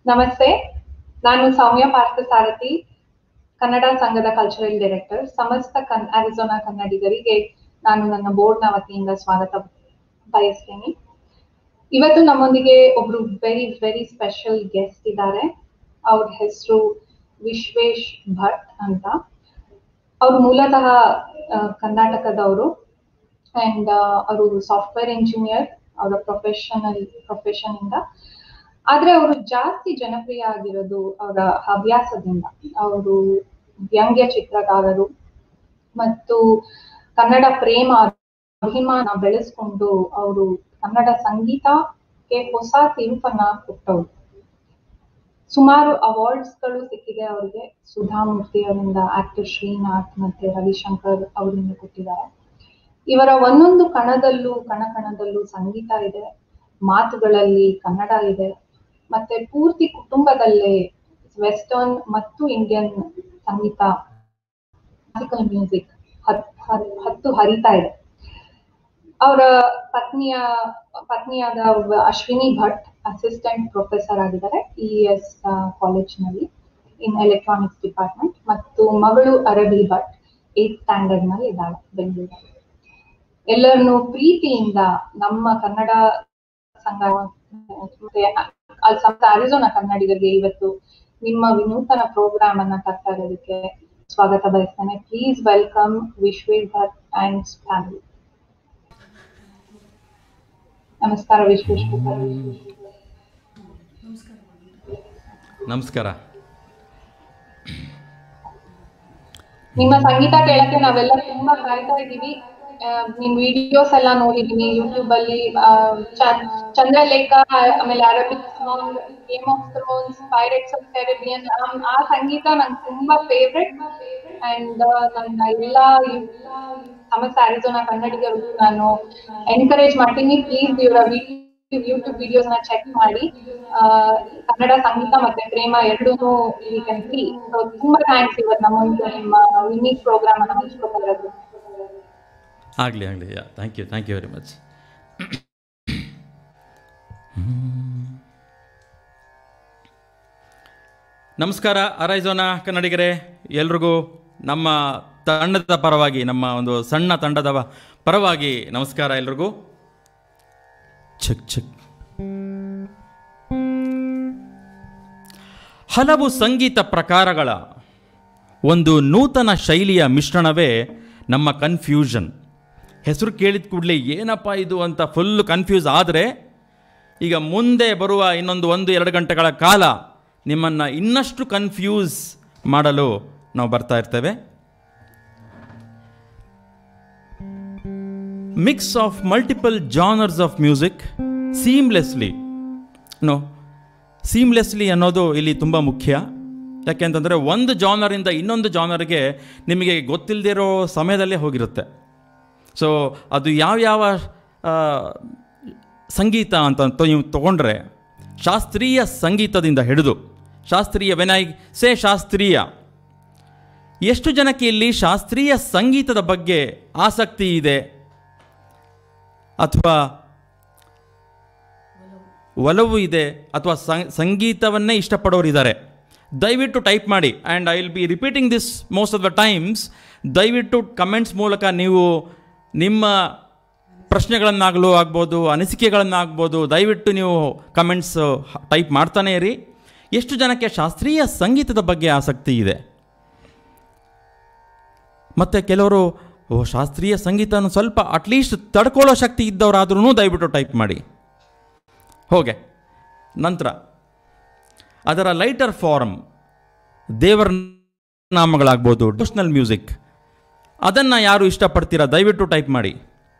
ನಮಸ್ತೆ, ನಾನು ಸೌಮ್ಯ ಪಾರ್ಥಸಾರಥಿ, ಕನ್ನಡ ಸಂಘದ ಕಲ್ಚರಲ್ ಡೈರೆಕ್ಟರ್. ಸಮಸ್ತ ಅರಿಜೋನಾ ಕನ್ನಡಿಗರಿಗೆ ನಾನು ನನ್ನ ಬೋರ್ಡ್ನ ವತಿಯಿಂದ ಸ್ವಾಗತ ಬಯಸ್ತೇನೆ. ಇವತ್ತು ನಮ್ಮೊಂದಿಗೆ ಒಬ್ರು ವೆರಿ ಸ್ಪೆಷಲ್ ಗೆಸ್ಟ್ ಇದ್ದಾರೆ. ಅವ್ರ ಹೆಸರು ವಿಶ್ವೇಶ್ ಭಟ್ ಅಂತ. ಅವರು ಮೂಲತಃ ಕರ್ನಾಟಕದವರು ಅಂಡ್ ಅವರು ಸಾಫ್ಟ್ವೇರ್ ಇಂಜಿನಿಯರ್ ಅವರ ಪ್ರೊಫೆಷನ್ ಇಂದ. ಆದ್ರೆ ಅವರು ಜಾಸ್ತಿ ಜನಪ್ರಿಯ ಆಗಿರೋದು ಅವರ ಹವ್ಯಾಸದಿಂದ. ಅವರು ವ್ಯಂಗ್ಯ ಚಿತ್ರಕಾರರು ಮತ್ತು ಕನ್ನಡ ಪ್ರೇಮ ಅಭಿಮಾನ ಬೆಳೆಸ್ಕೊಂಡು ಅವರು ಕನ್ನಡ ಸಂಗೀತಕ್ಕೆ ಹೊಸ ತಿರುಪನ್ನ ಕೊಟ್ಟವರು. ಸುಮಾರು ಅವಾರ್ಡ್ಸ್ ಗಳು ಸಿಕ್ಕಿದೆ ಅವರಿಗೆ. ಸುಧಾಮೂರ್ತಿ ಅವರಿಂದ, ಆಕ್ಟರ್ ಶ್ರೀನಾಥ್ ಮತ್ತೆ ರವಿಶಂಕರ್ ಅವರಿಂದ ಕೊಟ್ಟಿದ್ದಾರೆ. ಇವರ ಒಂದೊಂದು ಕಣದಲ್ಲೂ ಸಂಗೀತ ಇದೆ, ಮಾತುಗಳಲ್ಲಿ ಕನ್ನಡ ಇದೆ, ಮತ್ತೆ ಪೂರ್ತಿ ಕುಟುಂಬದಲ್ಲೇ ವೆಸ್ಟರ್ನ್ ಮತ್ತು ಇಂಡಿಯನ್ ಸಂಗೀತ, ಕ್ಲಾಸಿಕಲ್ ಮ್ಯೂಸಿಕ್ ಹತ್ತು ಹರಿತಾ ಇದೆ. ಅವರ ಪತ್ನಿಯಾದ ಅಶ್ವಿನಿ ಭಟ್ ಅಸಿಸ್ಟೆಂಟ್ ಪ್ರೊಫೆಸರ್ ಆಗಿದ್ದಾರೆ EES ಕಾಲೇಜ್ನಲ್ಲಿ ಇನ್ ಎಲೆಕ್ಟ್ರಾನಿಕ್ಸ್ ಡಿಪಾರ್ಟ್ಮೆಂಟ್. ಮತ್ತು ಮಗಳು ಅರಬಿ ಭಟ್ 8th ಸ್ಟ್ಯಾಂಡರ್ಡ್ ನಲ್ಲಿ ಇದ್ದಾಳೆ ಬೆಂಗಳೂರಲ್ಲಿ. ಎಲ್ಲರನ್ನು ಪ್ರೀತಿಯಿಂದ ನಮ್ಮ ಕನ್ನಡ ಸಂಘ ಮತ್ತೆ ಅರಿಜೋನಾ ಕನ್ನಡಿಗರಿಗೆ ಇವತ್ತು ನಿಮ್ಮ ವಿನೂತನ ಪ್ರೋಗ್ರಾಮ್ ಅನ್ನ ತರ್ತಾ ಇರೋದಕ್ಕೆ ಸ್ವಾಗತ ಬಯಸ್ತೇನೆ. Please welcome Vishwesh Bhat and family. ನಮಸ್ಕಾರ ವಿಶ್ವೇಶ್ ಭಟ್. ನಮಸ್ಕಾರ. ನಿಮ್ಮ ಸಂಗೀತ ಕೇಳಕ್ಕೆ ನಾವೆಲ್ಲ ತುಂಬಾ ಕಾಯ್ತಾ ಇದ್ದೀವಿ. ನಿಮ್ ವಿಡಿಯೋಸ್ ಎಲ್ಲ ನೋಡಿದೀನಿ ಯೂಟ್ಯೂಬ್ ಅಲ್ಲಿ. ಚಂದ್ರಲೇಖ, ಆಮೇಲೆ Arabic song, game of thrones, pirates of Caribbean, ಆ ಸಂಗೀತ ನಂಗೆ ತುಂಬಾ ಫೇವ್ರೆಟ್. ಅಂಡ್ ನನ್ನ ಎಲ್ಲಾ ಸಮಸ್ತ ಅರಿಜೋನಾ ಕನ್ನಡಿಗರು ನಾನು ಎನ್ಕರೇಜ್ ಮಾಡ್ತೀನಿ, ಪ್ಲೀಸ್ ಇವರ ಯೂಟ್ಯೂಬ್ ವಿಡಿಯೋಸ್ ನ ಚೆಕ್ ಮಾಡಿ. ಕನ್ನಡ ಸಂಗೀತ ಮತ್ತೆ ಪ್ರೇಮ ಎರಡೂ ತುಂಬಾ ಥ್ಯಾಂಕ್ಸ್ ಇವತ್ತು ನಮ್ಮ ನಿಮ್ಮ ಯುನೀಕ್ ಪ್ರೋಗ್ರಾಮ್ ಅನ್ನು ಹಂಚ್ಕೊಳ್ತಾ. ಆಗಲಿ ಥ್ಯಾಂಕ್ ಯು ವೆರಿ ಮಚ್. ನಮಸ್ಕಾರ ಅರೈಜೋನಾ ಕನ್ನಡಿಗರೇ, ಎಲ್ರಿಗೂ ನಮ್ಮ ತಂಡದ ಪರವಾಗಿ, ನಮ್ಮ ಒಂದು ಸಣ್ಣ ತಂಡದ ಪರವಾಗಿ ನಮಸ್ಕಾರ ಎಲ್ರಿಗೂ. ಹಲವು ಸಂಗೀತ ಪ್ರಕಾರಗಳ ಒಂದು ನೂತನ ಶೈಲಿಯ ಮಿಶ್ರಣವೇ ನಮ್ಮ ಕನ್ಫ್ಯೂಷನ್. ಹೆಸರು ಕೇಳಿದ ಕೂಡಲೇ ಏನಪ್ಪ ಇದು ಅಂತ ಫುಲ್ ಕನ್ಫ್ಯೂಸ್ ಆದರೆ, ಈಗ ಮುಂದೆ ಬರುವ ಇನ್ನೊಂದು 1-2 ಗಂಟೆಗಳ ಕಾಲ ನಿಮ್ಮನ್ನು ಇನ್ನಷ್ಟು ಕನ್ಫ್ಯೂಸ್ ಮಾಡಲು ನಾವು ಬರ್ತಾ ಇರ್ತೇವೆ. Mix of multiple genres of music seamlessly ಅನ್ನೋದು ಇಲ್ಲಿ ತುಂಬ ಮುಖ್ಯ. ಯಾಕೆಂತಂದರೆ ಒಂದು ಜಾನರಿಂದ ಇನ್ನೊಂದು ಜಾನರ್ಗೆ ನಿಮಗೆ ಗೊತ್ತಿಲ್ಲದಿರೋ ಸಮಯದಲ್ಲೇ ಹೋಗಿರುತ್ತೆ. ಸೊ ಅದು ಯಾವ ಸಂಗೀತ ಅಂತ ನೀವು ತಗೊಂಡ್ರೆ, ಶಾಸ್ತ್ರೀಯ ಸಂಗೀತದಿಂದ ಹಿಡಿದು ಶಾಸ್ತ್ರೀಯ ಎಷ್ಟು ಜನಕ್ಕೆ ಇಲ್ಲಿ ಶಾಸ್ತ್ರೀಯ ಸಂಗೀತದ ಬಗ್ಗೆ ಆಸಕ್ತಿ ಇದೆ ಅಥವಾ ಒಲವು ಇದೆ ಅಥವಾ ಸಂಗೀತವನ್ನೇ ಇಷ್ಟಪಡೋರಿದ್ದಾರೆ? ದಯವಿಟ್ಟು ಟೈಪ್ ಮಾಡಿ. And I will be repeating this most of the times. ದಯವಿಟ್ಟು ಕಮೆಂಟ್ಸ್ ಮೂಲಕ ನೀವು ನಿಮ್ಮ ಪ್ರಶ್ನೆಗಳನ್ನಾಗಲೂ ಆಗ್ಬೋದು, ಅನಿಸಿಕೆಗಳನ್ನಾಗ್ಬೋದು, ದಯವಿಟ್ಟು ನೀವು ಕಮೆಂಟ್ಸ್ ಟೈಪ್ ಮಾಡ್ತಾನೇ ಇರಿ. ಎಷ್ಟು ಜನಕ್ಕೆ ಶಾಸ್ತ್ರೀಯ ಸಂಗೀತದ ಬಗ್ಗೆ ಆಸಕ್ತಿ ಇದೆ? ಮತ್ತು ಕೆಲವರು ಶಾಸ್ತ್ರೀಯ ಸಂಗೀತನ ಸ್ವಲ್ಪ ಅಟ್ಲೀಸ್ಟ್ ತಡ್ಕೊಳ್ಳೋ ಶಕ್ತಿ ಇದ್ದವರಾದ್ರೂ ದಯವಿಟ್ಟು ಟೈಪ್ ಮಾಡಿ. ಹೋಗೆ ನಂತರ ಅದರ ಲೈಟರ್ ಫಾರ್ಮ್, ದೇವರ ನಾಮಗಳಾಗ್ಬೋದು, ಡಿವೋಷನಲ್ ಮ್ಯೂಸಿಕ್, ಅದನ್ನು ಯಾರು ಇಷ್ಟಪಡ್ತೀರಾ ದಯವಿಟ್ಟು ಟೈಪ್ ಮಾಡಿ.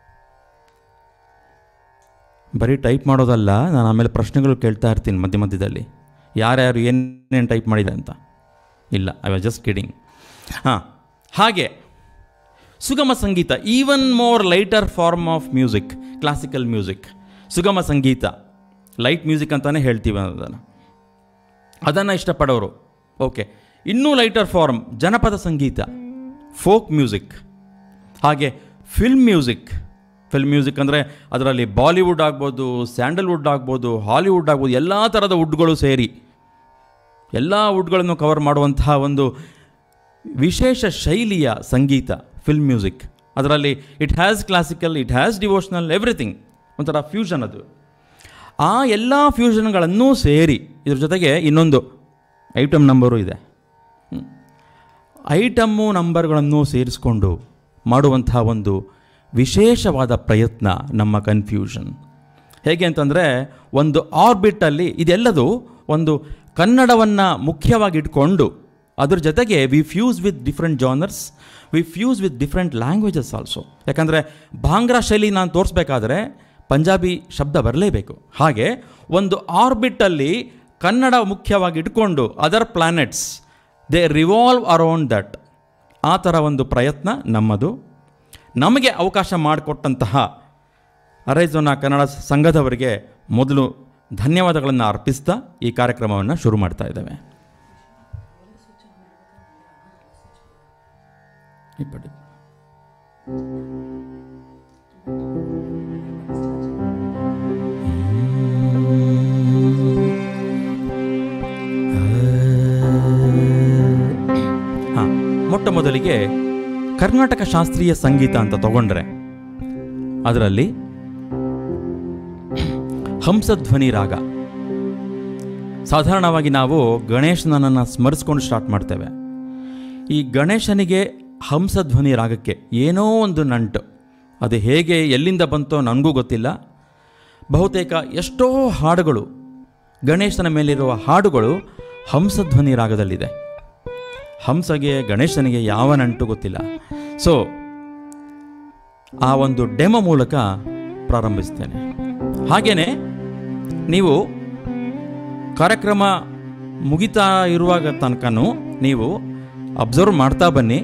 ಬರೀ ಟೈಪ್ ಮಾಡೋದಲ್ಲ, ನಾನು ಆಮೇಲೆ ಪ್ರಶ್ನೆಗಳು ಕೇಳ್ತಾ ಇರ್ತೀನಿ ಮಧ್ಯದಲ್ಲಿ, ಯಾರ್ಯಾರು ಏನೇನು ಟೈಪ್ ಮಾಡಿದೆ ಅಂತ. ಇಲ್ಲ, ಐ ವಾಸ್ ಜಸ್ಟ್ ಕಿಡಿಂಗ್. ಹಾಗೆ ಸುಗಮ ಸಂಗೀತ, even more lighter form of music, classical music, ಸುಗಮ ಸಂಗೀತ, ಲೈಟ್ ಮ್ಯೂಸಿಕ್ ಅಂತಲೇ ಹೇಳ್ತೀವಿ ಅದನ್ನು ಇಷ್ಟಪಡೋರು. ಓಕೆ, ಇನ್ನೂ ಲೈಟರ್ ಫಾರ್ಮ್ ಜನಪದ ಸಂಗೀತ, ಫೋಕ್ ಮ್ಯೂಸಿಕ್, ಹಾಗೆ ಫಿಲ್ಮ್ ಮ್ಯೂಸಿಕ್ ಅಂದರೆ ಅದರಲ್ಲಿ ಬಾಲಿವುಡ್ ಆಗ್ಬೋದು, ಸ್ಯಾಂಡಲ್ವುಡ್ ಆಗ್ಬೋದು, ಹಾಲಿವುಡ್ ಆಗ್ಬೋದು, ಎಲ್ಲ ಥರದ ವುಡ್ಗಳು ಸೇರಿ ಎಲ್ಲ ವುಡ್ಗಳನ್ನು ಕವರ್ ಮಾಡುವಂತಹ ಒಂದು ವಿಶೇಷ ಶೈಲಿಯ ಸಂಗೀತ ಫಿಲ್ಮ್ ಮ್ಯೂಸಿಕ್. ಅದರಲ್ಲಿ it has classical, it has devotional, everything, ಒಂಥರ ಫ್ಯೂಷನ್ ಅದು. ಆ ಎಲ್ಲ ಫ್ಯೂಷನ್ಗಳನ್ನೂ ಸೇರಿ ಇದ್ರ ಜೊತೆಗೆ ಇನ್ನೊಂದು ಐಟಮ್ ನಂಬರು ಇದೆ. ಐಟಮ್ಮು ನಂಬರ್ಗಳನ್ನು ಸೇರಿಸ್ಕೊಂಡು ಮಾಡುವಂತಹ ಒಂದು ವಿಶೇಷವಾದ ಪ್ರಯತ್ನ ನಮ್ಮ ಕನ್ಫ್ಯೂಷನ್. ಹೇಗೆ ಅಂತಂದರೆ, ಒಂದು ಆರ್ಬಿಟಲ್ಲಿ ಇದೆಲ್ಲದು ಒಂದು ಕನ್ನಡವನ್ನು ಮುಖ್ಯವಾಗಿ ಇಟ್ಕೊಂಡು ಅದ್ರ ಜೊತೆಗೆ we fuse with different genres, we fuse with different languages also. ಯಾಕಂದರೆ ಭಾಂಗ್ರಾ ಶೈಲಿ ನಾನು ತೋರಿಸ್ಬೇಕಾದ್ರೆ ಪಂಜಾಬಿ ಶಬ್ದ ಬರಲೇಬೇಕು. ಹಾಗೆ ಒಂದು ಆರ್ಬಿಟಲ್ಲಿ ಕನ್ನಡ ಮುಖ್ಯವಾಗಿ ಇಟ್ಕೊಂಡು other planets they revolve around that. ಆ ಥರ ಒಂದು ಪ್ರಯತ್ನ ನಮ್ಮದು. ನಮಗೆ ಅವಕಾಶ ಮಾಡಿಕೊಟ್ಟಂತಹ ಅರೈಝೋನಾ ಕನ್ನಡ ಸಂಘದವರಿಗೆ ಮೊದಲು ಧನ್ಯವಾದಗಳನ್ನು ಅರ್ಪಿಸ್ತಾ ಈ ಕಾರ್ಯಕ್ರಮವನ್ನು ಶುರು ಮಾಡ್ತಾ ಇದ್ದೇವೆ. ಮೊಟ್ಟ ಮೊದಲಿಗೆ ಕರ್ನಾಟಕ ಶಾಸ್ತ್ರೀಯ ಸಂಗೀತ ಅಂತ ತಗೊಂಡ್ರೆ ಅದರಲ್ಲಿ ಹಂಸಧ್ವನಿ ರಾಗ. ಸಾಧಾರಣವಾಗಿ ನಾವು ಗಣೇಶನನ್ನು ಸ್ಮರಿಸ್ಕೊಂಡು ಸ್ಟಾರ್ಟ್ ಮಾಡ್ತೇವೆ. ಈ ಗಣೇಶನಿಗೆ ಹಂಸಧ್ವನಿ ರಾಗಕ್ಕೆ ಏನೋ ಒಂದು ನಂಟು. ಅದು ಹೇಗೆ ಎಲ್ಲಿಂದ ಬಂತೋ ನನಗೂ ಗೊತ್ತಿಲ್ಲ. ಬಹುತೇಕ ಎಷ್ಟೋ ಹಾಡುಗಳು, ಗಣೇಶನ ಮೇಲಿರುವ ಹಾಡುಗಳು ಹಂಸಧ್ವನಿ ರಾಗದಲ್ಲಿದೆ. ಹಂಸಗೆ ಗಣೇಶನಿಗೆ ಯಾವ ನಂಟು ಗೊತ್ತಿಲ್ಲ. ಸೊ ಆ ಒಂದು ಡೆಮೋ ಮೂಲಕ ಪ್ರಾರಂಭಿಸ್ತೇನೆ. ಹಾಗೆಯೇ ನೀವು ಕಾರ್ಯಕ್ರಮ ಮುಗಿತಾ ಇರುವಾಗ ತನಕನೂ ನೀವು ಅಬ್ಸರ್ವ್ ಮಾಡ್ತಾ ಬನ್ನಿ,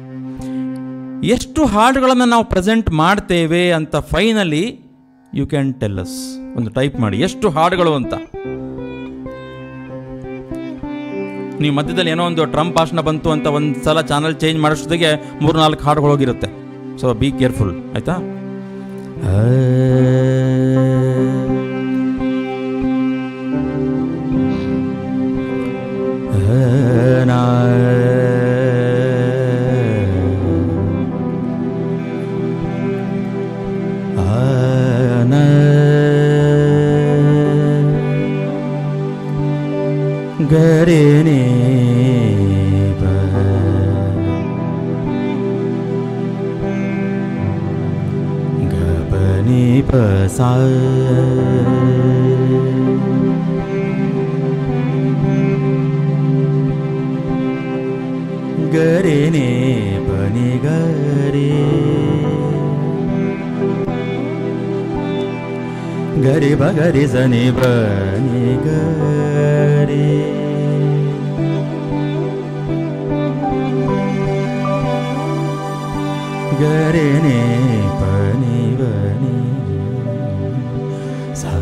ಎಷ್ಟು ಹಾಡುಗಳನ್ನು ನಾವು ಪ್ರೆಸೆಂಟ್ ಮಾಡ್ತೇವೆ ಅಂತ. Finally you can tell us. ಒಂದು ಟೈಪ್ ಮಾಡಿ ಎಷ್ಟು ಹಾಡುಗಳು ಅಂತ. ನೀವು ಮಧ್ಯದಲ್ಲಿ ಏನೋ ಒಂದು ಟ್ರಂಪ್ ಭಾಷಣ ಬಂತು ಅಂತ ಒಂದು ಸಲ ಚಾನಲ್ ಚೇಂಜ್ ಮಾಡೋಷ್ಟೊತ್ತಿಗೆ 3-4 ಹಾಡುಗಳು ಹೋಗಿರುತ್ತೆ. ಸೊ ಬಿ ಕೇರ್ಫುಲ್, ಆಯಿತಾ? ಗರೇನೆ ಗಪನಿ ಪಸಾ ಗರೇನೆ ಪನಿ ಗರೆ ಗರಿ ಬಗರಿ ಸನಿ ಬನಿ ಗರೆ ಗರೇನೆ ಪನಿ ಬನಿ ಸಾ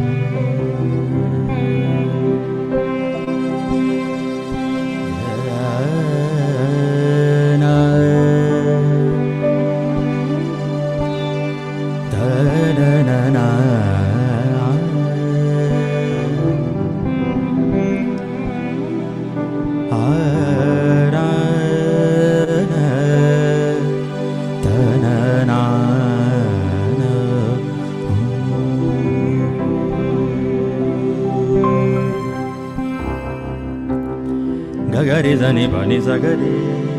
ಗರಿ ಧನಿ ಬನಿ ಸಗರಿ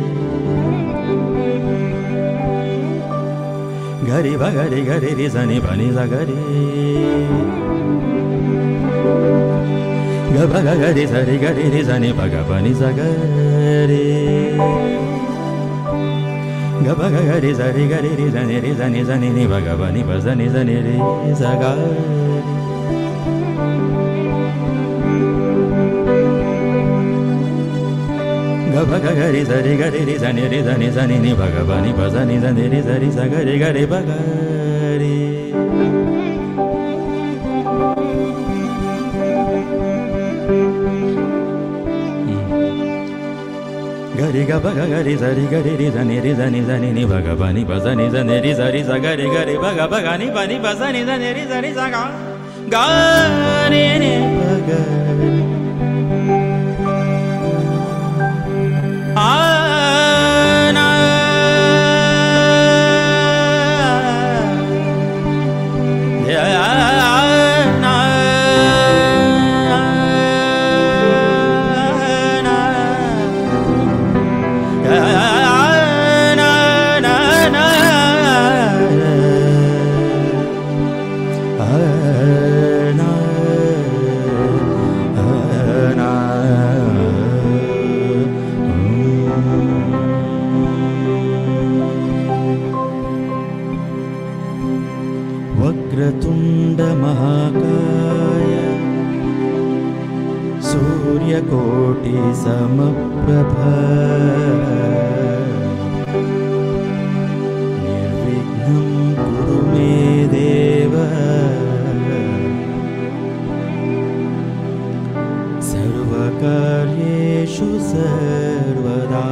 ಗರಿ ಬಗರಿ ಗರಿ ರಿ ಸನಿ ಬನಿ ಸಗರಿ ಗ ಬಗ ಗರಿ ಸರಿ ಗರಿ ರಿ ಸನಿ ಬಗ ಬನಿ ಸಗರಿ ಗ ಬಗ ಗರಿ ಸರಿ ಗರಿ ರಿ ಸನಿ ಸನಿ ನಿ ಬಗ ಬನಿ ಬಸನಿ ಸನಿ ರಿ ಸಗರಿ ಗ ಬಗ ಗರಿ ಸರಿ ಗರಿ ರಿ ಸನಿ ಸನಿ ನಿ ಬಗ ಬನಿ ಬಸನಿ ಸನಿ ರಿ ಸರಿ ಸಗರಿ ಗರಿ ಬಗರಿ ಗರಿ ಗ ಬಗ ಗರಿ ಸರಿ ಗರಿ ರಿ ಸನಿ ನಿ ಬಗ ಬನಿ ಬಸನಿ ಸನಿ ರಿ ಸರಿ ಸಗರಿ ಗರಿ ಬಗ ಬಗ ನಿ ಬನಿ ಬಸನಿ ಸನಿ ರಿ ಸರಿ ಸಗ ಗ ನಿ ನಿ ಬಗ सूर्यकोटि समप्रभ निर्विघ्नं कुरु मे देव सर्वकार्येषु सर्वदा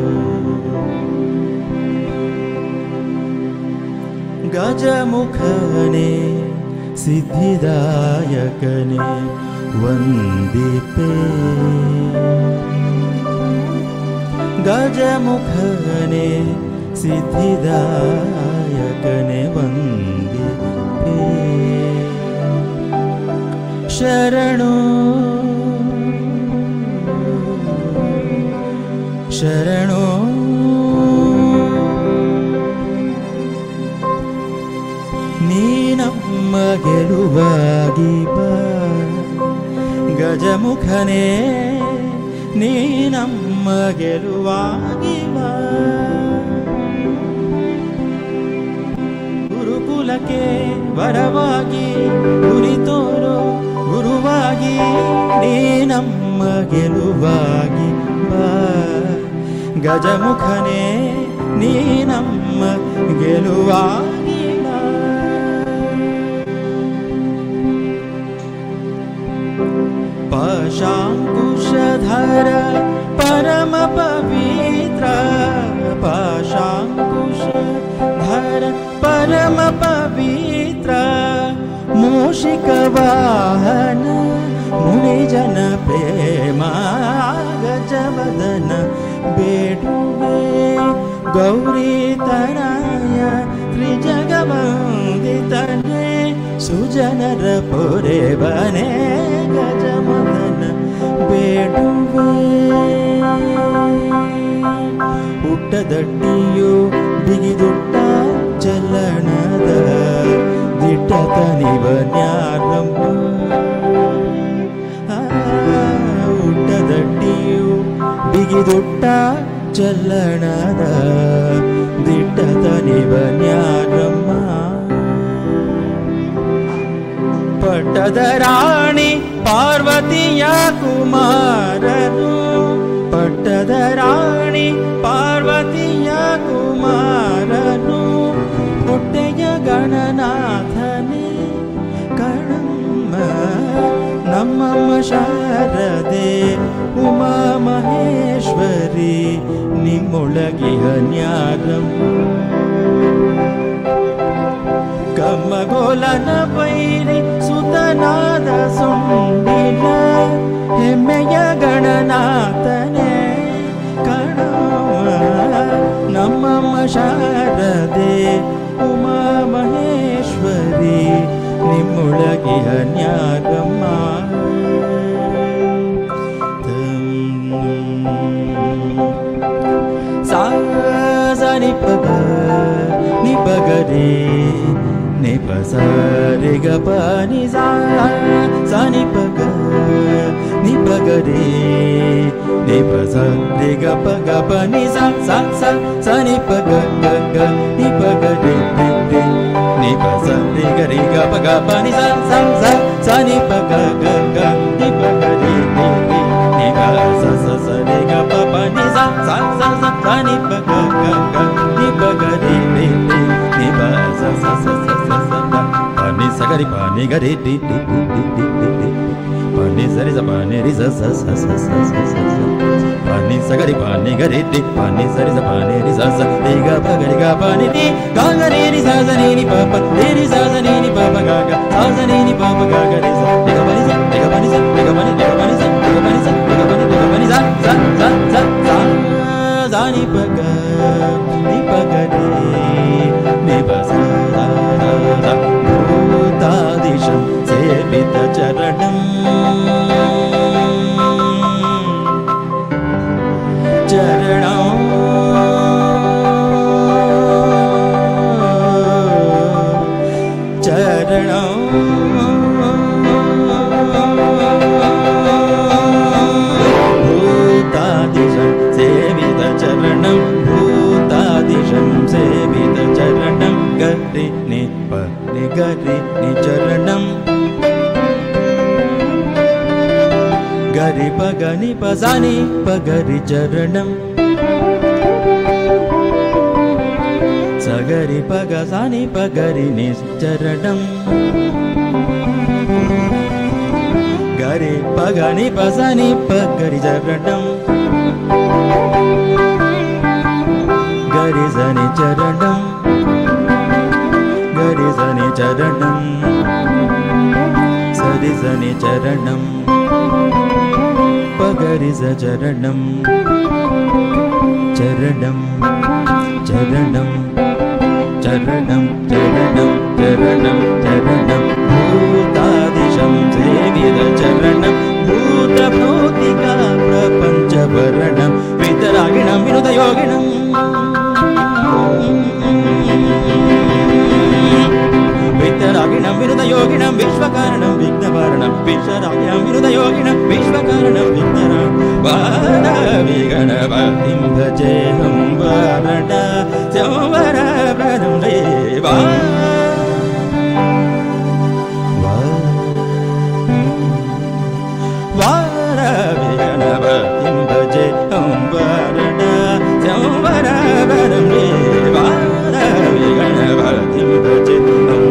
गजमुखने सिद्धिदायकने वंदिपे गजमुखने सिद्धिदायकने वंदिपे शरणो शरणो ನೀನಮ್ಮ ಗೆಲುವಾಗಿ ಬಾ ಗಜಮುಖನೇ ನೀನಮ್ಮ ಗೆಲುವಾಗಿ ಬಾ ಗುರುಕುಲಕ್ಕೆ ವರವಾಗಿ ಗುರಿತೋರು ಗುರುವಾಗಿ ನೀನಮ್ಮ ಗೆಲುವಾಗಿ ಬಾ ಗಜಮುಖನೇ ನೀನಮ್ಮ ಗೆಲುವಾಗಿ पाशांकुशधर परम पवित्र पाशांकुशधर परम पवित्र मूषिकवाहन मुनिजन प्रेमा गजवदन बेटुवे गौरी तनय त्रिजगवंदितने सुजनर पोरे बने गजमदन ಬೇಡುವೆ ಹುಟ್ಟದಡ್ಡಿಯೋ ಬಿಗಿದುಟ್ಟ ಚಲ್ಲಣದ ದಿಟ್ಟತನಿವನ್ಯಾರಮ್ಮ ಹುಟ್ಟದಡ್ಡಿಯೋ ಬಿಗಿದುಟ್ಟ ಚಲ್ಲಣದ ದಿಟ್ಟತನಿವನ್ಯಾರಮ್ಮ ಪಟ್ಟದ ರಾಣಿ ಪಾರ್ವತಿಯ ಕುಮಾರನು ಪಟ್ಟದ ರಾಣಿ ಪಾರ್ವತಿಯ ಕುಮಾರನು ಹೊಟ್ಟೆಯ ಗಣನಾಥನೇ ಕಣಮ್ಮ ನಮ್ಮಮ್ಮ ಶಾರದೆ ಉಮಾ ಮಹೇಶ್ವರಿ ನಿಮ್ಮೊಳಗಿಹ ನ್ಯಾರಮ್ಮ ಕಮ್ಮಗೋಲನ ಬೈರಿ ಸುತನಾದ ಸುಂಡಿನ ಹೆಮ್ಮೆಯ ಗಣನಾಥನೇ ಕಣವ ನಮ್ಮಮ್ಮ ಶಾರದೆ ಉಮಾ ಮಹೇಶ್ವರಿ ನಿಮ್ಮೊಳಗಿಹ ನ್ಯಾರಮ್ಮ ನಿಪಗ ನಿಪಗರೆ ನಿಪ ಸರಿ ಗ ಪ ನಿ ಸಾ ಸ ನಿಪಗ ನಿಪಗರೆ ನಿಪ ಸರಿ ಗ ಪ ನಿ ಸಾ ಸ ಸ ಸ ನಿಪಗ ಗ ಗ ನಿಪಗರೆ ರಿ ನಿಪ ಸರಿ ಗ ರಿ ಗ ಪ ನಿ ಸಾ ಸ ಸ ಸ ನಿಪಗ ಗ ಗ ನಿಪಗರೆ ರಿ ನಿಪ ಸ ಸ ಸ ರಿ ಗ ಪ ನಿ ಸಾ ಸ ಸ ಸ ಸ ನಿಪಗ ಗ ಗ ನಿಪಗರೆ ರಿ ನಿಪ ಸ ಸ ಸ ಸ ಸ pani sagari pani gari di di di di di di pani sari sa pani ri sa sa sa sa sa sa pani sagari pani gari di pani sari sa pani ri sa sa ri ga pa gari ga pani di ga ga ri ri sa sa ni ni pa pa ri sa sa ni ni pa pa ga ga sa sa ni ni pa pa ga ga ri sa ri ga pani sa ri ga pani sa ri ga pani ri ga pani sa ri ga pani sa ri ga pani ri ga pani sa sa sa sa sa sa ni pa ga ri ni pa sa sa sa भूतादिशं सेवित चरणं चरणं चरणं గరి పగని పజని పగరి చరణం సగరి పగసాని పగరి నిశ్చరణం గరి పగని పజని పగరి చరణం గరి జని చరణం గరి జని చరణం సరి జని చరణం పగరి జ చరణం చరణం చరణం చరణం చరణం చరణం చరణం భూతాదిశం సేవిత చరణం భూత భౌతిక ప్రపంచ వరణం వితరాగిణం వినుత యోగిణం వితరాగిణం వినుత యోగిణం విశ్వకారణం విఘ్నవారణం విశ్వరాగిణం వినుత యోగిణం విశ్వకారణం విఘ్నరాం వాద విగణపతిం భజేహం వారణ సంవర ప్రణం దేవా వార విగణపతిం భజేహం వారణ సంవర ప్రణం దేవా విగణపతిం భజేహం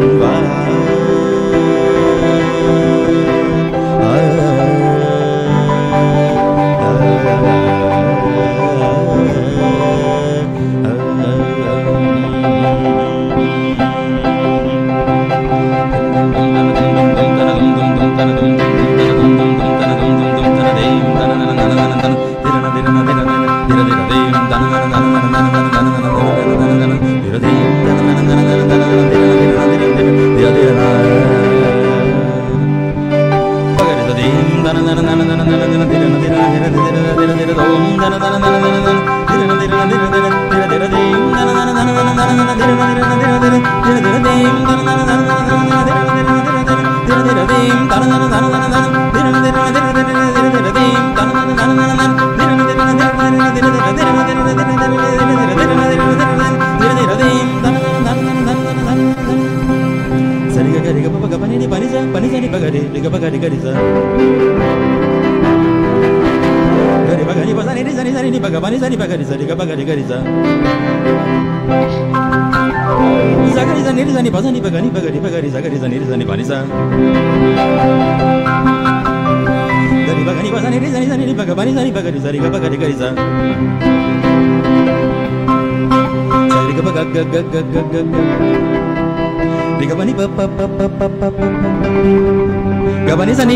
గబని సని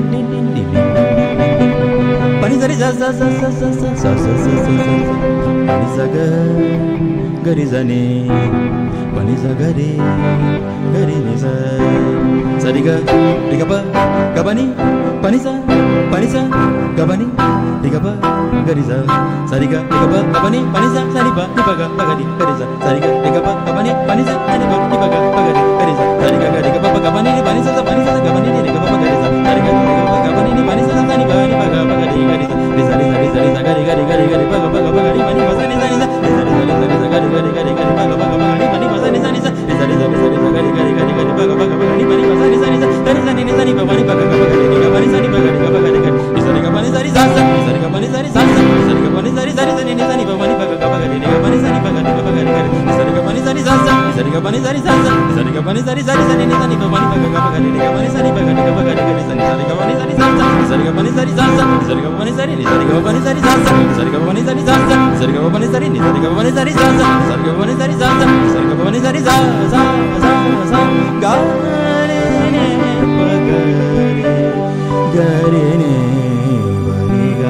పని సరి స స స స స స పని సగ గరి జని పని సగరి గరి ని స సరిగ రిగప గబని పని స గబని రిగప గరి స సరిగ రిగప గబని పని స సరిప నిపగ పగని గరి స సరిగ రిగప గబని పని స సరిప నిపగ పగని గరి స సరిగ రిగప గబని పని స గబని రిగప గరి స సరిగ రిగప గబని పని స సరిప నిపగ పగని గరి స సరి సరి సరి సగరి గరి గరి గరి పగ పగ పగని పని పసని సని స సరి సరి సరి సగరి గరి గరి గరి పగ పగ పగని పని పసని సని స సరి సరి సరి సగరి గరి గరి గరి పగ పగ పగని పని పసని సని స సరి సని సని పని పగ పగని గబని సని పగ గబ గరి గరి సరి గబని సరి స సరి గబని సరి స సరి గబని సరి సరి సని సని పని పగ గబ గరి గబని సని పగ గబ గరి గరి సరి గబని సరి స సరి గబని సరి స సరి గబని సరి సరి సని సని పని పగ గబ గరి గబని సని పగ గబ గరి గరి సరి గబని సరి స సరి గబని సరి స సరి గబని సరి ని సరి గబని సరి స సరి గబని సరి స సరి గబని సరి ని సరి గబని సరి స సరి గబని సరి స సరి గబని సరి స స గ రే నే పగ గ రే నే వరి గ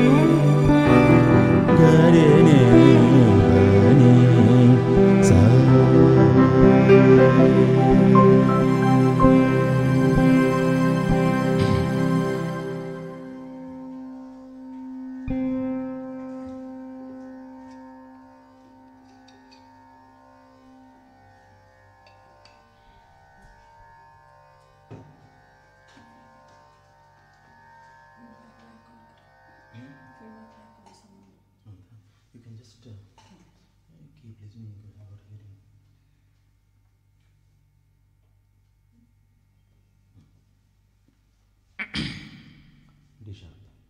గ రే నే వని స You can just keep listening without hearing. D sharp.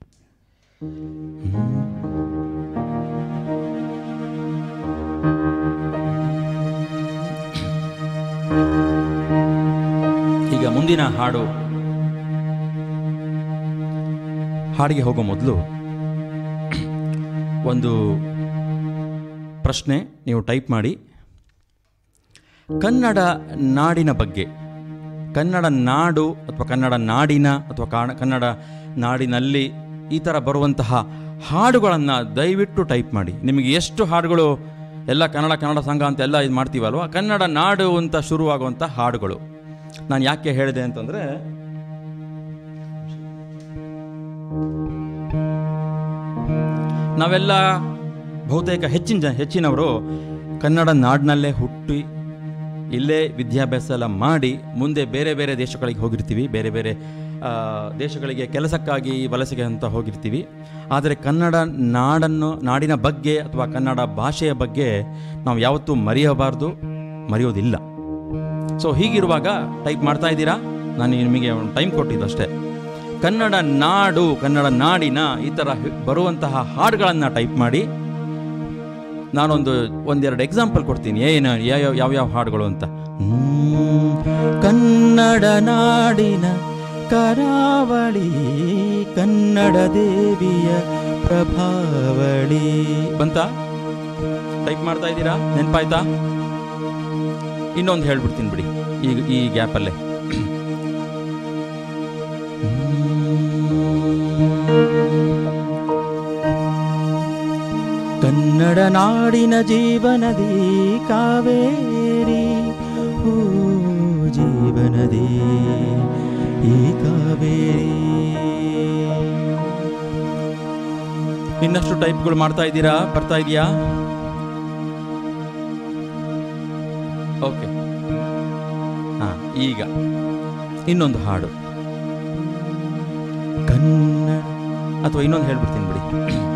ಈಗ ಮುಂದಿನ ಹಾಡಿಗೆ ಹೋಗೋ ಮೊದಲು ಒಂದು ಪ್ರಶ್ನೆ ನೀವು ಟೈಪ್ ಮಾಡಿ. ಕನ್ನಡ ನಾಡಿನ ಬಗ್ಗೆ, ಕನ್ನಡ ನಾಡು ಅಥವಾ ಕನ್ನಡ ನಾಡಿನ ಅಥವಾ ಕನ್ನಡ ನಾಡಿನಲ್ಲಿ ಈ ಥರ ಬರುವಂತಹ ಹಾಡುಗಳನ್ನು ದಯವಿಟ್ಟು ಟೈಪ್ ಮಾಡಿ. ನಿಮಗೆ ಎಷ್ಟು ಹಾಡುಗಳು ಎಲ್ಲ ಕನ್ನಡ ಸಂಘ ಅಂತೆಲ್ಲ ಇದು ಮಾಡ್ತೀವಲ್ವ, ಕನ್ನಡ ನಾಡು ಅಂತ ಶುರುವಾಗುವಂಥ ಹಾಡುಗಳು. ನಾನು ಯಾಕೆ ಹೇಳಿದೆ ಅಂತಂದರೆ, ನಾವೆಲ್ಲ ಬಹುತೇಕ ಹೆಚ್ಚಿನವರು ಕನ್ನಡ ನಾಡಿನಲ್ಲೇ ಹುಟ್ಟಿ ಇಲ್ಲೇ ವಿದ್ಯಾಭ್ಯಾಸ ಎಲ್ಲ ಮಾಡಿ ಮುಂದೆ ಬೇರೆ ಬೇರೆ ದೇಶಗಳಿಗೆ ಹೋಗಿರ್ತೀವಿ, ಬೇರೆ ಬೇರೆ ದೇಶಗಳಿಗೆ ಕೆಲಸಕ್ಕಾಗಿ ವಲಸೆಗೆ ಅಂತ ಹೋಗಿರ್ತೀವಿ. ಆದರೆ ಕನ್ನಡ ನಾಡಿನ ಬಗ್ಗೆ ಅಥವಾ ಕನ್ನಡ ಭಾಷೆಯ ಬಗ್ಗೆ ನಾವು ಯಾವತ್ತೂ ಮರೆಯೋದಿಲ್ಲ. ಸೊ ಹೀಗಿರುವಾಗ ಟೈಪ್ ಮಾಡ್ತಾ ಇದ್ದೀರಾ, ನಾನು ನಿಮಗೆ ಒಂದು ಟೈಮ್ ಕೊಟ್ಟಿದ್ದು ಅಷ್ಟೇ. ಕನ್ನಡ ನಾಡು, ಕನ್ನಡ ನಾಡಿನ ಈ ಥರ ಬರುವಂತಹ ಹಾಡುಗಳನ್ನು ಟೈಪ್ ಮಾಡಿ. ಒಂದೆರಡು ಎಕ್ಸಾಂಪಲ್ ಕೊಡ್ತೀನಿ, ಯಾವ್ಯಾವ ಹಾಡುಗಳು ಅಂತ. ಕನ್ನಡ ನಾಡಿನ ಕರಾವಳಿ, ಕನ್ನಡ ದೇವಿಯ ಪ್ರಭಾವಳಿ. ಬಂತ? ಟೈಪ್ ಮಾಡ್ತಾ ಇದ್ದೀರಾ? ನೆನಪಾಯ್ತಾ? ಇನ್ನೊಂದು ಹೇಳ್ಬಿಡ್ತೀನಿ ಬಿಡಿ ಈ ಗ್ಯಾಪಲ್ಲೇ. ಕನ್ನಡ ನಾಡಿನ ಜೀವನದಿ ಕಾವೇರಿ, ಓ ಜೀವನದಿ ಈ ಕಾವೇರಿ. ಇನ್ನಷ್ಟು ಟೈಪ್ಗಳು ಮಾಡ್ತಾ ಇದ್ದೀರಾ? ಬರ್ತಾ ಇದೆಯಾ? ಓಕೆ. ಈಗ ಇನ್ನೊಂದು ಹಾಡು ಕನ್ನಡ, ಅಥವಾ ಇನ್ನೊಂದು ಹೇಳ್ಬಿಡ್ತೀನಿ ಬಿಡಿ.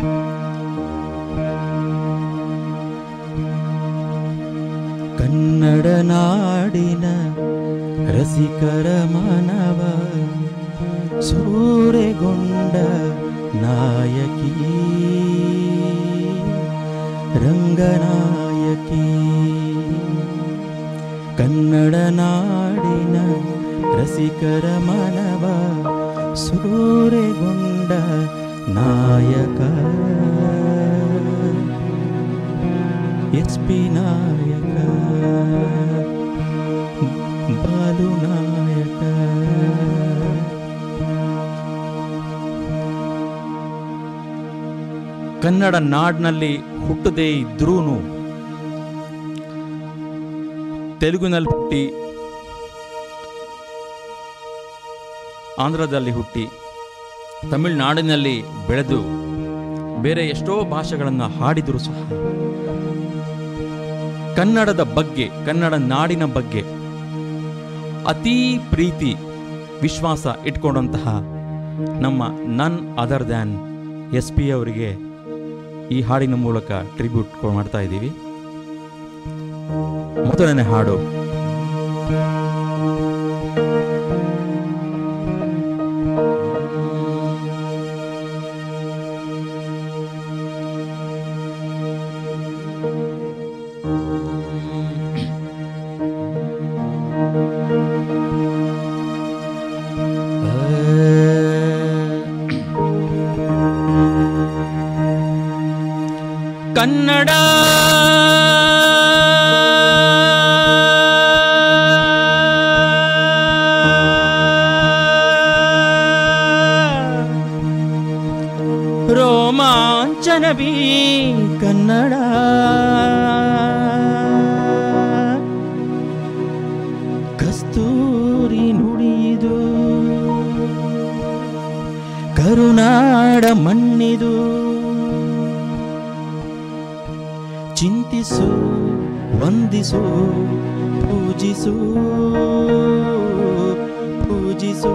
ಕನ್ನಡ ನಾಡಿನ ರಸಿಕರ ಮನವ ಸೂರೆಗೊಂಡ ನಾಯಕಿ, ರಂಗನಾಯಕಿ. ಕನ್ನಡ ನಾಡಿನ ರಸಿಕರ ಮನವ ಸೂರೆಗೊಂಡ ನಾಯಕ SP ನಾಯಕ, ಬಾಲು ನಾಯಕ. ಕನ್ನಡ ನಾಡಿನಲ್ಲಿ ಹುಟ್ಟದೇ ಇದ್ರೂ ತೆಲುಗಿನಲ್ಲಿ ಹುಟ್ಟಿ, ಆಂಧ್ರದಲ್ಲಿ ಹುಟ್ಟಿ, ತಮಿಳುನಾಡಿನಲ್ಲಿ ಬೆಳೆದು ಬೇರೆ ಎಷ್ಟೋ ಭಾಷೆಗಳನ್ನು ಹಾಡಿದರೂ ಸಹ ಕನ್ನಡದ ಬಗ್ಗೆ, ಕನ್ನಡ ನಾಡಿನ ಬಗ್ಗೆ ಅತೀ ಪ್ರೀತಿ ವಿಶ್ವಾಸ ಇಟ್ಕೊಂಡಂತಹ ನಮ್ಮ ನನ್ ಅದರ್ ದ್ಯಾನ್ SP ಅವರಿಗೆ ಈ ಹಾಡಿನ ಮೂಲಕ ಟ್ರಿಬ್ಯೂಟ್ ಮಾಡ್ತಾ ಇದ್ದೀವಿ. ಮೊದಲನೇ ಹಾಡು ಕನ್ನಡ ರೋಮಾಂಚನವೀ ಕನ್ನಡ, ಕಸ್ತೂರಿ ನುಡಿದು ಕರುನಾಡ ಮಣ್ಣಿದು. ಚಿಂತಿಸು, ವಂದಿಸು, ಪೂಜಿಸು, ಪೂಜಿಸು.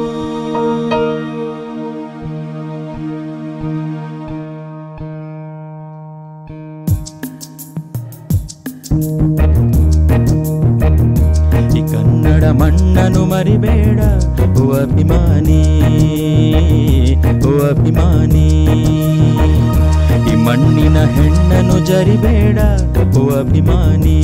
ಈ ಕನ್ನಡ ಮಣ್ಣನ್ನು ಮರಿಬೇಡ, ಓ ಅಭಿಮಾನಿ, ಓ ಅಭಿಮಾನಿ. ಜರಿಬೇಡ ಓ ಅಭಿಮಾನಿ,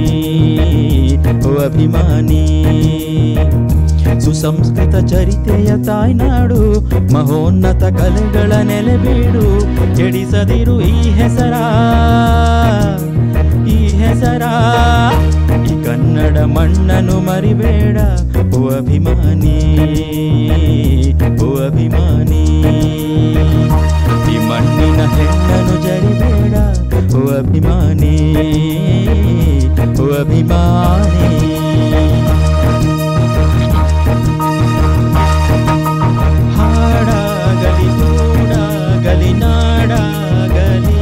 ಓ ಅಭಿಮಾನಿ. ಸುಸಂಸ್ಕೃತ ಚರಿತೆಯ ತಾಯ್ನಾಡು, ಮಹೋನ್ನತ ಕಲೆಗಳ ನೆಲೆಬೀಡು. ಕೆಡಿಸದಿರು ಈ ಹೆಸರ, ಈ ಹೆಸರ. ಈ ಕನ್ನಡ ಮಣ್ಣನ್ನು ಮರಿಬೇಡ ಓ ಅಭಿಮಾನಿ, ಓ ಅಭಿಮಾನಿ. ಈ ಮಣ್ಣಿನ ಹೆಣ್ಣನ್ನು ಜರಿಬೇಡ ಓ ಅಭಿಮಾನಿ, ಓ ಅಭಿಮಾನಿ. ಹಾಡಾಗಲಿ ಗೂಡಾಗಲಿ ನಾಡಾಗಲಿ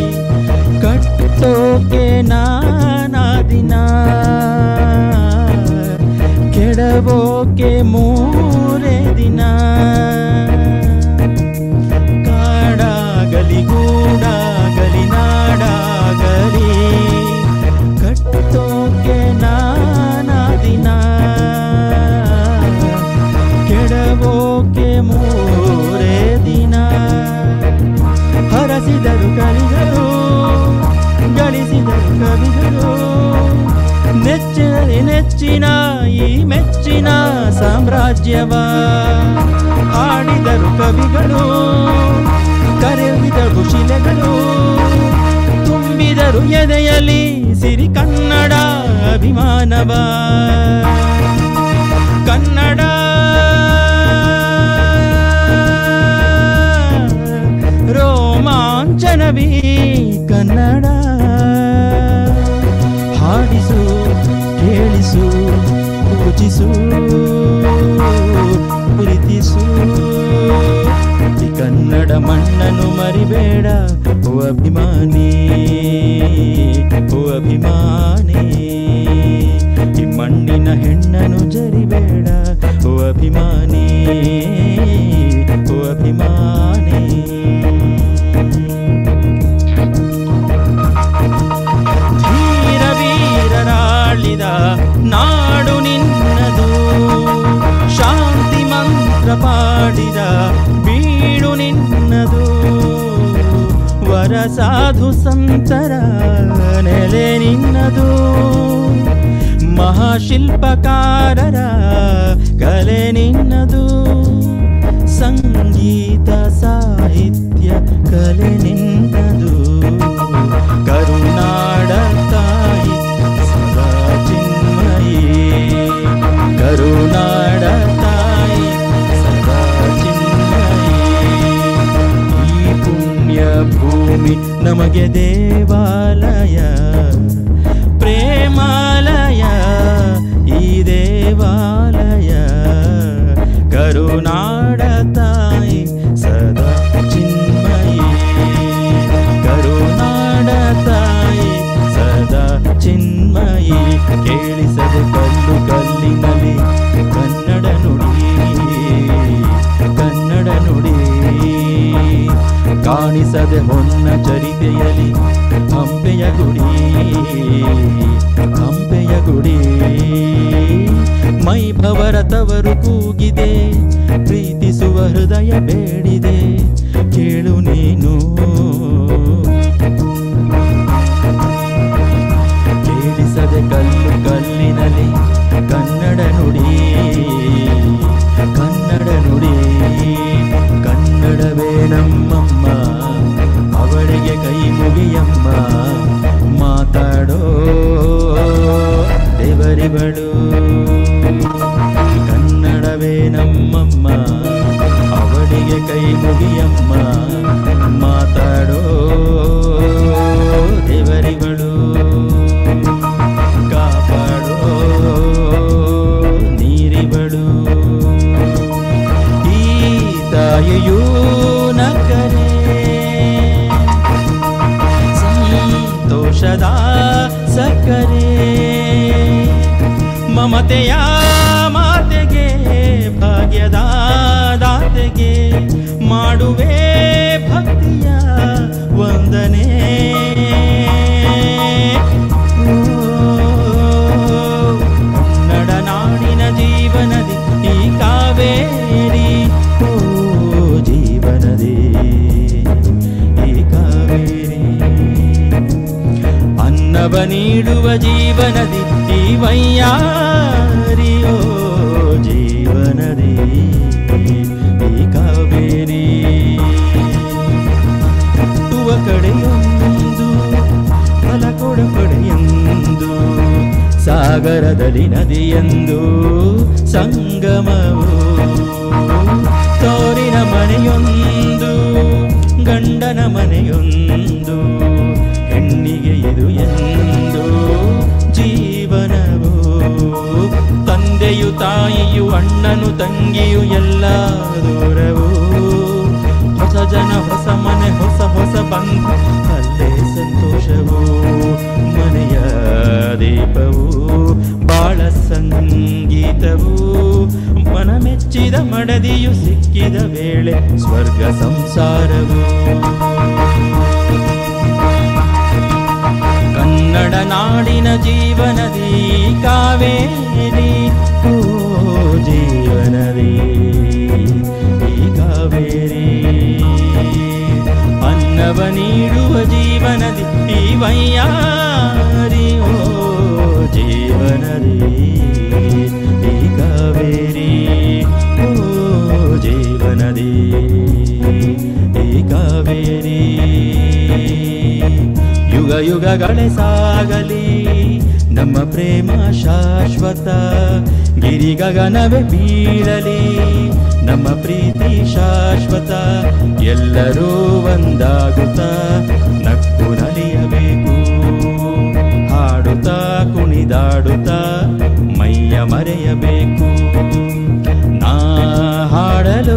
ಕಟ್ಟೋಕೆ ನಾನಾ ದಿನ, ಕೆಡವೋಕೆ ಮೂರೇ ದಿನ. ಕಾಡಾಗಲಿ ಗೂಡಾಗಲಿ ನಾಡಾಗಲಿ ಕಟ್ಟೋಕೆ ನಾನಾ ದಿನ, ಕೆಡವೋಕೆ ಮೂರೇ ದಿನ. ಹರಸಿದರು ಕಲಿಗಳು, ಗಳಿಸಿದರು ಕವಿಗಳು, ನೆಚ್ಚಿನಲ್ಲಿ ನೆಚ್ಚಿನ ಈ ಮೆಚ್ಚಿನ ಸಾಮ್ರಾಜ್ಯವ. ಹಾಡಿದರು ಕವಿಗಳು, ಕರೆದಿದರು ಶಿಲೆಗಳು, ತುಂಬಿದರು ಎದೆಯಲ್ಲಿ ಸಿರಿ ಕನ್ನಡ ಅಭಿಮಾನವ. ಕನ್ನಡ ರೋಮಾಂಚನವೀ ಕನ್ನಡ. ಹಾಡಿಸು ಕೇಳಿಸು ಪೂಜಿಸು ಪ್ರೀತಿಸು. ಈ ಕನ್ನಡ ಮಣ್ಣನ್ನು ಮರಿಬೇಡ ಓ ಅಭಿಮಾನಿ, ಓ ಅಭಿಮಾನಿ. ಈ ಮಣ್ಣಿನ ಹೆಣ್ಣನ್ನು ಜರಿಬೇಡ ಓ ಅಭಿಮಾನಿ, ಓ ಅಭಿಮಾನಿ. ಧೀರ ವೀರರಾಳಿದ ನಾಡು ನಿನ್ನದು, ಶಾಂತಿ ಮಂತ್ರ ಪಾಡಿದ ಬೀಡು ನಿನ್ನದು. ವರ ಸಾಧು ಸಂತರ ನೆಲೆ ನಿನ್ನದು, ಮಹಾಶಿಲ್ಪಕಾರರ ಕಲೆ ನಿನ್ನದು. ಸಂಗೀತ ಸಾಹಿತ್ಯ ಕಲೆ ನಿನ್ನದು. ಕರುನಾಡ ತಾಯಿ ಸದಾ ಚಿನ್ಮಯಿ, ಕರುನಾಡ ತಾಯಿ ಸದಾ ಚಿನ್ಮಯಿ. ಈ ಪುಣ್ಯ ಭೂಮಿ ನಮಗೆ ದೇವಾಲಯ, ಪ್ರೇಮಾಲಯ ಈ ದೇವಾಲಯ. ಕರುನಾಡ ತಾಯಿ ಸದಾ ಚಿನ್ಮಯಿ, ಕರುನಾಡ ತಾಯಿ ಸದಾ ಚಿನ್ಮಯಿ. ಕೇಳಿಸದೆ ಕಲ್ಲು ಕಲ್ಲಿನಲ್ಲಿ ಕನ್ನಡ ನುಡಿ, ಕನ್ನಡ ನುಡಿ. ಕಾಣಿಸದೆ ಹೊನ್ನ ಚರಿತೆಯಲ್ಲಿ ಹಂಪೆಯ ಗುಡಿ, ಹಂಪೆಯ ಗುಡಿ. ಮೈಭವರ ತವರು ಕೂಗಿದೆ, ಪ್ರೀತಿಸುವ ಹೃದಯ ಬೇಡಿದೆ. ಕೇಳು ನೀನು, ಕೇಳಿಸದೆ ಕಲ್ಲು ಕಲ್ಲಿನಲ್ಲಿ ಕನ್ನಡ ನುಡಿ, ಕನ್ನಡ ನುಡಿ. ಕನ್ನಡವೇ ನಮ್ಮಮ್ಮ, ಅವಳಿಗೆ ಕೈ ಮುಗಿಯಮ್ಮ. ಮಾತಾಡೋ ದೇವರಿಗಳು, ಕನ್ನಡವೇ ನಮ್ಮಮ್ಮ, ಅವಳಿಗೆ ಕೈ ಮುಗಿಯಮ್ಮ. ಮಾತಾಡೋ ದೇವರಿಗಳು, ಕಾಪಾಡೋ ನೀರಿಗಳು. ಈ ತಾಯಿಯೂ ನಕ್ಕರೆ ಸಂತೋಷದ ಸಕ್ಕರೆ. ಮಮತೆಯ ಮಾತೆಗೆ, ಭಾಗ್ಯದ ದಾತೆಗೆ ಮಾಡುವೆ ಭಕ್ತಿಯ ವಂದನೆ. ಕನ್ನಡ ನಾಡಿನ ಜೀವನದಿ ಈ ಕಾವೇರಿ, ಓ ಜೀವನದಿ ಈ ಕಾವೇರಿ. ಅನ್ನವ ನೀಡುವ ಜೀವನದಿ ಈ ವೈಯಾರಿಯೋ ಜೀವನದಿ ಈ ಕಾವೇರಿ ಹುಟ್ಟುವ ಕಡೆಯೊಂದು ಫಲ ಕೊಡ ಪಡೆಯೊಂದು ಸಾಗರದಲ್ಲಿ ನದಿಯೆಂದು ಸಂಗಮವು ತೋರಿನ ಮನೆಯೊಂದು ಗಂಡನ ಮನೆಯೊಂದು ಹೆಣ್ಣಿಗೆ ಇದು ಎಂದು ಜೀವನವು ತಂದೆಯು ತಾಯಿಯು ಅಣ್ಣನು ತಂಗಿಯು ಎಲ್ಲ ದೂರವು ಹೊಸ ಜನ ಹೊಸ ಮನೆ ಹೊಸ ಹೊಸ ಬಂಧು ಅಲ್ಲೇ ಸಂತೋಷವು ಮನೆಯ ದೀಪವು ಬಾಳ ಸಂಗೀತವು ಮನ ಮೆಚ್ಚಿದ ಮಡದಿಯು ಸಿಕ್ಕಿದ ವೇಳೆ ಸ್ವರ್ಗ ಸಂಸಾರವು ಕನ್ನಡ ನಾಡಿನ ಜೀವನದಿ ಕಾವೇರಿ ಓ ಜೀವನದಿ ಈ ಕಾವೇರಿ ಅನ್ನವ ನೀಡುವ ಜೀವನದಿ ಈ ವೈಯಾರಿ ಓ ಜೀವನದಿ ಈ ಕಾವೇರಿ ಓ ಜೀವನದಿ ಈ ಕಾವೇರಿ ಯುಗ ಯುಗಗಳೇ ಸಾಗಲಿ ನಮ್ಮ ಪ್ರೇಮ ಶಾಶ್ವತ ಗಿರಿ ಗಗನವೇ ಬೀಳಲಿ ನಮ್ಮ ಪ್ರೀತಿ ಶಾಶ್ವತ ಎಲ್ಲರೂ ಒಂದಾಗುತ್ತಾ ನಕ್ಕು ನಲಿಯಬೇಕು ಹಾಡುತ್ತಾ ಕುಣಿದಾಡುತ್ತಾ ಮೈಯ ಮರೆಯಬೇಕು ನಾ ಹಾಡಲು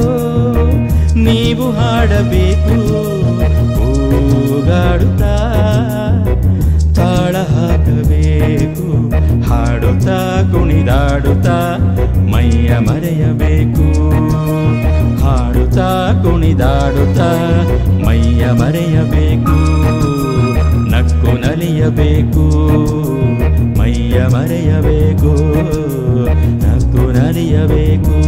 ನೀವು ಹಾಡಬೇಕು ಕೂಗಾಡುತ್ತಾ ತಾಳ ಹಾಕಬೇಕು ಹಾಡುತ್ತಾ ಕುಣಿದಾಡುತ್ತಾ ಮೈಯ ಮರೆಯಬೇಕು ಹಾಡುತ್ತಾ ಕುಣಿದಾಡುತ್ತಾ ಮೈಯ ಮರೆಯಬೇಕು ನಕ್ಕು ನಲಿಯಬೇಕು ಮೈಯ ಮರೆಯಬೇಕು ನಕ್ಕು ನಲಿಯಬೇಕು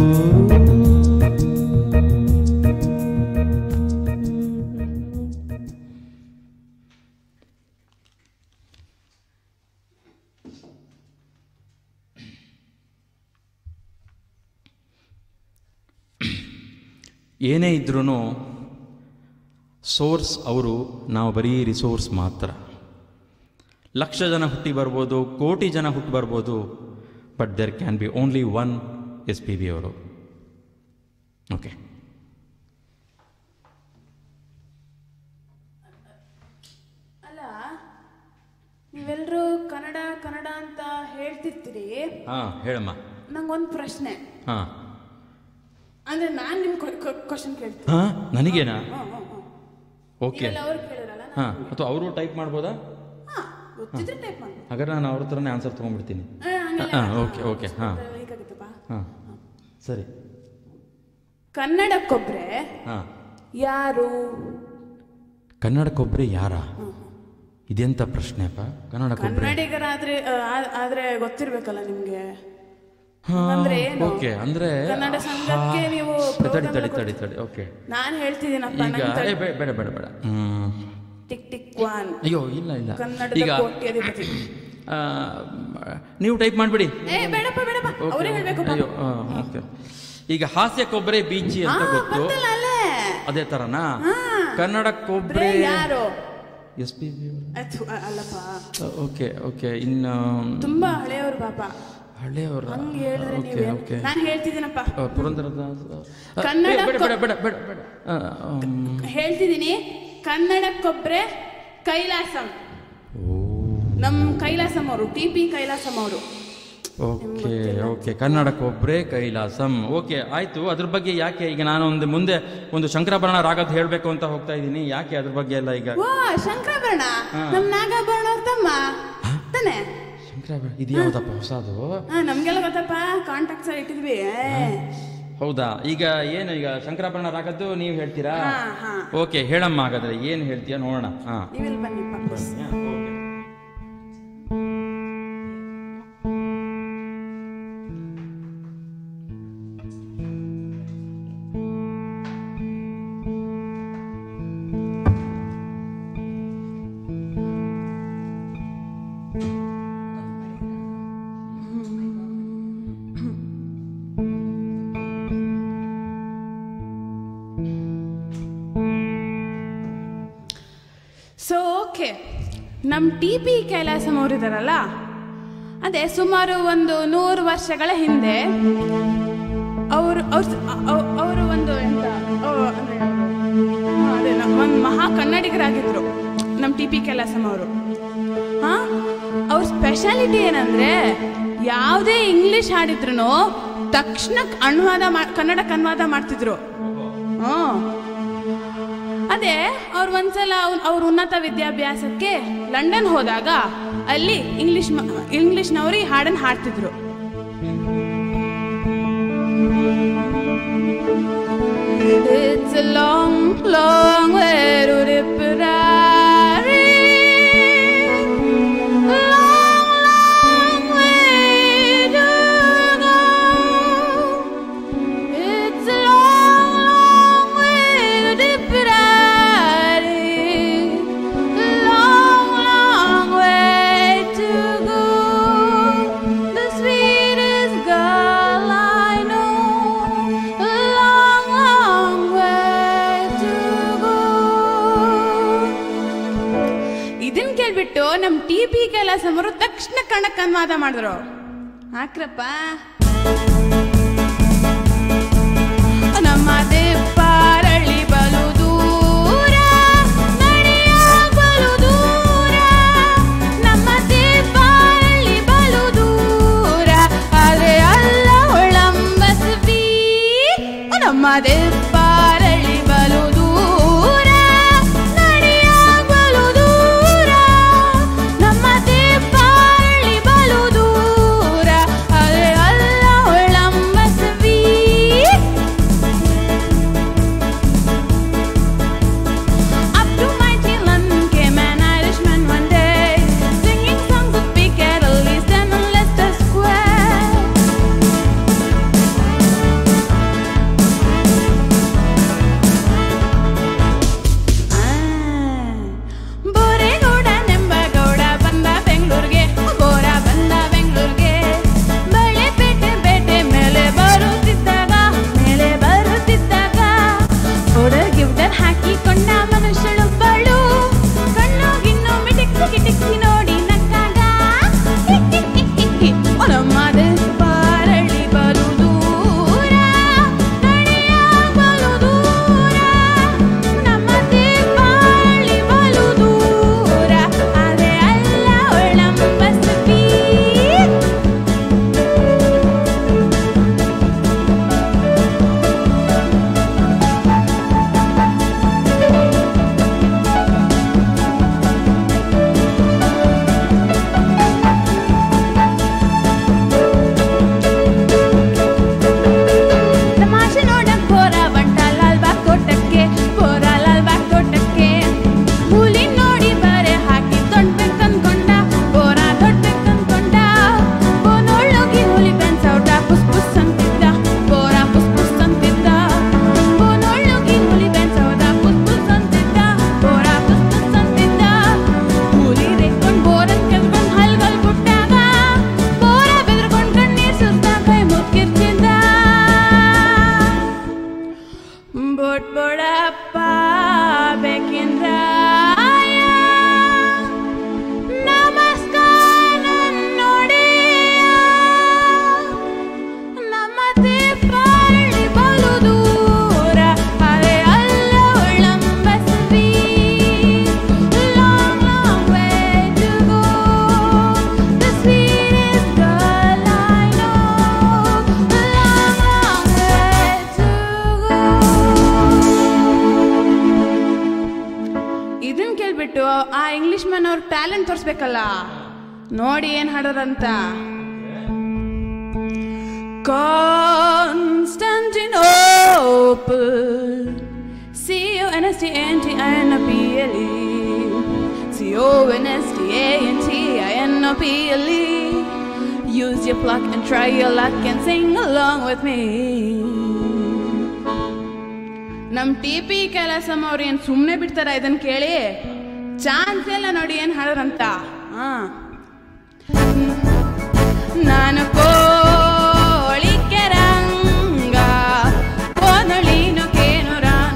ಏನೇ ಇದ್ರೂ ಸೋರ್ಸ್ ಅವರು, ನಾವು ಬರೀ ರಿಸೋರ್ಸ್ ಮಾತ್ರ. ಲಕ್ಷ ಜನ ಹುಟ್ಟಿ ಬರ್ಬೋದು, ಕೋಟಿ ಜನ ಹುಟ್ಟಿ ಬರ್ಬೋದು, but there can be only one SPB ಅವರು. ಓಕೆ, ಅಲ್ಲ ನೀವೆಲ್ಲರೂ ಕನ್ನಡ ಕನ್ನಡ ಅಂತ ಹೇಳ್ತಿರ್ತೀರಿ. ಹಾಂ ಹೇಳಮ್ಮ. ನಂಗೊಂದು ಪ್ರಶ್ನೆ. ಹಾಂ ಅಂದ್ರೆ ನಾನು ನಿಮ್ ಕ್ವಶನ್ ಕೇಳ್ತೀನಿ. ಹಾಂ ನನಗೇನಾ? ಓಕೆ. ಅವ್ರು ಕೇಳಿರಲ್ಲ. ಹಾಂ, ಅಥವಾ ಅವರು ಟೈಪ್ ಮಾಡ್ಬೋದಾ? ಗೊತ್ತಿದ್ರೆ ಟೈಪ್ ಮಾಡಿ. ಹಾಗಾದ್ರೆ ನಾನು ಅವ್ರ ಹತ್ರನೇ ಆನ್ಸರ್ ತೊಗೊಂಡ್ಬಿಡ್ತೀನಿ. ಹಾಂ ಓಕೆ ಓಕೆ. ಹಾಂ ಹಾಂ ಸರಿ. ಕನ್ನಡಕ್ಕೊಬ್ರೆ ಹಾಂ ಯಾರು? ಕನ್ನಡಕ್ಕೊಬ್ರೆ ಯಾರ? ಇದೆಂತ ಪ್ರಶ್ನೆಪ್ಪ? ಕನ್ನಡಿಗರಾದ್ರೆ ಆದ್ರೆ ಗೊತ್ತಿರ್ಬೇಕಲ್ಲ ನಿಮ್ಗೆ. ಓಕೆ, ಅಂದ್ರೆ ಕನ್ನಡ ಸಂಘಕ್ಕೆ ನೀವು ತಡಿ. ಓಕೆ, ನಾನು ಹೇಳ್ತಿದ್ದೀನಪ್ಪ. ಈಗ ಬೇಡ ಬೇಡ ಬೇಡ. Tick tick one. ಅಯ್ಯೋ ಇಲ್ಲ ಇಲ್ಲ, ಈಗ ಕೋಟ್ಯಾಧಿಪತಿ ನೀವು ಟೈಪ್ ಮಾಡ್ಬಿಡಿ. ಬೇಡಪ್ಪ ಬೇಡಪ್ಪ, ಅವರೇ ಹೇಳ್ಬೇಕು. ಅಯ್ಯೋ ಓಕೆ. ಈಗ ಹಾಸ್ಯಕ್ಕೊಬ್ಬರೇ ಬೀಚಿ ಅಂತ ಗೊತ್ತು, ಅದೇ ತರನಾ? ಕನ್ನಡಕ್ಕೊಬ್ಬರೇ ಯಾರು? SPB ಅಲ್ಲಪ್ಪ. Okay okay. ಇನ್ನು ತುಂಬಾ ಹಳೆಯವರು ಪಾಪ. ಹಳೆಯವರ? Okay okay. ನಾನು ಹೇಳ್ತಿದ್ದೀನಪ್ಪ. ಪುರಂದರದಾಸ. ಹೇಳ್ತಿದ್ದೀನಿ. ಕನ್ನಡಕ್ಕೊಬ್ರೆ ಕೈಲಾಸಂ. ನಮ್ ಕೈಲಾಸಂ ಅವರು, TP ಕೈಲಾಸಂ ಅವರು. ಓಕೆ ಓಕೆ, ಕನ್ನಡಕ್ಕೊಬ್ಬರೇ ಕೈಲಾಸಂ. ಓಕೆ ಆಯ್ತು. ಅದ್ರ ಬಗ್ಗೆ ಯಾಕೆ ಈಗ ನಾನು ಮುಂದೆ ಒಂದು ಶಂಕರಾಭರಣ ರಾಗದ ಹೇಳ್ಬೇಕು ಅಂತ ಹೋಗ್ತಾ ಇದ್ದೀನಿ. ಯಾಕೆ ಅದ್ರ ಬಗ್ಗೆ ಎಲ್ಲ ಈಗ? ಶಂಕರಾಭರಣ ನಮ್ ನಾಗಾಭರಣ ಅವ್ರ ತಮ್ಮ ತಾನೆ. ಶಂಕರಾಭರಣ ಇದು ಯಾವ್ದಪ್ಪ ಹೊಸದು? ನಮ್ಗೆಲ್ಲ ಗೊತ್ತಪ್ಪ, ಕಾಂಟ್ಯಾಕ್ಟ್ಸ್ ಇಟ್ಟಿದ್ವಿ. ಹೌದಾ? ಈಗ ಏನು ಈಗ ಶಂಕರಾಭರಣ ರಾಗದ್ದು ನೀವು ಹೇಳ್ತೀರಾ? ಓಕೆ ಹೇಳಮ್ಮ, ಹಾಗಾದ್ರೆ ಏನು ಹೇಳ್ತೀಯ ನೋಡೋಣ. ನೀವೆಲ್ಲ ಬನ್ನಿ. ಸೊ ಓಕೆ, ನಮ್ಮ TP ಕೈಲಾಸಂ ಅವರಿದಾರಲ್ಲ, ಅದೇ ಸುಮಾರು ಒಂದು 100 ವರ್ಷಗಳ ಹಿಂದೆ ಅವರು ಒಂದು ಎಂತ ಅದೇ ಒಂದು ಮಹಾ ಕನ್ನಡಿಗರಾಗಿದ್ರು ನಮ್ಮ TP ಕೈಲಾಸಂ ಅವರು. ಅವ್ರ ಸ್ಪೆಷಾಲಿಟಿ ಏನಂದ್ರೆ ಯಾವುದೇ ಇಂಗ್ಲಿಷ್ ಹಾಡಿದ್ರು ತಕ್ಷಣ ಕನ್ನಡಕ್ಕೆ ಅನುವಾದ ಮಾಡ್ತಿದ್ರು. ಅದೇ ಅವ್ರು ಒಂದ್ಸಲ ಅವ್ರ ಉನ್ನತ ವಿದ್ಯಾಭ್ಯಾಸಕ್ಕೆ ಲಂಡನ್ ಹೋದಾಗ ಅಲ್ಲಿ ಇಂಗ್ಲಿಷ್ನವ್ರಿಗೆ ಹಾಡನ್ನು ಹಾಡ್ತಿದ್ರು. It's a long, long way to Tipperary. Long, long way to go. It's a long, long way to Tipperary. Long, long way to go. The sweetest girl I know. Long, long way to go. ಇದನ್ ಕೇಳ್ಬಿಟ್ಟು ನಮ್ TP Kailasam ಅವರು ತಕ್ಷಣ ಕನ್ನಡಕ್ಕೆ ಅನುವಾದ ಮಾಡಿದ್ರು. ಹಾಕ್ರಪ್ಪ. ನಮ್ಮ ದೇಪಾರಳ್ಳಿ ಬಲು ದೂರ, ನಡೆಯಾಗ ಬಲು ದೂರ, ನಮ್ಮ ದೇಪಾರಳ್ಳಿ ಬಲು ದೂರ, ಅದೇ ಅಲ್ಲ ಒಳಂಬಸ್ವಿ. ನಮ್ಮ ದೇಪಾರಳ್ಳಿ ಬಲು ದೂರ, ನಡೆಯಾಗ ಬಲು ದೂರ, ನಮ್ಮ ದೇಪಾರಳ್ಳಿ ಬಲು ದೂರ, ಅದೇ ಅಲ್ಲ ಒಳಂಬಸ್ವಿ. Up to mighty London came an Irishman one day, singing songs of Piccadilly stand on Leicester Square. Boregowda ನೆಂಬಗೌಡ ಬಂದ ಬೆಂಗಳೂರಿಗೆ, ಬೋರ ಬಂದ ಬೆಂಗಳೂರಿಗೆ, ಬಳೆಪೇಟೆ ಬೇಟೆ ಮೇಲೆ ಬರುತ್ತಿದ್ದಾಗ, ಹುಡುಗಿವ್ದರ್ ಹಾಕಿಕೊಂಡ ಮನುಷ್ಯಳೊಬ್ಬಳು, ಕಣ್ಣು ಗಿಣ್ಣು ಮಿಟಿಕ್ಸಿ ಕಿಟಿಕ್ಸಿ ನೋಡಿ ನಕ್ಕಾಗ, ನಮ್ಮ ದೇಪಾರಳ್ಳಿ ಬಲು ದೂರ, ನಡೆಯಾಗ ಬಲು ದೂರ, ನಮ್ಮ ದೇಪಾರಳ್ಳಿ ಬಲು ದೂರ, ಅದೇ ಅಲ್ಲ ಒಳಂಬಸ್ವಿ. ತಮಾಷೆ ನೋಡಕ್ ಬೋರ ಬಂಟ ಲಾಲ್ಬಾಗ್ ತೋಟಕ್ಕೆ, ಬೋರ ಲಾಲ್ಬಾಗ್ ತೋಟಕ್ಕೆ, ಹುಲಿ ನೋಡಿ ಬರೆ ಹಾಕಿ ದೊಡ್ಡ್ಬೇಕು ಅನ್ಕೊಂಡ, ಬೋರ ದೊಡ್ಡ್ಬೇಕು ಅನ್ಕೊಂಡ, ಬೋನೊಳ್ಳೋಗಿ ಹುಲಿ ಬೆನ್ಸೌಟ ಪುಸ್ ಪುಸ್ ಅಂತಿದ್ದ, ಬೋರ ಪುಸ್ ಪುಸ್ ಅಂತಿದ್ದ, ಬೋನೊಳ್ಳೋಗಿ ಹುಲಿ ಬೆನ್ಸೌಟ ಪುಸ್ ಪುಸ್ ಅಂತಿದ್ದ, ಬೋರ ಪುಸ್ ಪುಸ್ ಅಂತಿದ್ದ, ಹುಲಿ ರೇಗ್ಕೊಂಡ್ ಬೋರನ್ ಕೆಲ್ಕೊಂಡ್ ಹಲ್ಗಲ್ ಬಿಟ್ಟಾಗ, ಬೋರ ಬೆದ್ರಕೊಂಡ್ ಕಣ್ಣೀರ್ ಸುರ್ದ ಕೈ ಮುಕ್ಕಿರ್ತಿದ್ದ. ಬೋಟ್ ಬೋಡಪ್ಪ ಬೇಕೆಂದ್ರಾಯ, ನಮಸ್ಕಾರ ನೋಡೆಯ, ನಮ್ಮ ದೇಪಾರಳ್ಳಿ ಬಲು ದೂರ, ಅದೇ ಅಲ್ಲ ಒಳಂಬಸ್ವಿ. Long, long way to go. The sweetest girl I know. Long, long way to go. ಇದನ್ ಕೇಳ್ಬಿಟ್ಟು ಆ ಇಂಗ್ಲಿಷ್ ಮ್ಯಾನ್ ಅವ್ರ ಟ್ಯಾಲೆಂಟ್ ತೋರಿಸ್ಬೇಕಲ್ಲ, ನೋಡಿ ಏನ್ ಹಾಡೋರಂತ. Constantinople, CONSTANTINOPLE, CONSTANTINOPLE. Use your pluck and try your luck and sing along with me. ನಮ್ TP Kailasam ಅವ್ರು ಏನ್ ಸುಮ್ನೆ ಬಿಡ್ತಾರ ಇದನ್ ಕೇಳಿ? ಚಾನ್ಸ್ ಎಲ್ಲ ನೋಡಿ ಏನ್ ಹಾಡೋರಂತ. ನಾನು ಕೋಳಿಕೆ ರಂಗ, ಕೋನಳಿನು ಕೇನುರಾನ,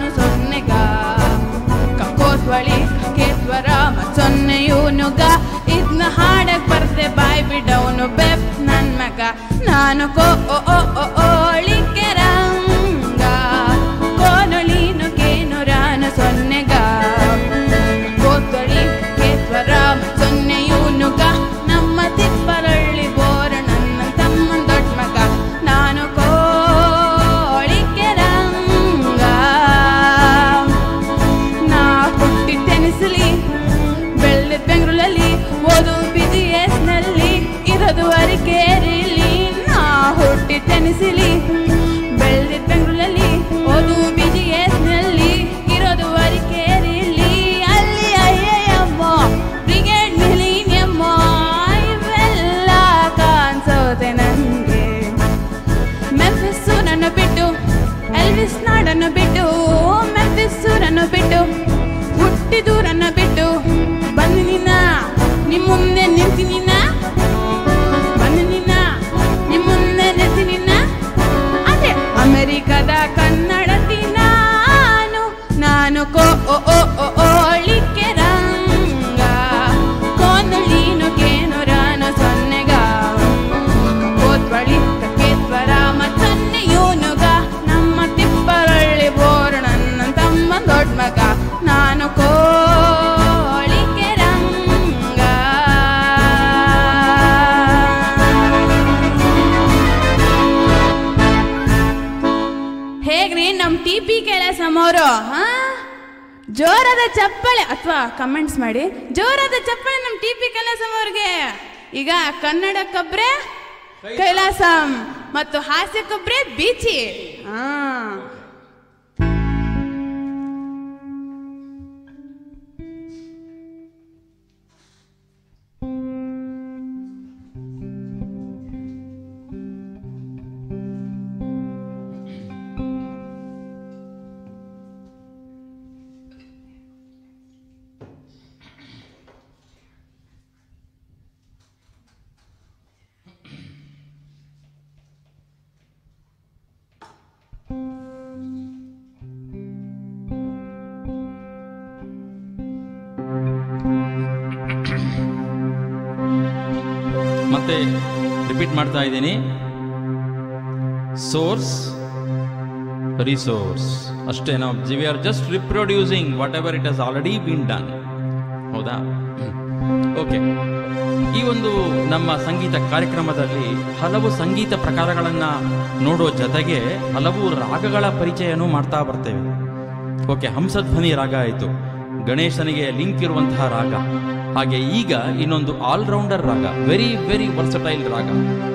ಬೆಪ್ ನನ್ ಮಗ ನಾನು ಕೋಳಿಕೆ ರಂಗ ಕೋನೊಳೀನು ಕೇನು ರಾನು ಸೊನ್ನೆಗ ಕೋತೊಳಿ ಕೇತ್ವರ ಸೊನ್ನೆಯೂನುಗ ನಮ್ಮ ತಿಪ್ಪರಳ್ಳಿ ಬೋರ ನನ್ನ ತಮ್ಮನ ದೊಡ್ಡ ಮಗ ನಾನು ಕೋಳಿಕೆ ರಂಗ ನಾ ಹುಟ್ಟಿ ತೆನಿಸಲಿ ಬೆಳ್ಳಿದ ಬೆಂಗಳೂರಲ್ಲಿ ಓದು BGSನಲ್ಲಿ ಇರೋದು ಅರಿಕೇರಿಲಿ ನಾ ಹುಟ್ಟಿ ತೆನಿಸಲಿ ಬೆಳ್ಳಿದ ಬೆಂಗಳೂರಲ್ಲಿ ಓದು BGSನಲ್ಲಿ ಇರೋದು ಅರಿಕೇರಿಲಿ ಅಲ್ಲಿ ಅಯ್ಯಯ್ಯಮ್ಮ ಬ್ರಿಗೇಡ್ ಮಿಲಿನಿಯಮ್ಮ ಇವೆಲ್ಲ ಕಾಣಿಸೋದೆ ನನಗೆ ಮೆಂಫಿಸ್ಸು ನನ್ನ ಬಿಟ್ಟು ಎಲ್ವಿಸ್ ನಾಡನ್ನು ಬಿಟ್ಟು ಮೆಂಫಿಸ್ಸು ನನ್ನ ಬಿಟ್ಟು ಹುಟ್ಟಿದೂರನ್ನ ಬಿಟ್ಟು ಬಂದು ನಿನ್ನ ನಿಮ್ಮ ಮುಂದೆ ನಿಂತಿ ನಿನ್ನ ಬಂದು ನಿನ್ನ ನಿಮ್ಮ ಮುಂದೆ ನಿಂತಿ ನಿನ್ನ ಅದೇ ಅಮೆರಿಕದ ಕನ್ನಡತಿ ನಾನು ಕೋಳಿಕೆ ರಂಗ ಕೋನೊಳೀನು ಕೇನು ರಾನು ಸೊನ್ನೆಗ ಕೋತ್ವಳಿ ಕೇತ್ವರ ಮತ್ತೊನ್ನೆಯೂನುಗ ನಮ್ಮ ತಿಪ್ಪರಳ್ಳಿ ಬೋರ ನನ್ನ ತಮ್ಮ ದೊಡ್ಡ ಮಗ ನಾನು ಕೋಳಿಕೆ ರಂಗ ಹೇಗ್ರಿ ನಮ್ TP ಕೆಲಸಮವರು ಜೋರಾದ ಚಪ್ಪಾಳೆ ಅಥವಾ ಕಮೆಂಟ್ಸ್ ಮಾಡಿ ಜೋರಾದ ಚಪ್ಪಾಳೆ ನಮ್ TP ಕೆಲಸಮವ್ರಿಗೆ ಈಗ ಕನ್ನಡಕ್ಕೊಬ್ರೆ ಕೈಲಾಸಂ ಮತ್ತು ಹಾಸ್ಯಕ್ಕೊಬ್ರೆ ಬೀಚಿ ಮತ್ತೆ ರಿಪೀಟ್ ಮಾಡ್ತಾ ಇದ್ದೀನಿ. ಸೋರ್ಸ್ ರಿಸೋರ್ಸ್ ಅಷ್ಟೇ. ನಾವು we are just reproducing whatever it has already been done. ಹೌದಾ? ಓಕೆ. ಈ ಒಂದು ನಮ್ಮ ಸಂಗೀತ ಕಾರ್ಯಕ್ರಮದಲ್ಲಿ ಹಲವು ಸಂಗೀತ ಪ್ರಕಾರಗಳನ್ನು ನೋಡೋ ಜೊತೆಗೆ ಹಲವು ರಾಗಗಳ ಪರಿಚಯನೂ ಮಾಡ್ತಾ ಬರ್ತೇವೆ. ಓಕೆ, ಹಂಸಧ್ವನಿ ರಾಗ ಆಯಿತು, ಗಣೇಶನಿಗೆ ಲಿಂಕ್ ಇರುವಂತಹ ರಾಗ. ಹಾಗೆ ಈಗ ಇನ್ನೊಂದು ಆಲ್ರೌಂಡರ್ ರಾಗ, ವೆರಿ ವೆರಿ ವರ್ಸಟೈಲ್ ರಾಗ.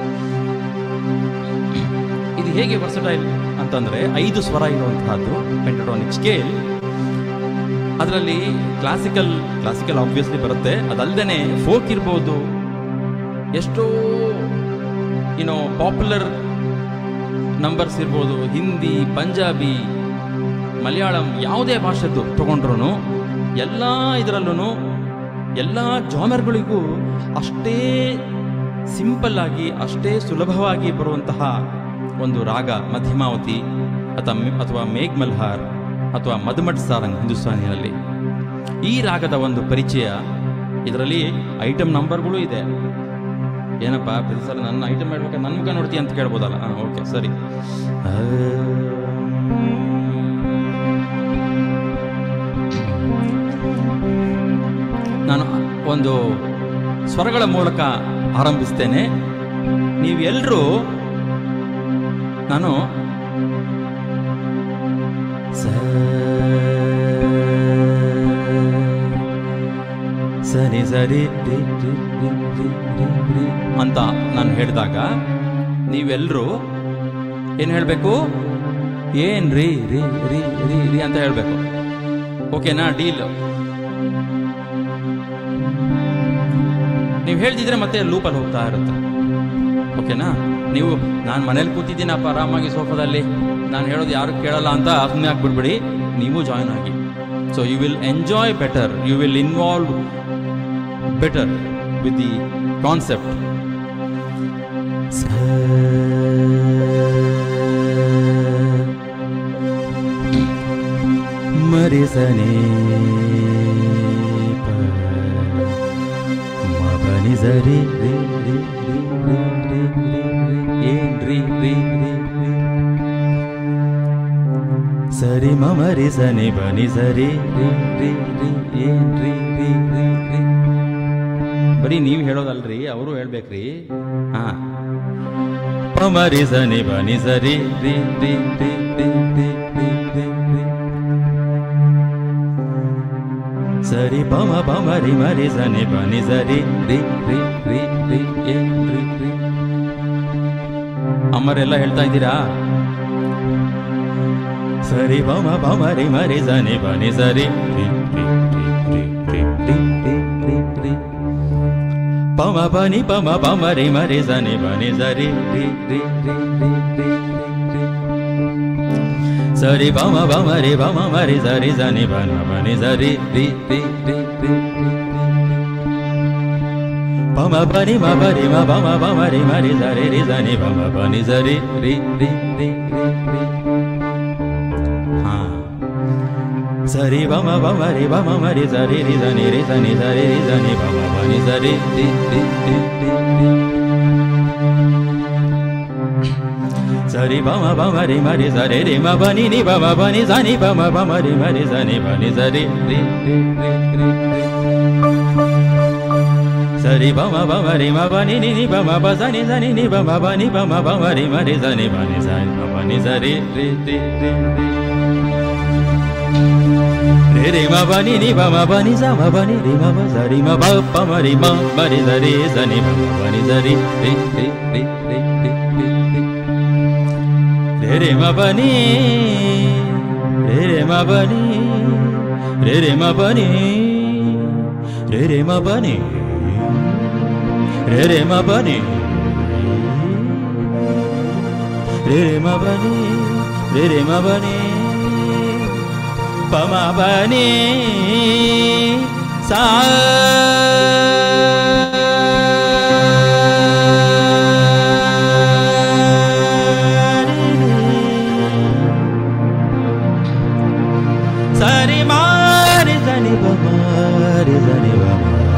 ಇದು ಹೇಗೆ ವರ್ಸಟೈಲ್ ಅಂತಂದ್ರೆ 5 ಸ್ವರ ಇರುವಂತಹದ್ದು, ಪೆಂಟಟೋನಿಕ್ ಸ್ಕೇಲ್. ಅದರಲ್ಲಿ ಕ್ಲಾಸಿಕಲ್ ಆಬ್ವಿಯಸ್ಲಿ ಬರುತ್ತೆ, ಅದಲ್ಲದೆ ಫೋಕ್ ಇರ್ಬೋದು, ಎಷ್ಟೋ ಪಾಪ್ಯುಲರ್ ನಂಬರ್ಸ್ ಇರ್ಬೋದು, ಹಿಂದಿ, ಪಂಜಾಬಿ, ಮಲಯಾಳಂ, ಯಾವುದೇ ಭಾಷೆದ್ದು ತಗೊಂಡ್ರು ಎಲ್ಲ ಇದರಲ್ಲೂ ಎಲ್ಲ ಜಾನರ್ಗಳಿಗೂ ಅಷ್ಟೇ ಸಿಂಪಲ್ ಆಗಿ ಅಷ್ಟೇ ಸುಲಭವಾಗಿ ಬರುವಂತಹ ಒಂದು ರಾಗ ಮಧ್ಯಮಾವತಿ ಅಥವಾ ಮೇಘ್ ಮಲ್ಹಾರ್ ಅಥವಾ ಮಧುಮಠ್ ಸಾರಂಗ್ ಹಿಂದೂಸ್ತಾನಿಯಲ್ಲಿ. ಈ ರಾಗದ ಒಂದು ಪರಿಚಯ, ಇದರಲ್ಲಿ ಐಟಮ್ ನಂಬರ್ಗಳು ಇದೆ. ಏನಪ್ಪ ಪ್ರತಿ ಸಲ ನನ್ನ ಐಟಮ್ ಹೇಳ್ಬೇಕಾದ್ರೆ ನನ್ನ ಮುಖ ನೋಡ್ತೀಯ ಅಂತ ಕೇಳ್ಬೋದಲ್ಲ? ಓಕೆ, ಸರಿ. ನಾನು ಒಂದು ಸ್ವರಗಳ ಮೂಲಕ ಆರಂಭಿಸ್ತೇನೆ. ನೀವೆಲ್ಲರೂ ನಾನು ಸರಿ ಸರಿ ಅಂತ ನಾನು ಹೇಳಿದಾಗ ನೀವೆಲ್ಲರೂ ಏನು ಹೇಳಬೇಕು? ಏನ್ ರೀ ರೀ ರೀ ರೀ ರೀ ಅಂತ ಹೇಳಬೇಕು. ಓಕೆನಾ? ಡೀಲ್. ನೀವು ಹೇಳ್ತಿದ್ರೆ ಮತ್ತೆ ಲೂಪಲ್ಲಿ ಹೋಗ್ತಾ ಇರುತ್ತೆ. ಓಕೆನಾ? ನೀವು ನಾನು ಮನೇಲಿ ಕೂತಿದ್ದೀನಪ್ಪ ಆರಾಮಾಗಿ ಸೋಫಾದಲ್ಲಿ, ನಾನು ಹೇಳೋದು ಯಾರು ಕೇಳಲ್ಲ ಅಂತ ಸುಮ್ಮನೆ ಆಗ್ಬಿಡ್ಬಿಡಿ, ನೀವು ಜಾಯ್ನ್ ಆಗಿ. So you will enjoy better, you will involve better with the concept. ಮರಿಸನೆ ಮಬನಿ ಸರಿ ರೇ ರೇ ರೇ ಏನ್ ರೀ ರೀ ರೀ ರೀ ಸರಿ ಮಮರಿ ಸನಿ ಬನಿ ಸರಿ ರೀ ರೀ ರೀ ಏನ್ ರೀ ರೀ ರೀ ರೀ ಬರೀ ನೀವು ಹೇಳೋದಲ್ರಿ, ಅವರು ಹೇಳ್ಬೇಕ್ರಿ. ಹಾ, ಪಮರಿ ಸನಿ ಬನಿ ಸರಿ ರೀ ರೀ ರೀ ರೀ ರೀ ರೀ ರೀ ರೀ ಸರಿ ಪಮ ಪಮರಿ ಮರಿ ಸನಿ ಬನಿ ಸರಿ ರೀ ರೀ ರೀ ರೀ ಏನ್ ರೀ ರೀ ಅಮ್ಮರೆಲ್ಲ ಹೇಳ್ತಾ ಇದ್ದೀರಾ? ಸರಿ ಪಮ ಪಮರಿ ಮರಿ ಸನಿ ಬನಿ ಸರಿ ರೀ ರೀ ರೀ ರೀ ರೀ ರೀ ರೀ ರೀ ಪಮ ಪನಿ ಪಮ ಪಮರಿ ಮರಿ ಸನಿ ಬನಿ ಸರಿ ರೀ ರೀ ರೀ ರೀ ರೀ ರೀ ಸರಿ ಪಮ ಪಮರಿ ಪಮ ಮರಿ ಸರಿ ಸನಿ ಬನ ಬನಿ ಸರಿ ರೀ ರೀ ರೀ ರೀ ಪಮ ಪನಿ ಮ ಪರಿ ಮ ಪಮ ಪಮರಿ ಮರಿ ಸರಿ ರಿ ಸನಿ ಪಮ ಪನಿ ಸರಿ ರೀ ರೀ ರೀ ರೀ ರೀ ಸರಿ ಬಮ ಬಮರಿ ಬಮ ಮರಿ ಸರಿ ರಿ ಸನಿ ರಿ ಸನಿ ಸರಿ ರಿ ಸನಿ ಬಮ ಬನಿ ಸರಿ ರಿ ರಿ ರಿ ರಿ ಸರಿ ಬಮ ಬಮರಿ ಮರಿ ಸರಿ ರಿ ಮ ಬನಿ ನಿ ಬಮ ಬನಿ ಸನಿ ಬಮ ಬಮರಿ ಮರಿ ಸನಿ ಬನಿ ಸರಿ ರಿ ರಿ ರಿ ರಿ ಸರಿ ಬಮ ಬಮರಿ ಮ ಬನಿ ನಿ ನಿ ಬಮ ಬ ಸನಿ ಸನಿ ನಿ ಬಮ ಬನಿ ಬಮ ಬಮರಿ ಮರಿ ಸನಿ ಬನಿ ಸನಿ ಬನಿ ಸರಿ ರಿ ರಿ ರಿ ರಿ ರಿ ಮ ಬನಿ ನಿ ಬಮ ಬನಿ ಸ ಮ ಬನಿ ರಿ ಮ ಬ ಸರಿ ಮ ಬ ಪ ಮ ರಿ ಮ ಬರಿ ಸರಿ ಸನಿ ಮ ಬನಿ ಸರಿ ರಿ ರಿ ರಿ ರಿ ರಿ ರಿ ರಿ ಮ ಬನಿ ರಿ ರಿ ಮ ಬನಿ ರಿ ರಿ ಮ ಬನಿ ರಿ ರಿ ಮ ಬನಿ ರಿ ರಿ ಮ ಬನಿ ರಿ ರಿ ಮ ಬನಿ ರಿ ರಿ ಮ ಬನಿ ಪಮ ಬನಿ ಸಾ ಸರಿ ಮಾರಿ ಸನಿ ಬಮ ರಿ ಸನಿ ಬಮ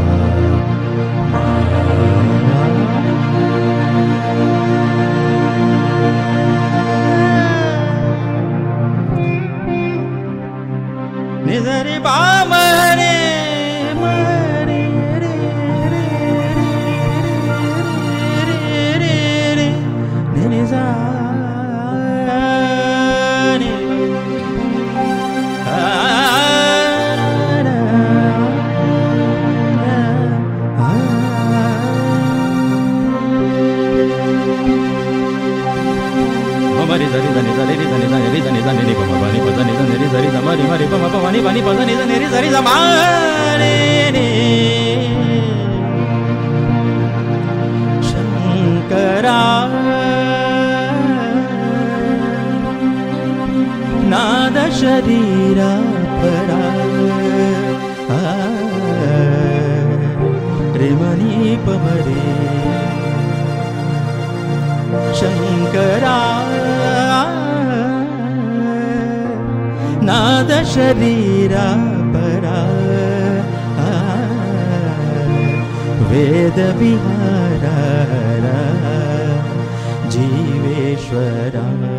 ನಿಸರಿ ಬಾಮರೆ ಮರೆ ರೇ ರೇ ರೇ ರೇ ರೇ ನಿಸಾನಿ ಮರಿ ಸರಿ ಸನಿ ಸರಿ ರಿ ಸನಿ ಸನಿ ರಿ ಸನಿ ಸನಿ ನಿ ಪಮ ಬನಿ ಪ ಸನಿ ಸನಿ ರಿ ಸರಿ ಸಮ ರಿ ಮರಿ ಪಮ ಪ ಬನಿ ಬನಿ ಪ ಸನಿ ಸನಿ ರಿ ಸರಿ ಸಮ ರೆ ನಿ ಶಂಕರ ನಾದ ಶರೀರ ಪರ ರಿ ಮನಿ ಪಮರಿ ಶಂಕರ ನಾದ ಶರೀರ ಪರ ವೇದ ವಿಹಾರ ಜೀವೇಶ್ವರ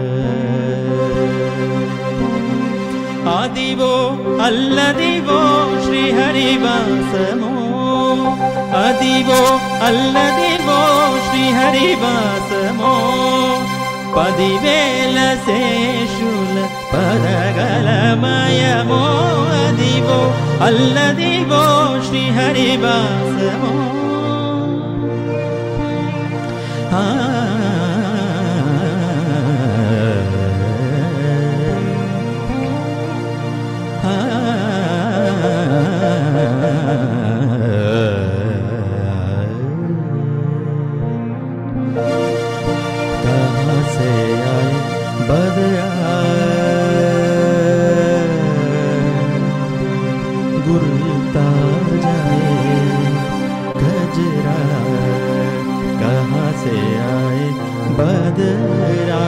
ಆದಿವೋ ಅಲ್ಲದಿವೋ ಶ್ರೀಹರಿವಾಸಮೋ ಅದಿವೋ ಅಲ್ಲದಿವೋ ಶ್ರೀಹರಿವಾಸಮೋ ಪದಿವೇಲ ಶೇಷುಲ ಪದಗಲಮಯಮೋ ಅದಿವೋ ಅಲ್ಲದಿವೋ ಶ್ರೀಹರಿವಾಸಮೋ कहाँ से आए बदया गुरुता जाए गजरा कहाँ से आए बदरा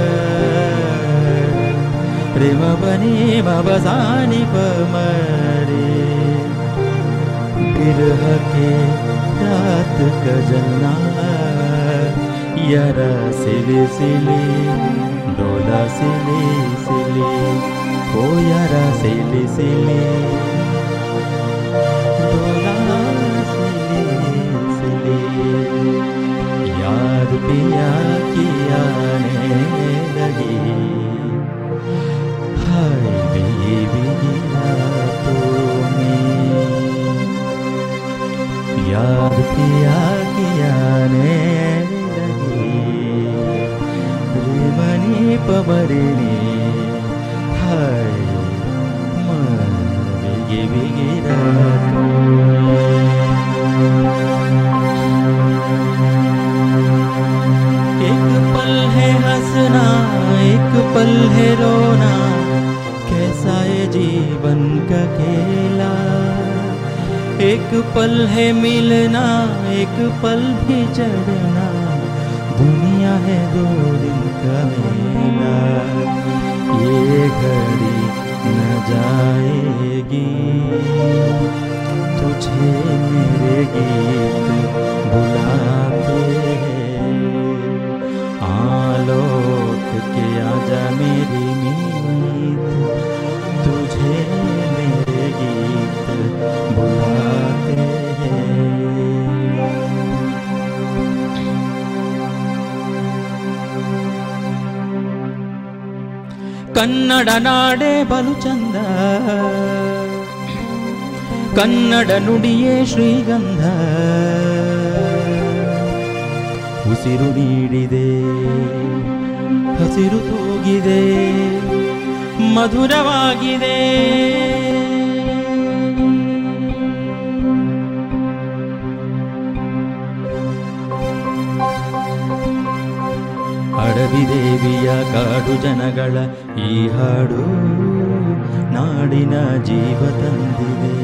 प्रेम बनी बसानी पमरे बिरह के रात का जलना यारा सिले सिले डोला सिले सिले ओ यारा सिले सिले डोला सिले सिले याद पिया की आने लगी हाय भीगी भीगी रातों में याद पिया की आने पबरिनी हाय मन भीगी भीगी रातों एक पल है हंसना एक पल है रोना कैसा है जीवन का खेला एक पल है मिलना एक पल भी चढ़ना दुनिया है 2 दिन का मेला ये घड़ी न जाएगी तुझे मेरे गीत बुलाते आलोक के आजा मेरी मीत तुझे मेरे गीत बुलाते ಕನ್ನಡ ನಾಡೆ ಬಲು ಚಂದ ಕನ್ನಡ ನುಡಿಯೇ ಶ್ರೀಗಂಧ ಉಸಿರು ನೀಡಿದೆ ಹಸಿರು ತೂಗಿದೆ ಮಧುರವಾಗಿದೆ ಅಡವಿ ದೇವಿಯ ಕಾಡು ಜನಗಳ ಈ ಹಾಡು ನಾಡಿನ ಜೀವ ತಂದಿದೆ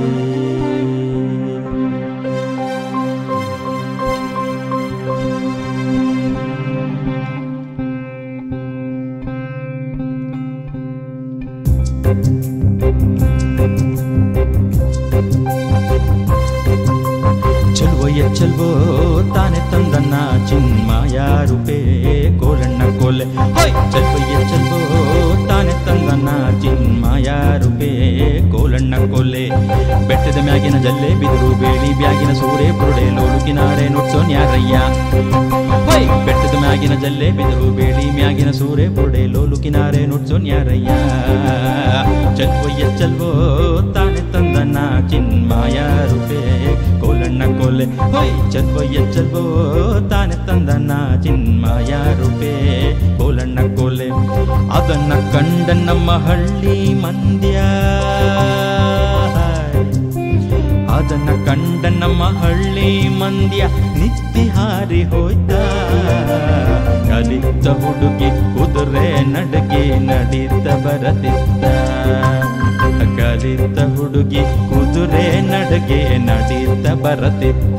ಚಲ್ವೋ ತಾನೆ ತಂದನ್ನ ಚಿನ್ಮಯ ರೂಪೇ ಕೋಲಣ್ಣ ಕೋಲೆ ಹೋಯ್ ಚಲ್ವೋ ತಾನೆ ತಂದನ್ನ ಚಿನ್ಮಯ ರೂಪೇ ಕೋಲಣ್ಣ ಕೋಲೆ ಬೆಟ್ಟದ ಮ್ಯಾಗಿನ ಜಲ್ಲೆ ಬಿದಿರು ಬೇಳಿ ಬ್ಯಾಗಿನ ಸೂರೆ ಬುರುಡೆ ಲೋಳು ಕಿನಾರೆ ನುಡ್ಸೋನ್ ಯಾರಯ್ಯ ಹೋಯ್ ಬೆಟ್ಟದ ಮ್ಯಾಗಿನ ಜಲ್ಲೆ ಬಿದಿರು ಬೇಳಿ ಮ್ಯಾಗಿನ ಸೂರೆ ಬುರುಡೆ ಲೋಳು ಕಿನಾರೆ ನುಡ್ಸೋನ್ ಯಾರಯ್ಯ ಚಲ್ವೋ ತಾನೆ ತಂದನ್ನ ಚಿನ್ಮಯ ರೂಪೇ ಕೋಲಣ್ಣ ಕೋಲೆ ಹೋಯ್ ಚಲ್ವೋ ತಾನೆ ತಂದನ್ನ ಚಿನ್ಮಯ ರೂಪೇ ಕೋಲಣ್ಣ ಕೋಲೆ ಅದನ್ನ ಕಂಡ ನಮ್ಮ ಹಳ್ಳಿ ಮಂದ್ಯ ಅದನ್ನ ಕಂಡ ನಮ್ಮ ಹಳ್ಳಿ ಮಂದ್ಯ ನಿತ್ತಿ ಹಾರಿ ಹೋಯ್ತ ಕಲಿತ ಹುಡುಗಿ ಕುದುರೆ ನಡಗೆ ನಡೀತ ಬರದಿದ್ದ ಕಲಿತ ಹುಡುಗಿ ಕುದುರೆ ನಡಗೆ ನಡೀತ ಬರದಿದ್ದ